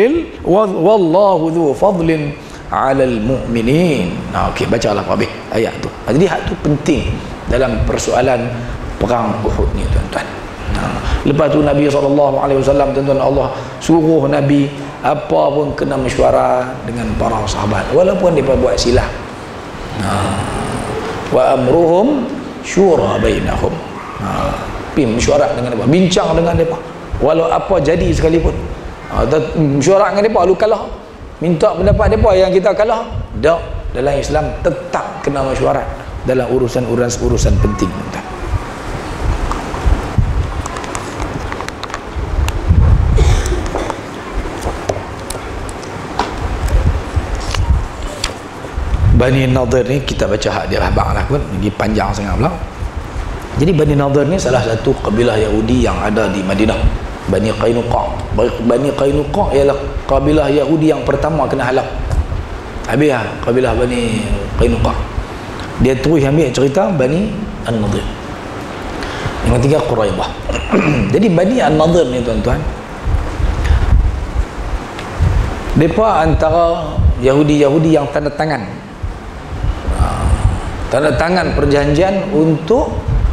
fadlin 'alal mu'minin. Okey, bacalah Pak ayat tu. Jadi hak tu penting dalam persoalan perang Uhud ni tuan-tuan. Lepas tu Nabi SAW tuan-tuan, Allah suruh Nabi apa pun kena mesyuarat dengan para sahabat walaupun mereka buat silap. Wa amruhum syura bainahum. Mesyuarat dengan mereka, bincang dengan mereka walau apa jadi sekalipun. Mesyuarat dengan mereka, lu kalah minta pendapat mereka yang kita kalah. Tak, dalam Islam tetap kena mesyuarat dalam urusan penting. Bani Nadir ni kita baca hak dia habaq lah pun, lagi panjang sangat pula. Jadi Bani Nadir ni salah satu kabilah Yahudi yang ada di Madinah, Bani Qainuqa. Bani Qainuqa ialah kabilah Yahudi yang pertama kena halak. Habis kabilah Bani Qainuqa. Dia terus ambil cerita Bani An-Nadir. Yang ketiga Quraidah. Jadi Bani An-Nadir ni tuan-tuan, mereka antara Yahudi-Yahudi yang tanda tangan perjanjian untuk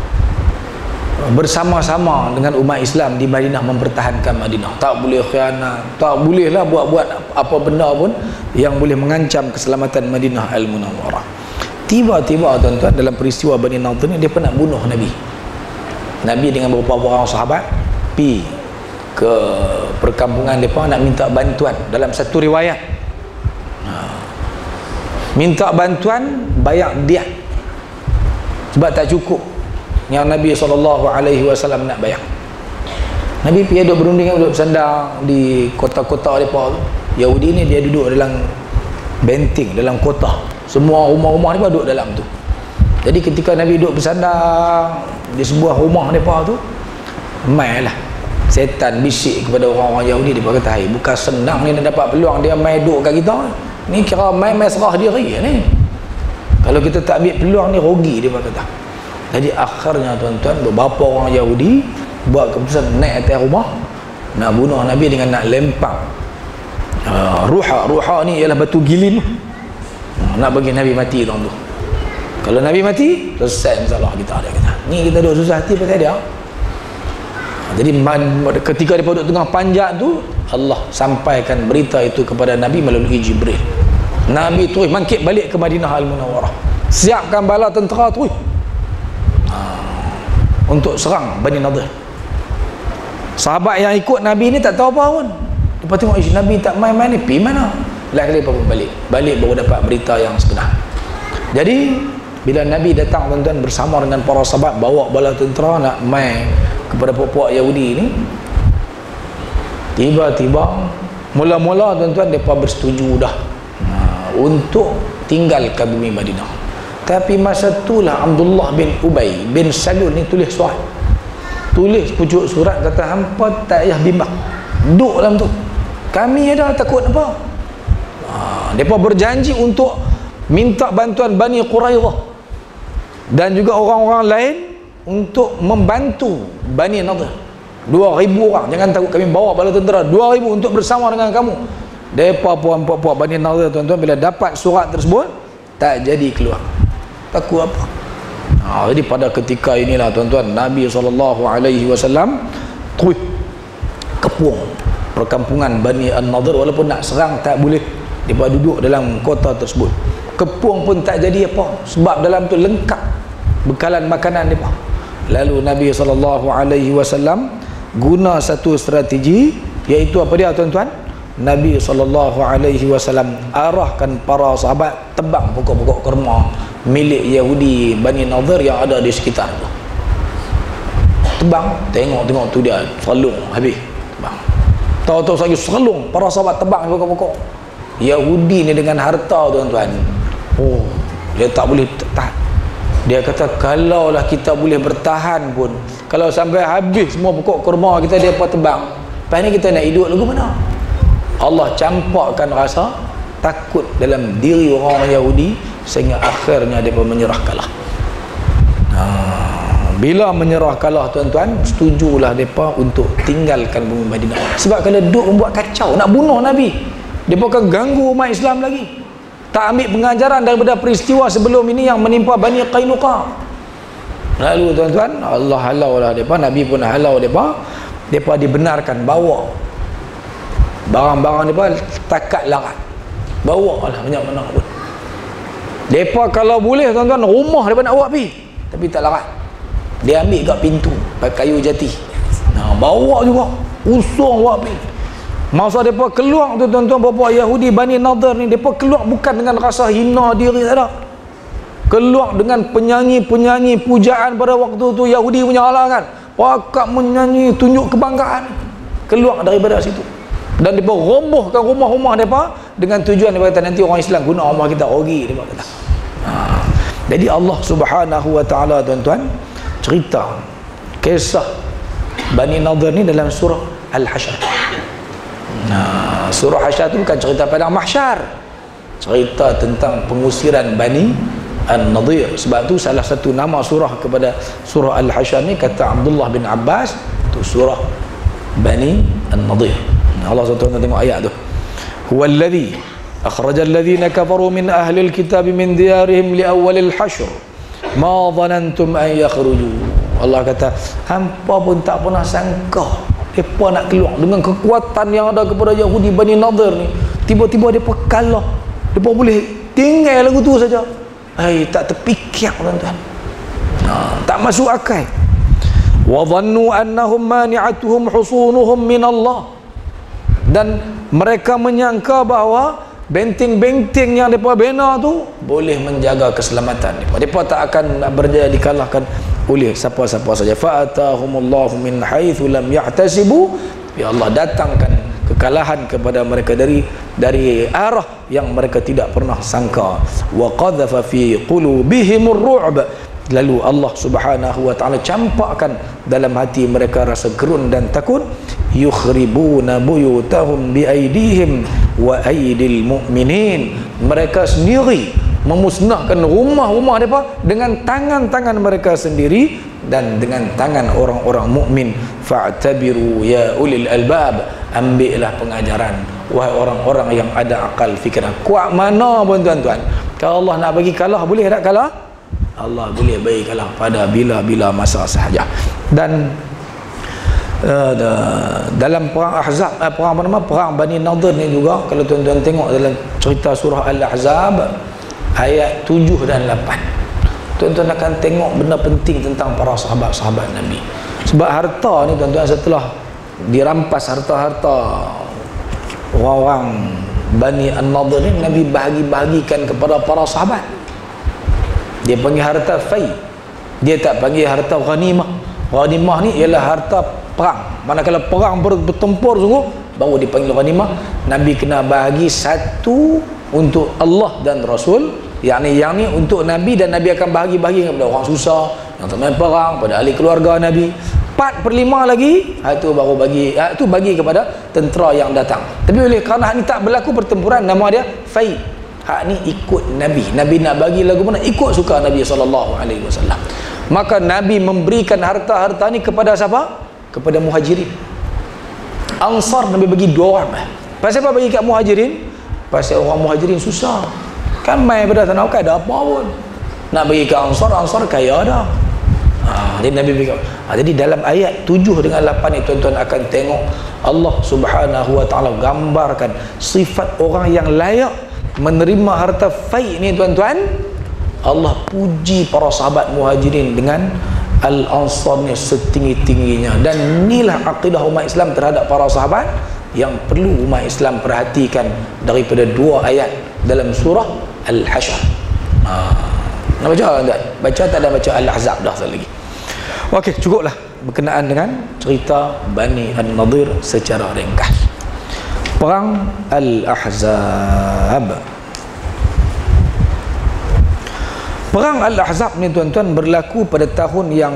bersama-sama dengan umat Islam di Madinah mempertahankan Madinah. Tak boleh khianat, tak bolehlah buat-buat apa benda pun yang boleh mengancam keselamatan Madinah Al-Munawwarah. Tiba-tiba tuan-tuan dalam peristiwa Bani Nadir ni, dia pernah bunuh Nabi. Nabi dengan beberapa orang sahabat pergi ke perkampungan mereka nak minta bantuan. Dalam satu riwayat minta bantuan bayar diat sebab tak cukup yang Nabi SAW nak bayar. Nabi pergi duduk berunding, duduk bersandar di kota-kota mereka tu. Yahudi ni dia duduk dalam benting, dalam kota, semua rumah-rumah mereka duduk dalam tu. Jadi ketika Nabi duduk bersandar di sebuah rumah mereka tu, mainlah setan bisik kepada orang-orang Yahudi. Dia kata, hai, bukan senang ni nak dapat peluang dia main duduk kat kita ni, kira main serah diri ni. Kalau kita tak ambil peluang ni, rugi, dia kata. Jadi akhirnya tuan-tuan, beberapa orang Yahudi buat keputusan naik atas rumah nak bunuh Nabi dengan nak lempar ruha ni ialah batu gilin, nak bagi Nabi mati tuan tu. Kalau Nabi mati, selesai masalah kita. Dia kata, ni kita duduk susah hati pasal dia. Jadi ketika dia duduk tengah panjat tu, Allah sampaikan berita itu kepada Nabi melalui Jibril. Nabi terus mangkit balik ke Madinah Al-Munawwarah, siapkan bala tentera terus untuk serang Bani Nadir. Sahabat yang ikut Nabi ni tak tahu apa pun. Lepas tengok Nabi tak main-main ni, pergi mana? Lain kali pun balik baru dapat berita yang sebenar. Jadi bila Nabi datang tuan-tuan bersama dengan para sahabat, bawa bala tentera nak main kepada puak-puak Yahudi ni, tiba-tiba mula-mula tuan-tuan mereka bersetuju dah untuk tinggalkan bumi Madinah. Tapi masa itulah Abdullah bin Ubay bin Salul ni tulis surat, tulis pucuk surat, kata hampa tak payah bimbang, duduk dalam tu, kami ada takut apa. Mereka berjanji untuk minta bantuan Bani Quraidah dan juga orang-orang lain untuk membantu Bani Nadir. 2,000 orang, jangan takut, kami bawa bala tentera 2,000 untuk bersama dengan kamu. Mereka puak-puak Bani Nadir tuan-tuan bila dapat surat tersebut tak jadi keluar, takut apa. Jadi pada ketika inilah tuan-tuan, Nabi SAW terus kepung perkampungan Bani An-Nadir. Walaupun nak serang tak boleh, mereka duduk dalam kota tersebut. Kepung pun tak jadi apa, sebab dalam tu lengkap bekalan makanan mereka. Lalu Nabi SAW guna satu strategi, iaitu apa dia tuan-tuan? Nabi SAW arahkan para sahabat tebang pokok-pokok kurma milik Yahudi Bani Nadir yang ada di sekitar tu. terbang, tengok tu dia serlung habis terbang. Tahu-tahu lagi serlung, para sahabat terbang di pokok-pokok. Yahudi ni dengan harta tuan-tuan, oh dia tak boleh tahan. Dia kata kalaulah kita boleh bertahan pun, kalau sampai habis semua pokok kurma kita, dia pun terbang, lepas ni kita nak hidup lagu mana? Allah campakkan rasa takut dalam diri orang Yahudi sehingga akhirnya mereka menyerah kalah. Bila menyerah kalah tuan-tuan, setujulah mereka untuk tinggalkan bumi Madinah. Sebab kalau duduk membuat kacau, nak bunuh Nabi, mereka akan ganggu umat Islam lagi. Tak ambil pengajaran daripada peristiwa sebelum ini yang menimpa Bani Qainuqa. Lalu tuan-tuan, Allah halau lah mereka, Nabi pun halau mereka. Mereka dibenarkan bawa barang-barang mereka takat larat, bawa lah banyak mana pun. Mereka kalau boleh tuan-tuan, rumah mereka nak bawa pergi, tapi tak larat. Dia ambil kat pintu pakai kayu jati, bawa juga, usung bawa pergi. Masa mereka keluar tu tuan-tuan, bapa Yahudi Bani Nadir ni, mereka keluar bukan dengan rasa hina diri, tak ada. Keluar dengan penyanyi-penyanyi pujaan pada waktu tu. Yahudi punya halangan, pakak menyanyi, tunjuk kebanggaan. Keluar daripada situ, dan mereka robohkan rumah-rumah mereka dengan tujuan mereka kata nanti orang Islam guna rumah kita rugi, mereka kata. Jadi Allah Subhanahu wa taala tuan-tuan cerita kisah Bani Nadir ni dalam surah Al-Hasyr. Surah Hasyr tu bukan cerita padang mahsyar, cerita tentang pengusiran Bani An-Nadir. Sebab tu salah satu nama surah kepada surah Al-Hasyr ni, kata Abdullah bin Abbas, tu surah Bani An-Nadir. Allah SWT tengok ayat tu, huwallazi akhrajal ladzina kafaru min ahlil kitab min diyarihim li awwalil hasyr ma dhanantum an yakhruju. Allah kata hampa pun tak pernah sangka mereka nak keluar dengan kekuatan yang ada kepada Yahudi Bani Nadir ni. Tiba-tiba mereka kalah, mereka boleh tinggal lagu tu saja. Tak terfikir tuan-tuan, tak masuk akal. Wa dhannu annahum mani'atuhum husunuhum min Allah, dan mereka menyangka bahawa benteng-benteng yang mereka bina tu boleh menjaga keselamatan mereka. Mereka tak akan berjaya dikalahkan oleh siapa-siapa saja. Fa'atahumullahu min haitsu lam yahtasibu. Ya Allah datangkan kekalahan kepada mereka dari arah yang mereka tidak pernah sangka. Wa qadhafa fi qulubihimur ru'b. Lalu Allah Subhanahu wa taala campakkan dalam hati mereka rasa gerun dan takut. Yukhribuna buyutahum biaidihim wa aidil mu'minin. Mereka sendiri memusnahkan rumah-rumah mereka dengan tangan-tangan mereka sendiri dan dengan tangan orang-orang mukmin. Fa'tabiru ya ulil albab. Ambillah pengajaran wahai orang-orang yang ada akal fikiran. Kuat mana pun tuan-tuan, kalau Allah nak bagi kalah, boleh tak kalah? Allah boleh bagi kalah pada bila-bila masa sahaja. Dan dalam perang Ahzab, perang Bani Nadir ni juga, kalau tuan-tuan tengok dalam cerita surah Al-Ahzab ayat 7 dan 8, tuan-tuan akan tengok benda penting tentang para sahabat-sahabat Nabi. Sebab harta ni tuan-tuan, setelah dirampas harta-harta orang-orang Bani An-Nadir ni, Nabi bahagi-bahagikan kepada para sahabat. Dia panggil harta fai, dia tak panggil harta ghanimah. Ghanimah ni ialah harta perang, manakala perang bertempur sungguh baru dipanggil ghanimah. Nabi kena bahagi satu untuk Allah dan Rasul, yang ni untuk Nabi, dan Nabi akan bahagi-bahagi kepada orang susah yang tak perang, pada ahli keluarga Nabi. 4/5 lagi itu baru bagi, itu bagi kepada tentera yang datang. Tapi oleh kerana hak ni tak berlaku pertempuran, nama dia fai. Hak ni ikut Nabi. Nabi nak bagi lagu mana, ikut suka Nabi SAW. Maka Nabi memberikan harta-harta ni kepada siapa? Kepada Muhajirin. Ansar Nabi bagi 2 orang. Pasal apa bagi kat Muhajirin? Pasal orang Muhajirin susah, kan main pada tanah kan ada apa pun. Nak bagi ke Ansar, Ansar kaya dah. Jadi Nabi bagi. Jadi dalam ayat 7 dengan 8 ni tuan-tuan akan tengok Allah Subhanahu wa taala gambarkan sifat orang yang layak menerima harta fai ni tuan-tuan. Allah puji para sahabat Muhajirin dengan Al-Ansar ni setinggi-tingginya. Dan inilah akidah umat Islam terhadap para sahabat yang perlu umat Islam perhatikan daripada 2 ayat dalam surah Al-Hasyr. Nak baca tak? Baca tak ada baca Al-Ahzab dah sekali lagi. Okey, cukuplah. berkenaan dengan cerita Bani An-Nadir secara ringkas. Perang Al-Ahzab. Perang Al-Ahzab ni tuan-tuan berlaku pada tahun yang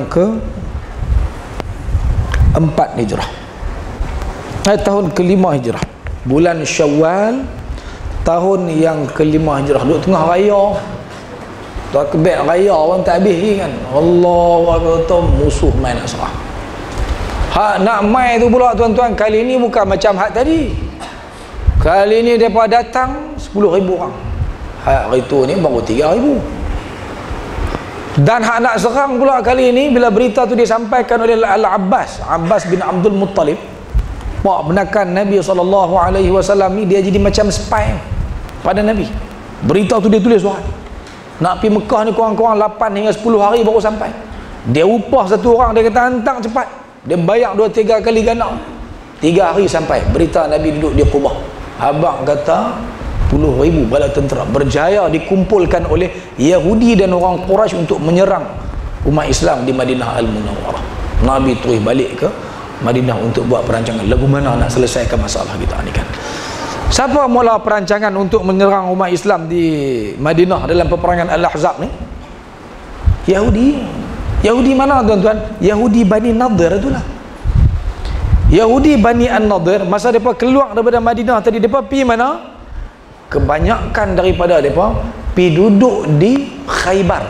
ke-4 Hijrah. Tahun ke-5 Hijrah. Bulan Syawal tahun yang ke-5 Hijrah. Duduk tengah raya. Takbir raya orang tak habis lagi kan. Allahu Akbar, musuh main nak serah. Hak nak main tu pula tuan-tuan, kali ni bukan macam hak tadi. Kali ni mereka datang 10,000 orang. Hak itu ni baru 3,000. Dan hak nak serang pula kali ni, bila berita tu disampaikan oleh Al-Abbas, Abbas bin Abdul Muttalib, pak benakan Nabi SAW ni, dia jadi macam spy pada Nabi. Berita tu dia tulis surat. Nak pergi Mekah ni kurang-kurang 8 hingga 10 hari baru sampai. Dia upah satu orang, dia kata hantar cepat. Dia bayar 2-3 kali ganda. 3 hari sampai. Berita Nabi duduk di Qubah. Abang kata 10,000 bala tentera berjaya dikumpulkan oleh Yahudi dan orang Quraisy untuk menyerang umat Islam di Madinah Al-Munawwarah. Nabi terus balik ke Madinah untuk buat perancangan lagu mana nak selesaikan masalah kita ni kan. Siapa mula perancangan untuk menyerang umat Islam di Madinah dalam peperangan Al-Ahzab ni? Yahudi. Yahudi mana tuan-tuan? Yahudi Bani Nadir itulah. Yahudi Bani An-Nadir, masa mereka keluar daripada Madinah tadi, mereka pergi mana? Kebanyakan daripada mereka pergi duduk di Khaybar.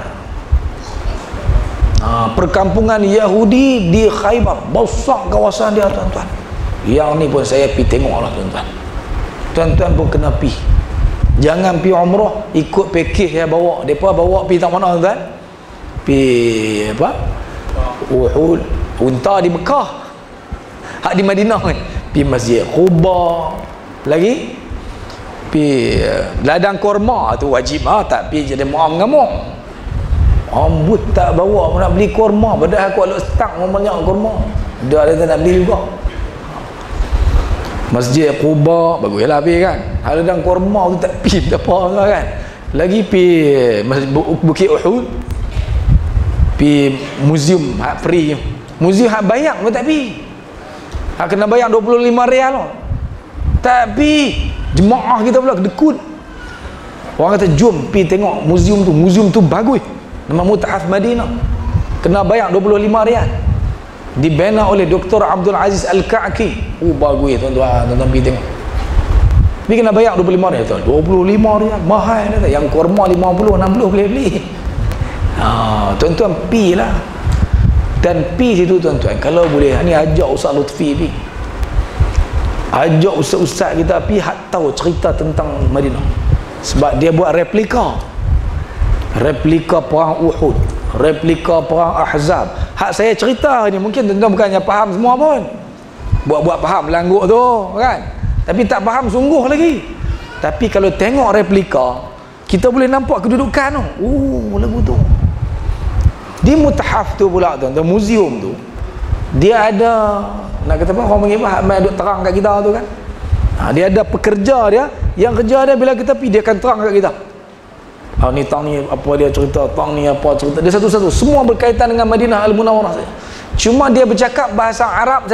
Perkampungan Yahudi di Khaybar. Besar kawasan dia tuan-tuan. Yang ni pun saya pergi tengok lah tuan-tuan. Tuan-tuan pun kena pergi. Jangan pergi umrah ikut package yang bawa. Mereka bawa pergi tak mana tuan-tuan? Pergi apa? Uhud. Unta di Mekah. Hak di Madinah ni. Pergi Masjid Quba. Lagi? Pergi ladang korma tu wajib. Tak pergi jadi mengamuk. Ambut tak bawa nak beli korma. Padahal aku ada stak banyak korma. Dia ada nak beli juga. Masjid Quba baguslah pergi kan. Hal ladang korma tu tak pergi tak apa kan. Lagi pergi Masjid Bukit Uhud. Pergi museum hak free. Museum hak bayar pun tak pergi. Hak kena bayar 25 rial. Tak pergi. Jemaah kita pula kedekut. Orang kata jom pergi tengok museum tu. Museum tu bagus. Nama Mutahaf Madinah. Kena bayar 25 rial. Dibina oleh Dr. Abdul Aziz Al-Ka'ki. Bagus tuan-tuan. Tuan-tuan pergi tengok. Pergi kena bayar 25 rial. 25 rial. Mahal kata. Yang kurma 50, 60 boleh beli. Tuan-tuan pergi lah. Dan pergi situ tuan-tuan. Kalau boleh. Ni ajak Ustaz Lutfi pergi. Ajak ustaz-ustaz kita pergi tahu cerita tentang Madinah. Sebab dia buat replika perang Uhud, replika perang Ahzab. Hak saya cerita ni mungkin tuan-tuan bukannya faham semua pun. Buat-buat faham langguk tu kan. Tapi tak faham sungguh lagi. Tapi kalau tengok replika, kita boleh nampak kedudukan tu. Lagu tu. Di Mutahaf tu pula tuan-tuan, museum tu, dia ada, nak kata apa, orang panggil apa, hak duk terang kat kita tu kan. Dia ada pekerja dia, yang kerja dia bila kita pergi dia akan terang kat kita. Ni tang ni apa dia cerita, tang ni apa cerita. Dia satu-satu semua berkaitan dengan Madinah Al-Munawwarah saja. Cuma dia bercakap bahasa Arab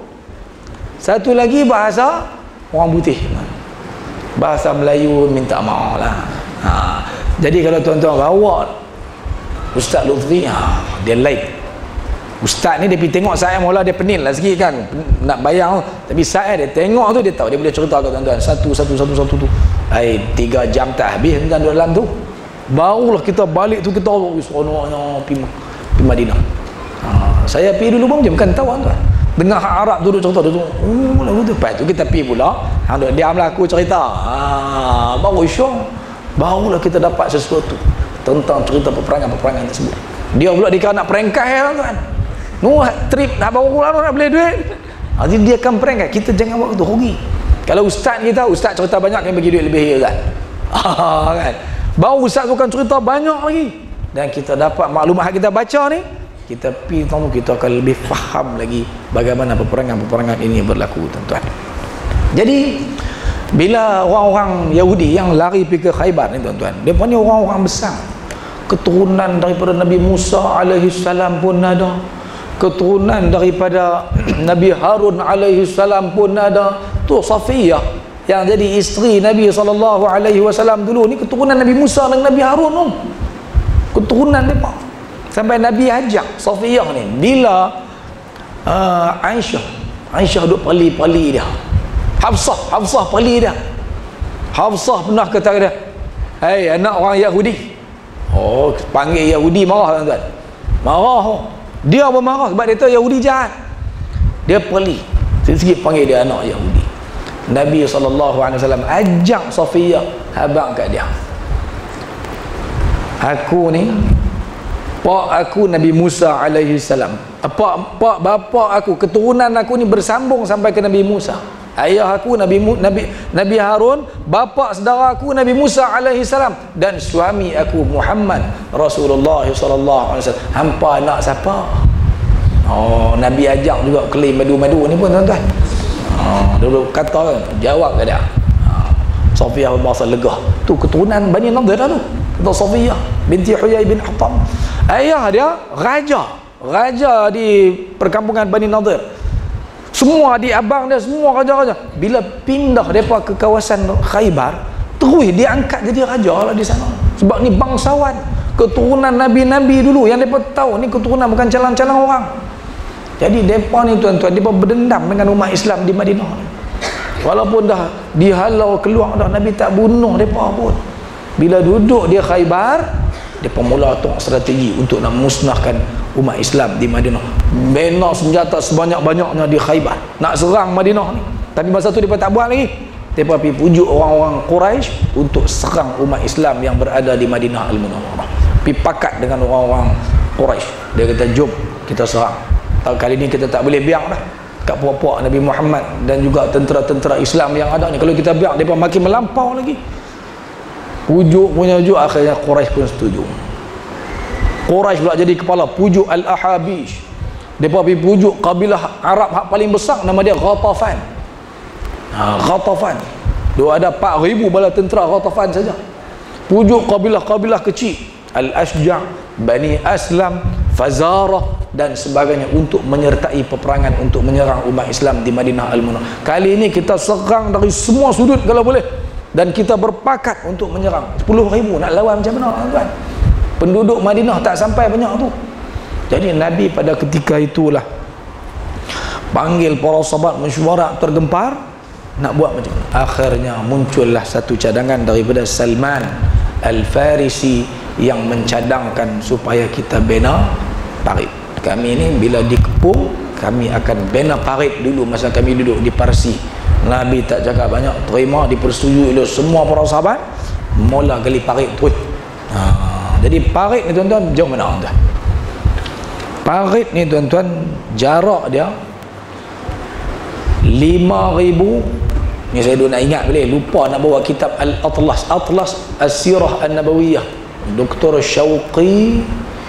satu lagi bahasa orang putih. Bahasa Melayu minta maaf lah. Jadi kalau tuan-tuan bawa Ustaz Lutfi, dia like. Ustaz ni dia pergi tengok saya mula dia penil lah sikit kan. Nak bayar. Tapi saya dia tengok tu dia tahu. Dia boleh cerita kat tuan-tuan. Satu tu. 3 jam tak habis tuan-tuan dalam tu. Barulah kita balik tu kita seronoknya pergi Madinah. Saya pergi dulu bang, bukan tahu tuan. Dengar hak Arab tu duduk cerita tu. Lagu tu. Lepas tu kita pergi pula. Diamlah aku cerita. Baru syok. Barulah kita dapat sesuatu tentang cerita peperangan tersebut. Dia pula dia nak perengkai tuan. Trip nak bawa pulang nak beli duit. Jadi dia akan perengkai. Kita jangan buat tu rugi. Kalau ustaz kita, ustaz cerita banyak yang bagi duit lebih kan. Kan. Baru ustaz tu akan cerita banyak lagi. Dan kita dapat maklumat yang kita baca ni, kita pergi tahu kita akan lebih faham lagi bagaimana peperangan ini berlaku tuan-tuan. Jadi bila orang-orang Yahudi yang lari pergi ke Khaybar ni tuan-tuan, dia punya orang-orang besar. Keturunan daripada Nabi Musa alaihi salam pun ada. keturunan daripada Nabi Harun alaihi salam pun ada. Tu Safiyah yang jadi isteri Nabi SAW dulu ni keturunan Nabi Musa dan Nabi Harun tu. Keturunan mereka. Sampai Nabi ajak Safiyah ni bila Aisyah duk pali dia. Hafsah pali dia. Hafsah pernah kata dia, "Hei anak orang Yahudi." Oh, panggil Yahudi marah tuan-tuan. Marah. Dia pun marah sebab dia tahu Yahudi jahat. Dia pali. Sikit-sikit panggil dia anak Yahudi. Nabi SAW ajak Safiyah habang kat dia. Aku ni pak aku Nabi Musa alaihi salam. Bapa aku, keturunan aku ni bersambung sampai ke Nabi Musa. Ayah aku Nabi Harun, bapa saudara aku Nabi Musa alaihi salam, dan suami aku Muhammad Rasulullah sallallahu alaihi wasallam. Hampa anak siapa? Oh, Nabi ajak juga klaim madu-madu ni pun tuan-tuan. Dulu kata jawab ke dia. Safiyah bahasa legah. Tu keturunan Bani Nadir dah tu. Kata Safiyah binti Huyai bin Akhtab. Ayah dia raja di perkampungan Bani Nadir. Semua adik abang dia semua raja-raja. Bila pindah depa ke kawasan Khaybar, terus dia angkat jadi raja lah di sana. Sebab ni bangsawan, keturunan nabi-nabi dulu yang depa tahu ni keturunan bukan calang-calang orang. Jadi depa ni tuan-tuan, depa berdendam dengan umat Islam di Madinah. Walaupun dah dihalau keluar dah, Nabi tak bunuh depa pun. Bila duduk di Khaybar, depa mula atur strategi untuk nak musnahkan umat Islam di Madinah. Bina senjata sebanyak-banyaknya di Khaybar nak serang Madinah ni. Tapi masa tu depa tak buat lagi. Depa pergi pujuk orang-orang Quraisy untuk serang umat Islam yang berada di Madinah Al-Munawwarah. Pergi pakat dengan orang-orang Quraisy. Dia kata, "Jom kita serang. Kali ni kita tak boleh biar dah kat puak-puak Nabi Muhammad dan juga tentera-tentera Islam yang ada ni. Kalau kita biar, mereka makin melampau lagi." Pujuk akhirnya Quraisy pun setuju. Quraisy pula jadi kepala, pujuk Al-Ahabish. Mereka pergi pujuk kabilah Arab hak paling besar, nama dia Ghatafan. Ghatafan. Dia ada 4,000 bala tentera Ghatafan saja. Pujuk kabilah-kabilah kecil, Al-Ashja', Bani Aslam, Fazarah dan sebagainya untuk menyertai peperangan untuk menyerang umat Islam di Madinah Al-Munawwarah. Kali ini kita serang dari semua sudut kalau boleh, dan kita berpakat untuk menyerang. 10,000 nak lawan macam mana tuan? Penduduk Madinah tak sampai banyak tu. Jadi Nabi pada ketika itulah panggil para sahabat mesyuarat tergempar nak buat macam mana. Akhirnya muncullah satu cadangan daripada Salman Al-Farisi yang mencadangkan supaya kita bina parit. Kami ni bila dikepung, kami akan bina parit dulu masa kami duduk di Parsi. Nabi tak cakap banyak, terima, dipersetujui oleh semua para sahabat, mula gali parit terus. Jadi parit ni tuan-tuan jauh mana tuan? Parit ni tuan-tuan jarak dia 5,000. Ni saya dulu nak ingat boleh, lupa nak bawa kitab Al-Atlas, Atlas As-Sirah An-Nabawiyah, Dr. Syauqi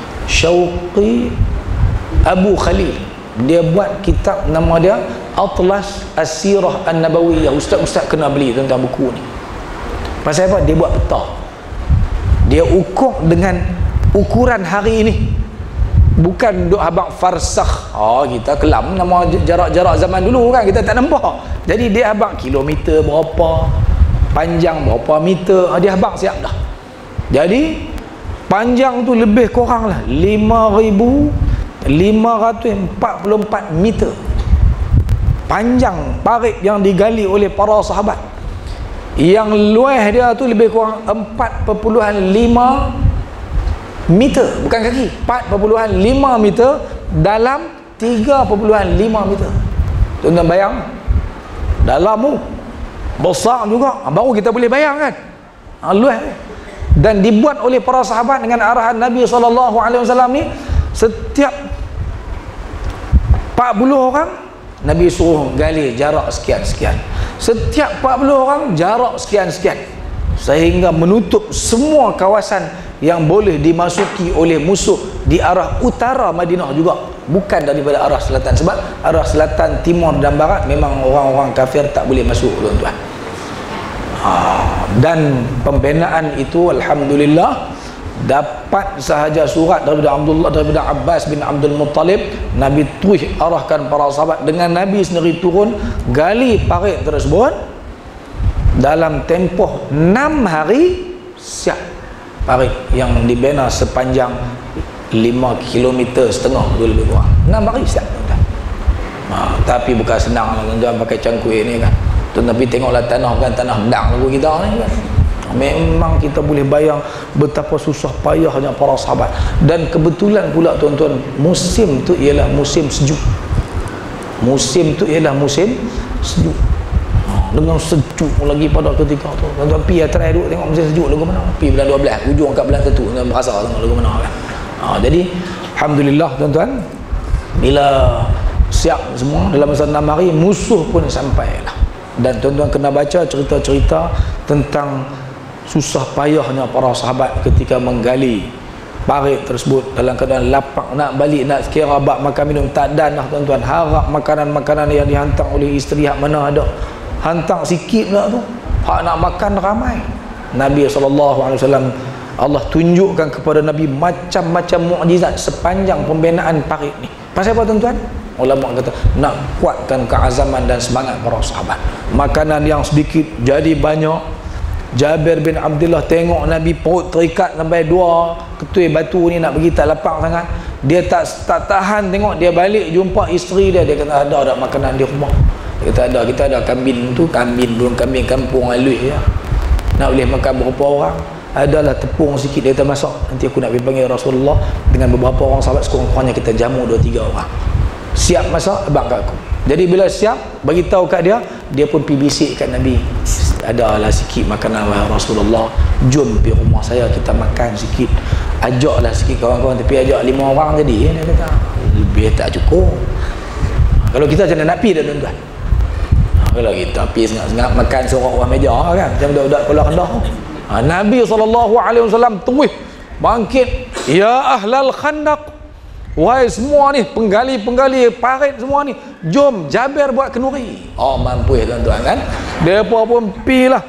Abu Khalil. Dia buat kitab nama dia Atlas As-Sirah An-Nabawiyah. Ustaz-ustaz kena beli tuan-tuan buku ni. Pasal apa? Dia buat peta. Dia ukur dengan ukuran hari ini. Bukan duk habaq farsakh. Kita kelam nama jarak-jarak zaman dulu kan, kita tak nampak. Jadi dia habaq kilometer berapa, panjang berapa meter, dia habaq siap dah. Jadi panjang tu lebih kurang lah 5,544 meter. Panjang parit yang digali oleh para sahabat. Yang luas dia tu lebih kurang 4,5 meter, bukan kaki, 4,5 meter dalam 3,5 meter. Tuan-tuan bayang, dalam tu besar juga, baru kita boleh bayang kan, luas. Dan dibuat oleh para sahabat dengan arahan Nabi SAW ni. Setiap 40 orang Nabi suruh gali jarak sekian-sekian. Setiap 40 orang jarak sekian-sekian, sehingga menutup semua kawasan yang boleh dimasuki oleh musuh di arah utara Madinah juga, bukan daripada arah selatan. Sebab arah selatan, timur dan barat memang orang-orang kafir tak boleh masuk tuan-tuan. Dan pembinaan itu alhamdulillah dapat sahaja surat daripada Abbas bin Abdul Muttalib, Nabi terus arahkan para sahabat dengan Nabi sendiri turun gali parit tersebut. Dalam tempoh 6 hari siap parit yang dibina sepanjang 5,5 km lebih kurang. 6 hari siap. Tapi bukan senang lah tuan-tuan pakai cangkui ni kan. Tapi tengoklah tanah kan, tanah bedang lagu kita ni kan. Memang kita boleh bayang betapa susah payahnya para sahabat. Dan kebetulan pula tuan-tuan, musim tu ialah musim sejuk. Musim tu ialah musim sejuk. Dengan sejuk lagi pada ketika tu. Tuan-tuan pergi try duduk tengok musim sejuk lagu mana. Pergi bulan 12, ujung kat bulan 1 tuan merasa tengok lagu mana kan. Jadi alhamdulillah tuan-tuan, bila siap semua dalam masa 6 hari, musuh pun sampai lah. Dan tuan-tuan kena baca cerita-cerita tentang susah payahnya para sahabat ketika menggali parit tersebut dalam keadaan lapang, nak balik nak kira bab makan minum tak ada dah tuan-tuan. Harap makanan-makanan yang dihantar oleh isteri hak mana ada, hantar sikit pula tu, hak nak makan ramai. Nabi SAW, Allah tunjukkan kepada Nabi macam-macam mukjizat sepanjang pembinaan parit ni. Pasal apa tuan-tuan? Ulama kata nak kuatkan keazaman dan semangat para sahabat. Makanan yang sedikit jadi banyak. Jabir bin Abdullah tengok Nabi perut terikat sampai 2 ketui batu ni nak pergi tak lapang sangat. Dia tak tahan tengok, dia balik jumpa isteri dia. Dia kata ada makanan di rumah. Dia kata ada, kita ada kambing tu, belum kambing kampung alus ya. Nak boleh makan berapa orang? Adalah tepung sikit dia kata masak. Nanti aku nak pergi panggil Rasulullah dengan beberapa orang sahabat, sekurang-kurangnya kita jamu 2-3 orang. Siap masak abang kat aku. Jadi bila siap bagi tahu kat dia, dia pun pergi bisik kat Nabi. Adalah sikit makanan wahai Rasulullah, jom pergi rumah saya kita makan sikit. Ajaklah sikit kawan-kawan, tapi ajak 5 orang jadi dia kata. Lebih tak cukup. Kalau kita macam nak pergi dah tuan-tuan. Kalau kita pergi sengat-sengat makan seorang orang meja kan, macam budak-budak sekolah rendah. Nabi SAW terus bangkit, ya ahlal khandaq, wahai semua ni penggali-penggali parit semua ni, jom Jabir buat kenduri. Mampu ya tuan-tuan kan. Mereka pun pi lah,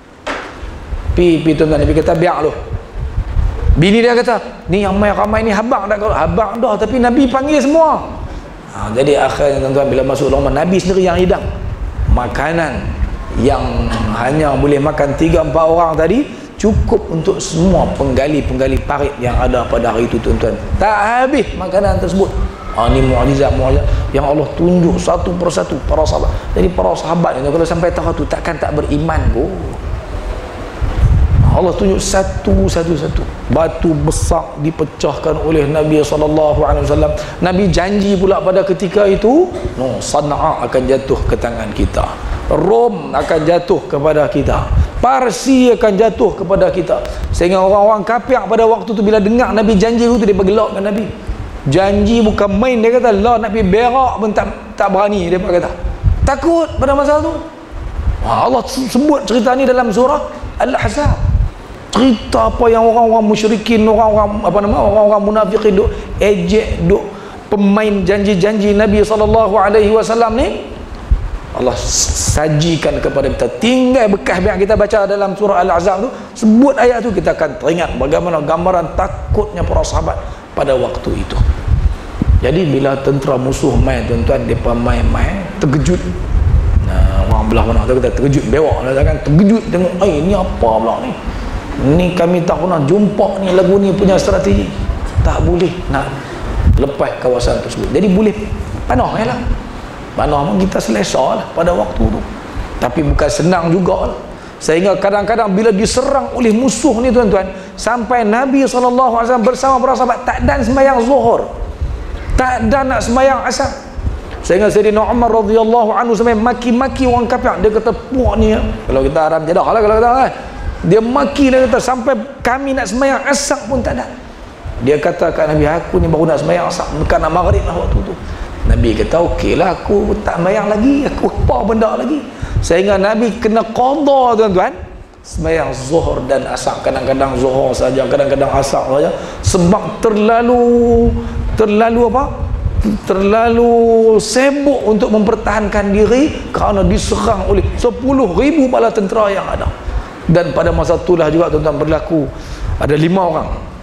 pi tuan-tuan. Nabi kata biar lu. Bini dia kata ni yang ramai ni habang dah. Habang dah, tapi Nabi panggil semua. Jadi akhirnya tuan-tuan bila masuk rumah, Nabi sendiri yang hidang makanan yang hanya boleh makan 3-4 orang tadi, cukup untuk semua penggali-penggali parit yang ada pada hari itu tuan-tuan. Tak habis makanan tersebut. Ini mukjizat yang Allah tunjuk satu persatu para sahabat. Jadi para sahabat ni kalau sampai tahu tu takkan tak beriman pun. Allah tunjuk satu-satu. Batu besar dipecahkan oleh Nabi SAW. Nabi janji pula pada ketika itu, Sana'a akan jatuh ke tangan kita, Rom akan jatuh kepada kita, Parsi akan jatuh kepada kita. Sehingga orang-orang kafir pada waktu tu bila dengar Nabi janji itu, dia bergelakkan Nabi. Janji bukan main, dia kata lah nak pergi berak pun tak berani, dia kata takut pada masa tu. Allah sebut cerita ni dalam surah Al-Ahzab. Cerita apa yang orang-orang musyrikin, orang-orang munafikin duk ejek, duk pemain janji-janji Nabi SAW ni, Allah sajikan kepada kita. Tinggal bekas yang kita baca dalam surah Al-Ahzab tu, sebut ayat tu, kita akan teringat bagaimana gambaran takutnya para sahabat pada waktu itu. Jadi bila tentera musuh main tuan-tuan, mereka main-main terkejut. Orang belah mana tu kata terkejut, bewak lah kan, terkejut tengok, ni apa pula ni? Ni kami tak pernah jumpa ni, lagu ni punya strategi. Tak boleh nak lepas kawasan tersebut. Jadi boleh panah lah. Panah pun kita selesa lah pada waktu tu. Tapi bukan senang juga lah. Sehingga kadang-kadang bila diserang oleh musuh ni tuan-tuan, sampai Nabi SAW bersama para sahabat tak dan sembahyang zuhur, tak dan nak sembahyang asar. Sehingga Sayyidina Umar radhiyallahu anhu sampai maki-maki orang kafir. Dia kata puak ni, kalau kita Arab jadah lah kalau kata kan, dia maki, dia kata sampai kami nak sembahyang asar pun tak ada. Dia kata kat Nabi, aku ni baru nak sembahyang asar, bukan nak maghrib lah waktu tu. Nabi kata okeylah, aku tak sembahyang lagi, aku apa benda lagi. Sehingga Nabi kena qada tuan-tuan, sembahyang zuhur dan asar. Kadang-kadang zuhur saja, kadang-kadang asar saja, sebab terlalu sibuk untuk mempertahankan diri kerana diserang oleh 10,000 bala tentera yang ada. Dan pada masa itulah juga tuan-tuan berlaku ada 5 orang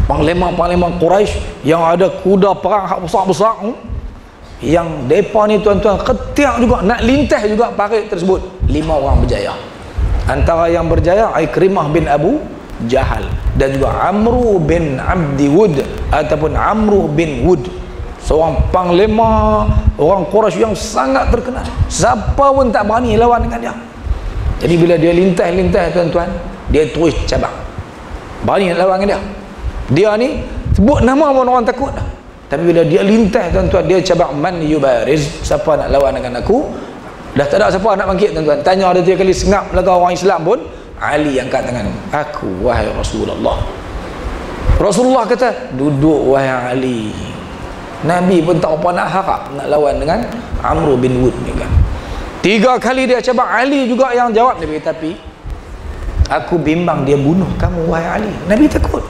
panglima-panglima Quraisy yang ada kuda perang hak besar-besar, yang depa ni tuan-tuan ketiak juga nak lintas juga parit tersebut. 5 orang berjaya. Antara yang berjaya Ikrimah bin Abu Jahal dan juga Amru bin Abdi Wud ataupun Amru bin Wud, seorang panglima orang Quraisy yang sangat terkenal. Siapa pun tak berani lawan dengan dia. Jadi bila dia lintas tuan-tuan, dia terus cabang. Berani nak lawan dengan dia. Dia ni sebut nama pun orang takut dah. Tapi bila dia lintas tuan-tuan, dia cabang, man yubariz, siapa nak lawan dengan aku? Dah tak ada siapa nak bangkit tuan-tuan. Tanya dia 3 kali, sengap laga orang Islam pun, Ali angkat tangan, aku wahai Rasulullah. Rasulullah kata, duduk wahai Ali. Nabi pun tak apa nak harap nak lawan dengan Amru bin Wud ni kan. 3 kali dia cabang, Ali juga yang jawab. Nabi kata, tapi aku bimbang dia bunuh kamu wahai Ali. Nabi takut.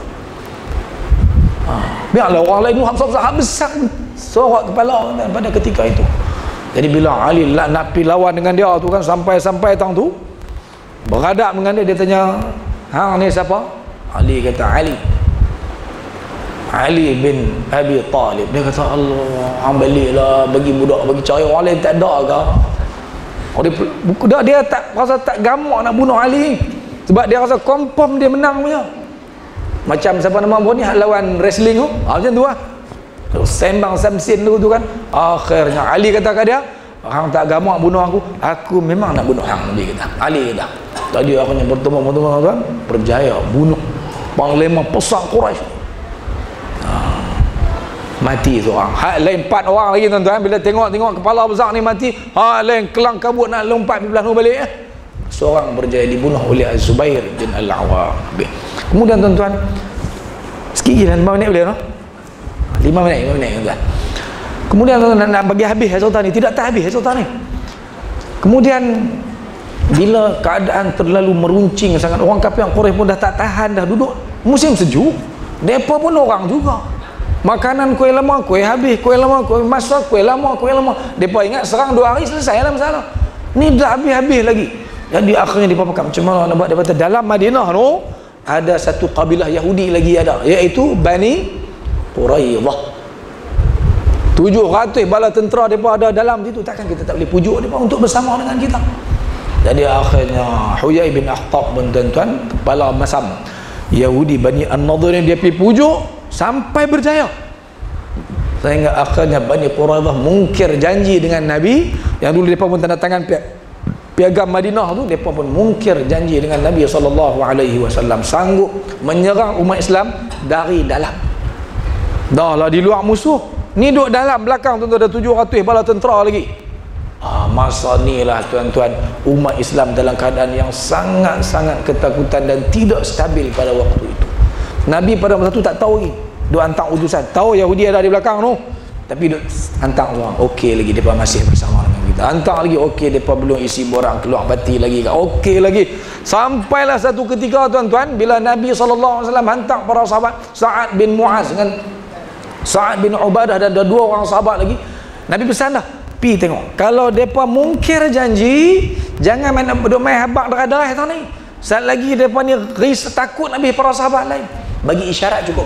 Biarlah orang lain sahabat besar sorak kepala pada ketika itu. Jadi bila Ali nak pergi lawan dengan dia tu kan, sampai tang tu beradab dengan dia, dia tanya, hang ni siapa? Ali kata, Ali bin Abi Talib. Dia kata, Allah, hang baliklah bagi budak, bagi cari orang lain tak ada ke? Dia tak rasa tak gamak nak bunuh Ali sebab dia rasa confirm dia menang punya. Macam siapa nama pun ni lawan wrestling tu, macam tu lah. Sembang Samsin tu kan. Akhirnya Ali kata kat dia, hang tak gamak bunuh aku memang nak bunuh hang. Nabi kata, Ali kata, tadi akhirnya bertemu tuan, berjaya bunuh panglima besar Quraisy. Mati seorang. Hak lain 4 orang lagi tuan-tuan. Bila tengok kepala besar ni mati, hak lain kelang kabut nak lompat pergi belah nu balik. Seorang berjaya dibunuh oleh Az-Zubair bin Al-Awwam. Kemudian tuan-tuan, sikit lagi 5 minit boleh no? 5 minit tuan-tuan. Kemudian tuan-tuan nak bagi habis cerita ni, tidak tak habis cerita ni. Kemudian bila keadaan terlalu meruncing sangat, orang kafir yang Quraisy pun dah tak tahan, dah duduk musim sejuk. Depa pun orang juga. Makanan kuih lama, kuih habis, kuih lama, kuih masak, kuih lama. Depa ingat serang 2 hari selesai lah masalah. Ni dah habis-habis lagi. Jadi akhirnya depa pakai macam mana nak buat? Dia kata dalam Madinah tu ada satu kabilah Yahudi lagi ada, iaitu Bani Quraidah. 700 bala tentera depa ada dalam situ. Takkan kita tak boleh pujuk depa untuk bersama dengan kita. Jadi akhirnya Huyai bin Akhtab pun tuan-tuan, kepala masam Yahudi Bani An-Nadir yang dia pergi pujuk sampai berjaya. Sehingga akhirnya Bani Quraidah mungkir janji dengan Nabi. Yang dulu depa pun tanda tangan piagam Madinah tu, depa pun mungkir janji dengan Nabi SAW, sanggup menyerang umat Islam dari dalam. Dah lah di luar musuh, ni duduk dalam belakang tu ada 700 bala tentera lagi. Masa ni lah tuan-tuan, umat Islam dalam keadaan yang sangat-sangat ketakutan dan tidak stabil pada waktu itu. Nabi pada masa tu tak tahu lagi, duk hantar utusan. Tahu Yahudi ada di belakang tu, tapi duk hantar orang. Okey lagi depa masih bersama dengan kita. Hantar lagi, okey depa belum isi borang keluar pati lagi. Okey lagi. Sampailah satu ketika tuan-tuan, bila Nabi SAW hantar para sahabat, Sa'ad bin Mu'az dengan Sa'ad bin Ubadah, dan ada 2 orang sahabat lagi. Nabi pesan dah, pi tengok, kalau depa mungkir janji, jangan main habak darah-darah tau ni. Saat lagi depa ni takut Nabi para sahabat lain. Bagi isyarat cukup.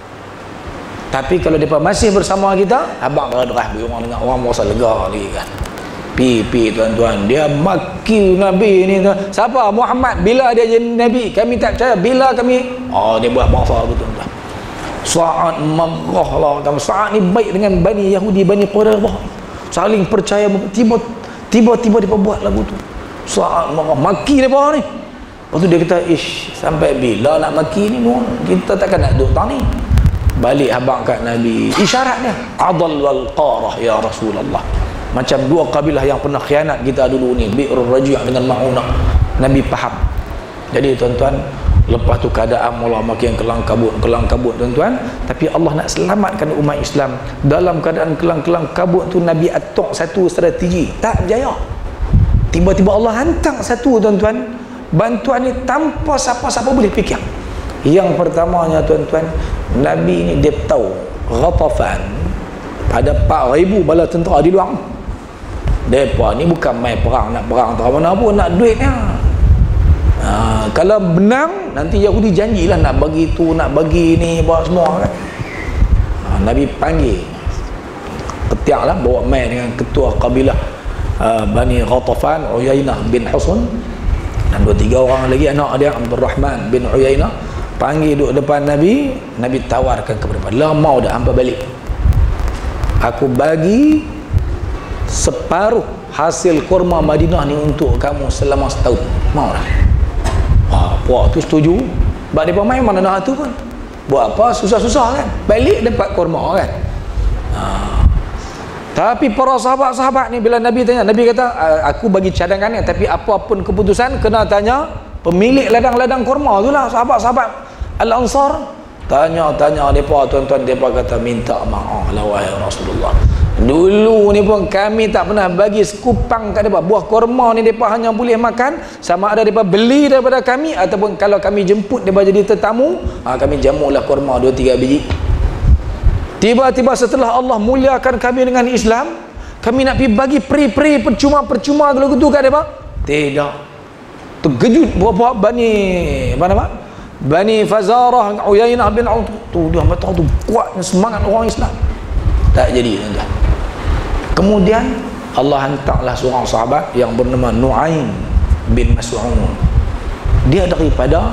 Tapi kalau depa masih bersama kita, habaq darah bagi orang dengar, orang merasa lega lagi kan. Pi tuan-tuan, dia maki Nabi ni. Siapa? Muhammad. Bila dia jadi Nabi, kami tak percaya. Bila kami, dia buat bangsa tu tuan-tuan. Sa'ad marah lah. Sa'ad ni baik dengan Bani Yahudi, Bani Quraidah, saling percaya. Tiba-tiba dia buat lagu tu. Sa'ad marah, maki dia ni. Lepas tu dia kata, sampai bila nak maki ni, kita takkan nak duduk tang ni. Balik habang kat Nabi, isyaratnya adal wal qarah ya Rasulullah. Macam 2 kabilah yang pernah khianat kita dulu ni, Bi'rul Raji' dengan Ma'unah. Nabi faham. Jadi tuan-tuan, lepas tu keadaan mula makin kelang kabut tuan-tuan. Tapi Allah nak selamatkan umat Islam. Dalam keadaan kelang kabut tu, Nabi atok satu strategi, tak berjaya. Tiba-tiba Allah hantar satu tuan-tuan, bantuan ni tanpa siapa-siapa boleh fikir. Yang pertamanya tuan-tuan, Nabi ni dia tahu Ghatafan ada 4,000 bala tentera di luar. Mereka ni bukan main perang, nak perang tak mana pun, nak duitnya. Kalau menang, nanti Yahudi janjilah nak bagi tu, nak bagi ni, buat semua kan. Nabi panggil ketiak lah, bawa mai dengan ketua kabilah Bani Ghatafan, Uyainah bin Husun, dan 2-3 orang lagi anak dia, Abdul Rahman bin Uyainah. Panggil duduk depan Nabi. Nabi tawarkan kepada dia, mau dah hampa balik, aku bagi separuh hasil kurma Madinah ni untuk kamu selama setahun. Mau dah? Puak tu setuju. Sebab mereka main mana nak tu pun, buat apa susah-susah kan, balik dapat kurma kan. Tapi para sahabat-sahabat ni, bila Nabi tanya, Nabi kata, aku bagi cadangan ni, tapi apapun keputusan kena tanya pemilik ladang-ladang kurma tu lah. Sahabat-sahabat Al-Ansar tanya mereka, tuan-tuan, mereka kata, minta maaf lah wahai Rasulullah, dulu ni pun kami tak pernah bagi sekupang kat mereka. Buah kurma ni mereka hanya boleh makan sama ada mereka beli daripada kami, ataupun kalau kami jemput mereka jadi tetamu, kami jamulah kurma 2-3 biji. Tiba-tiba setelah Allah muliakan kami dengan Islam, kami nak pergi bagi peri-peri percuma-percuma gitu kat mereka? Tidak. Terkejut buah-buah Bani Fazarah, Uyainah bin Auf tu, dia mata tu kuatnya semangat orang Islam. Tak jadi, tuan-tuan. Kemudian Allah hantarlah seorang sahabat yang bernama Nu'aim bin Mas'ud. Dia daripada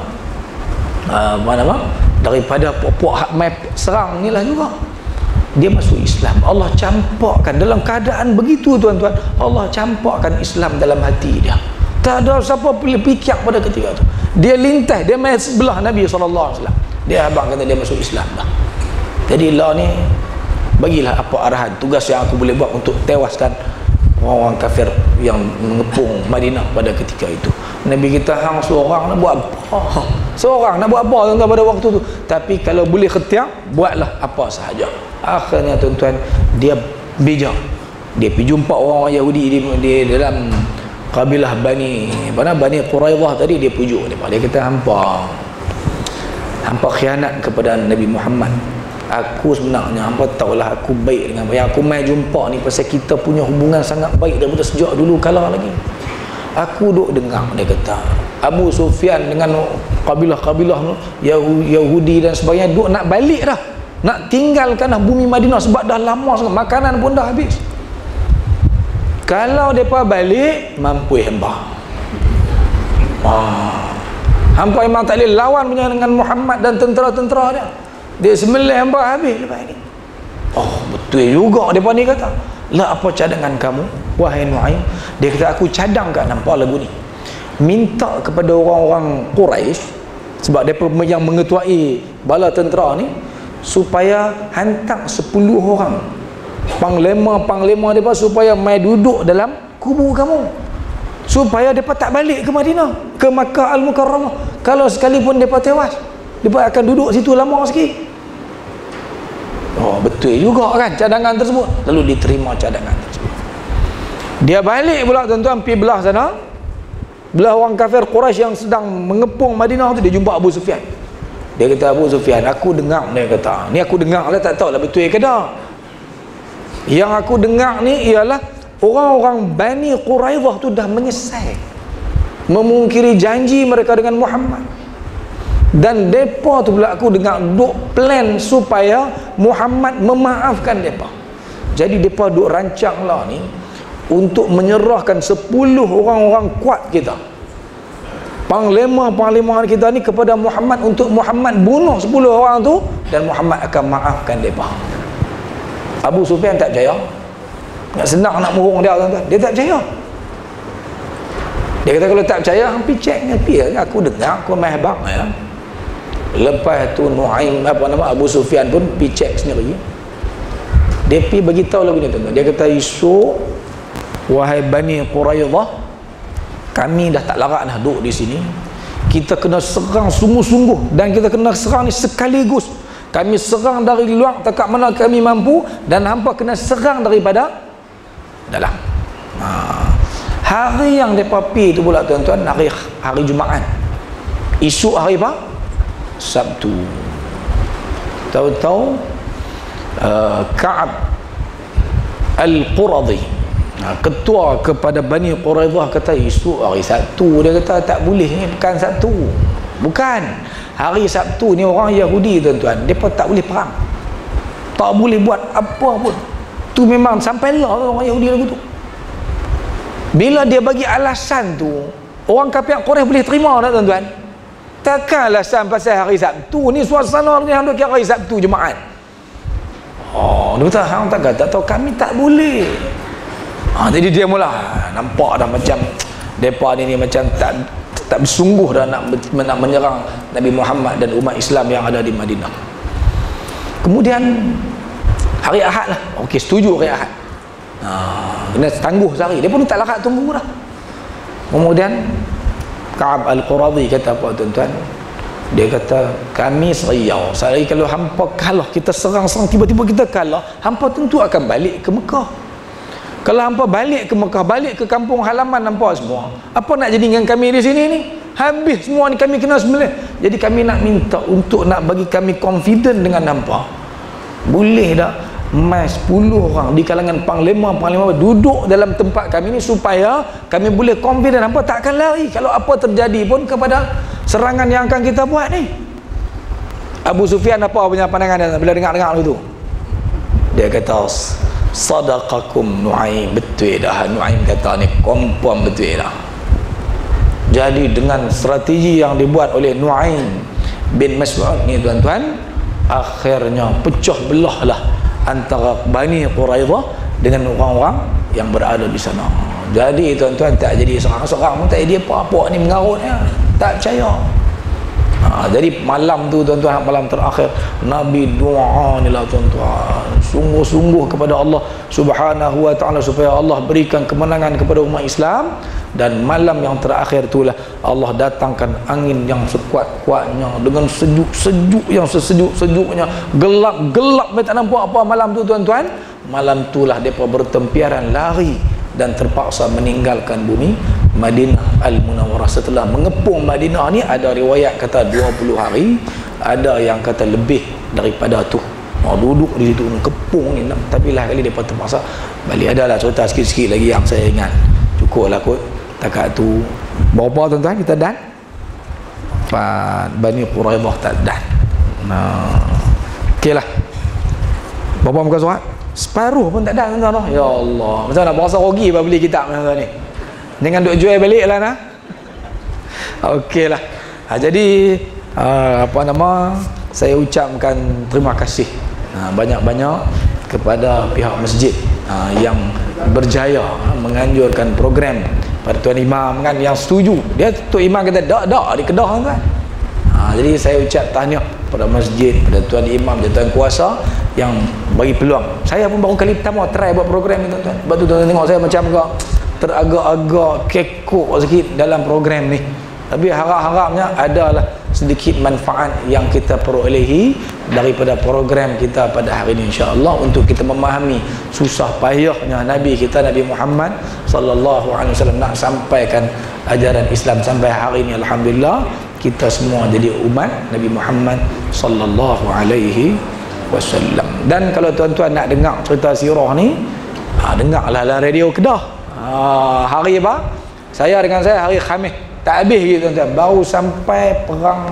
daripada puak hak mai serang ni lah juga. Dia masuk Islam. Allah campakkan dalam keadaan begitu, tuan-tuan. Allah campakkan Islam dalam hati dia. Tak ada siapa pilih pikir pada ketika itu. Dia lintas, dia main sebelah Nabi SAW. Dia abang kata dia masuk Islam dah. Jadi Allah ni bagilah apa arahan, tugas yang aku boleh buat untuk tewaskan orang-orang kafir yang mengepung Madinah pada ketika itu. Nabi kita hang seorang nak buat apa? Seorang nak buat apa tuan-tuan pada waktu tu? Tapi kalau boleh khetiar, buatlah apa sahaja. Akhirnya tuan-tuan, dia bijak. Dia pergi jumpa orang Yahudi di dalam kabilah Bani Quraidah tadi. Dia pujuk dia kata, hampa khianat kepada Nabi Muhammad. Aku sebenarnya, hampa tahulah aku baik dengan yang aku mai jumpa ni pasal kita punya hubungan sangat baik daripada sejak dulu kala lagi. Aku duk dengar dia kata Abu Sufyan dengan kabilah-kabilah Yahudi dan sebagainya duk nak balik dah, nak tinggalkan bumi Madinah sebab dah lama sangat, makanan pun dah habis. Kalau mereka balik, mampu hampa. Hampa memang tak boleh lawan punya dengan Muhammad dan tentera-tentera dia. Dia sembelih hampa habis lepas ni. Betul juga mereka ni kata. Lah apa cadangan kamu wahai Nu'aim? Dia kata, aku cadang kat nampak lagu ni, minta kepada orang-orang Quraisy, sebab mereka yang mengetuai bala tentera ni, supaya hantar 10 orang panglima mereka supaya mai duduk dalam kubur kamu, supaya mereka tak balik ke Madinah, ke Makkah Al-Mukarramah. Kalau sekalipun mereka tewas, mereka akan duduk situ lama sikit. Betul juga kan cadangan tersebut. Lalu diterima cadangan tersebut. Dia balik pula tuan-tuan, pergi belah sana, belah orang kafir Quraisy yang sedang mengepung Madinah tu. Dia jumpa Abu Sufyan. Dia kata, Abu Sufyan, aku dengar, dia kata, ni aku dengar lah, tak tahulah betul ke tak. Yang aku dengar ni ialah orang-orang Bani Quraidah tu dah menyesal, memungkiri janji mereka dengan Muhammad. Dan mereka tu pula aku dengar duk plan supaya Muhammad memaafkan mereka. Jadi mereka duk rancang lah ni untuk menyerahkan 10 orang-orang kuat kita, panglima kita ni, kepada Muhammad, untuk Muhammad bunuh 10 orang tu dan Muhammad akan maafkan mereka. Abu Sufyan tak percaya. Nak senang nak murung dia, tuan-tuan. Dia tak percaya. Dia kata, kalau tak percaya, hampir cek dengan aku dengar, aku main bang ya. Lepas tu Nu'aim Abu Sufyan pun pergi cek sendiri. Dia pergi beritahu lagu ni, tuan-tuan. Dia kata, esok wahai Bani Quraidah, kami dah tak larat dah duduk di sini. Kita kena serang sungguh-sungguh, dan kita kena serang ni sekaligus. Kami serang dari luar tak mana kami mampu, dan hampa kena serang daripada dalam. Hari yang mereka pergi tu pula tuan-tuan, hari Jumaat. Esok hari apa? Sabtu. Tahu-tahu Ka'ab Al-Quradhi, ketua kepada Bani Quraidah kata isu hari Sabtu, dia kata tak boleh, ni bukan Sabtu, bukan hari Sabtu ni orang Yahudi tuan-tuan, mereka tak boleh perang, tak boleh buat apa pun. Tu memang sampailah orang Yahudi lagu tu. Bila dia bagi alasan tu, orang kafir Quraisy boleh terima tak tuan-tuan? Takkan alasan pasal hari Sabtu ni, suasana ni hang duk kira hari Sabtu Jumaat. Oh, dia kata hang tak tahu, kami tak boleh. Jadi dia mula nampak dah macam depa ni macam tak bersungguh dah nak menyerang Nabi Muhammad dan umat Islam yang ada di Madinah. Kemudian hari Ahad lah, okey, setuju hari Ahad. Kena tangguh sehari, dia pun tak larat tunggu dah. Kemudian Ka'ab Al-Quradhi kata apa tuan-tuan? Dia kata kami seriau, sehari kalau hampa kalah, kita serang-serang tiba-tiba kita kalah, hampa tentu akan balik ke Mekah. Kalau hampa balik ke Mekah, balik ke kampung halaman hampa semua, apa nak jadi dengan kami di sini ni? Habis semua ni, kami kena sembelih. Jadi kami nak minta untuk nak bagi kami confident dengan hampa. Boleh tak mai 10 orang di kalangan panglima duduk dalam tempat kami ni supaya kami boleh confident hampa tak akan lari kalau apa terjadi pun kepada serangan yang akan kita buat ni. Abu Sufyan apa punya pandangan dia bila dengar itu? Dia kata sadaqakum Nu'aim, betul dah Nu'aim kata ni, confirm betul dah. Jadi dengan strategi yang dibuat oleh Nu'aim bin Mas'ud ni tuan-tuan, akhirnya pecah belah lah antara Bani Quraidah dengan orang-orang yang berada di sana. Jadi tuan-tuan tak jadi serang-serang pun, tak jadi apa-apa ni mengarutnya, tak percaya. Jadi malam tu tuan-tuan, malam terakhir Nabi doa ni lah tuan-tuan, sungguh-sungguh kepada Allah Subhanahu wa ta'ala supaya Allah berikan kemenangan kepada umat Islam. Dan malam yang terakhir itulah Allah datangkan angin yang sekuat-kuatnya dengan sejuk-sejuk yang sesejuk-sejuknya, gelap-gelap tak nampak apa malam tu tuan-tuan. Malam itulah mereka bertempiaran lari dan terpaksa meninggalkan bumi Madinah Al-Munawwarah. Setelah mengepung Madinah ni, ada riwayat kata 20 hari, ada yang kata lebih daripada tu. Duduk di situ kepung ni, tapi lah kali mereka terpaksa balik. Adalah cerita sikit-sikit lagi yang saya ingat, cukup lah kot takat tu. Berapa tuan-tuan kita dan? Bani Quraidah tak dan. Okey lah. Berapa muka surat? Separuh pun tak dan tuan-tuan. Ya Allah, macam nak berasa rugi apa beli kitab macam ni. Jangan duk jual balik lah nah. Okey lah. Jadi saya ucapkan terima kasih banyak-banyak kepada pihak masjid yang berjaya menganjurkan program pada Tuan Imam kan, yang setuju. Dia Tuan Imam kata dak di Kedah kan. Jadi saya ucap tahniah pada masjid, pada Tuan Imam dan Tuan Kuasa yang bagi peluang. Saya pun baru kali pertama try buat program ni tuan-tuan. Sebab tu tuan-tuan tengok saya macam agak teragak-agak kekok sikit dalam program ni. Tapi harap-harapnya adalah sedikit manfaat yang kita perolehi daripada program kita pada hari ini, insya-Allah, untuk kita memahami susah payahnya Nabi kita Nabi Muhammad sallallahu alaihi wasallam nak sampaikan ajaran Islam sampai hari ini. Alhamdulillah kita semua jadi umat Nabi Muhammad sallallahu alaihi wasallam. Dan kalau tuan-tuan nak dengar cerita sirah ni, dengarlah dalam radio Kedah. Hari apa? Saya dengan saya hari Khamis tak habis gitu tuan-tuan, baru sampai perang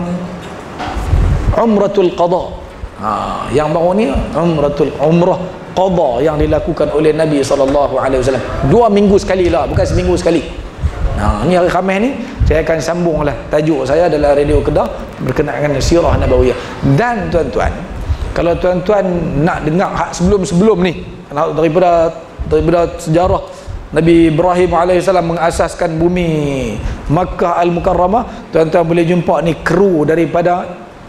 Umratul Qadha. Yang baru ni Umrah Qadha yang dilakukan oleh Nabi SAW 2 minggu sekali lah, bukan seminggu sekali. Ni hari Khamis ni saya akan sambung lah tajuk saya adalah radio Kedah berkenaan dengan sirah Nabawiyah. Dan tuan-tuan, kalau tuan-tuan nak dengar hak sebelum-sebelum ni daripada sejarah Nabi Ibrahim AS mengasaskan bumi Makkah Al-Mukarramah, tuan-tuan boleh jumpa ni kru daripada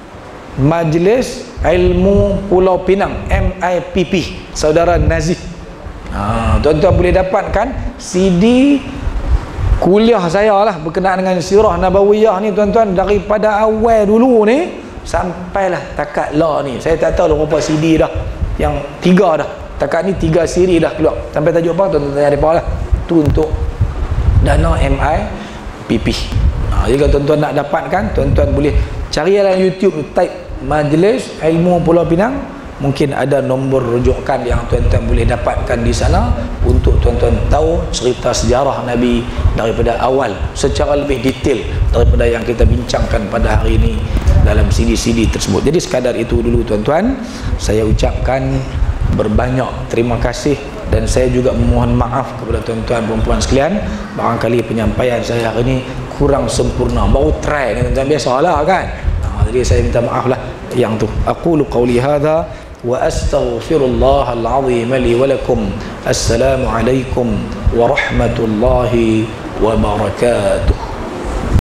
Majlis Ilmu Pulau Pinang, MIPP, saudara Nazif. Tuan-tuan boleh dapatkan CD kuliah saya lah berkenaan dengan sirah Nabawiyah ni tuan-tuan, daripada awal dulu ni sampailah takat lah ni. Saya tak tahu berapa CD dah, yang 3 dah. Takat ni 3 siri dah keluar. Sampai tajuk apa tuan-tuan tanya depa lah. Tu untuk dana MIPP. Jadi kalau tuan-tuan nak dapatkan, tuan-tuan boleh cari dalam YouTube, type Majlis Ilmu Pulau Pinang Mungkin ada nombor rujukan yang tuan-tuan boleh dapatkan di sana untuk tuan-tuan tahu cerita sejarah Nabi daripada awal secara lebih detail daripada yang kita bincangkan pada hari ini dalam CD-CD tersebut. Jadi sekadar itu dulu tuan-tuan, saya ucapkan berbanyak terima kasih dan saya juga memohon maaf kepada tuan-tuan perempuan sekalian, barangkali penyampaian saya hari ini kurang sempurna, baru try ni tuan-tuan, biasalah kan. Jadi saya minta maaf lah yang tu. Aqulu qawli hadha wa astaghfirullahal azim li wa lakum. Assalamu alaikum warahmatullahi wabarakatuh.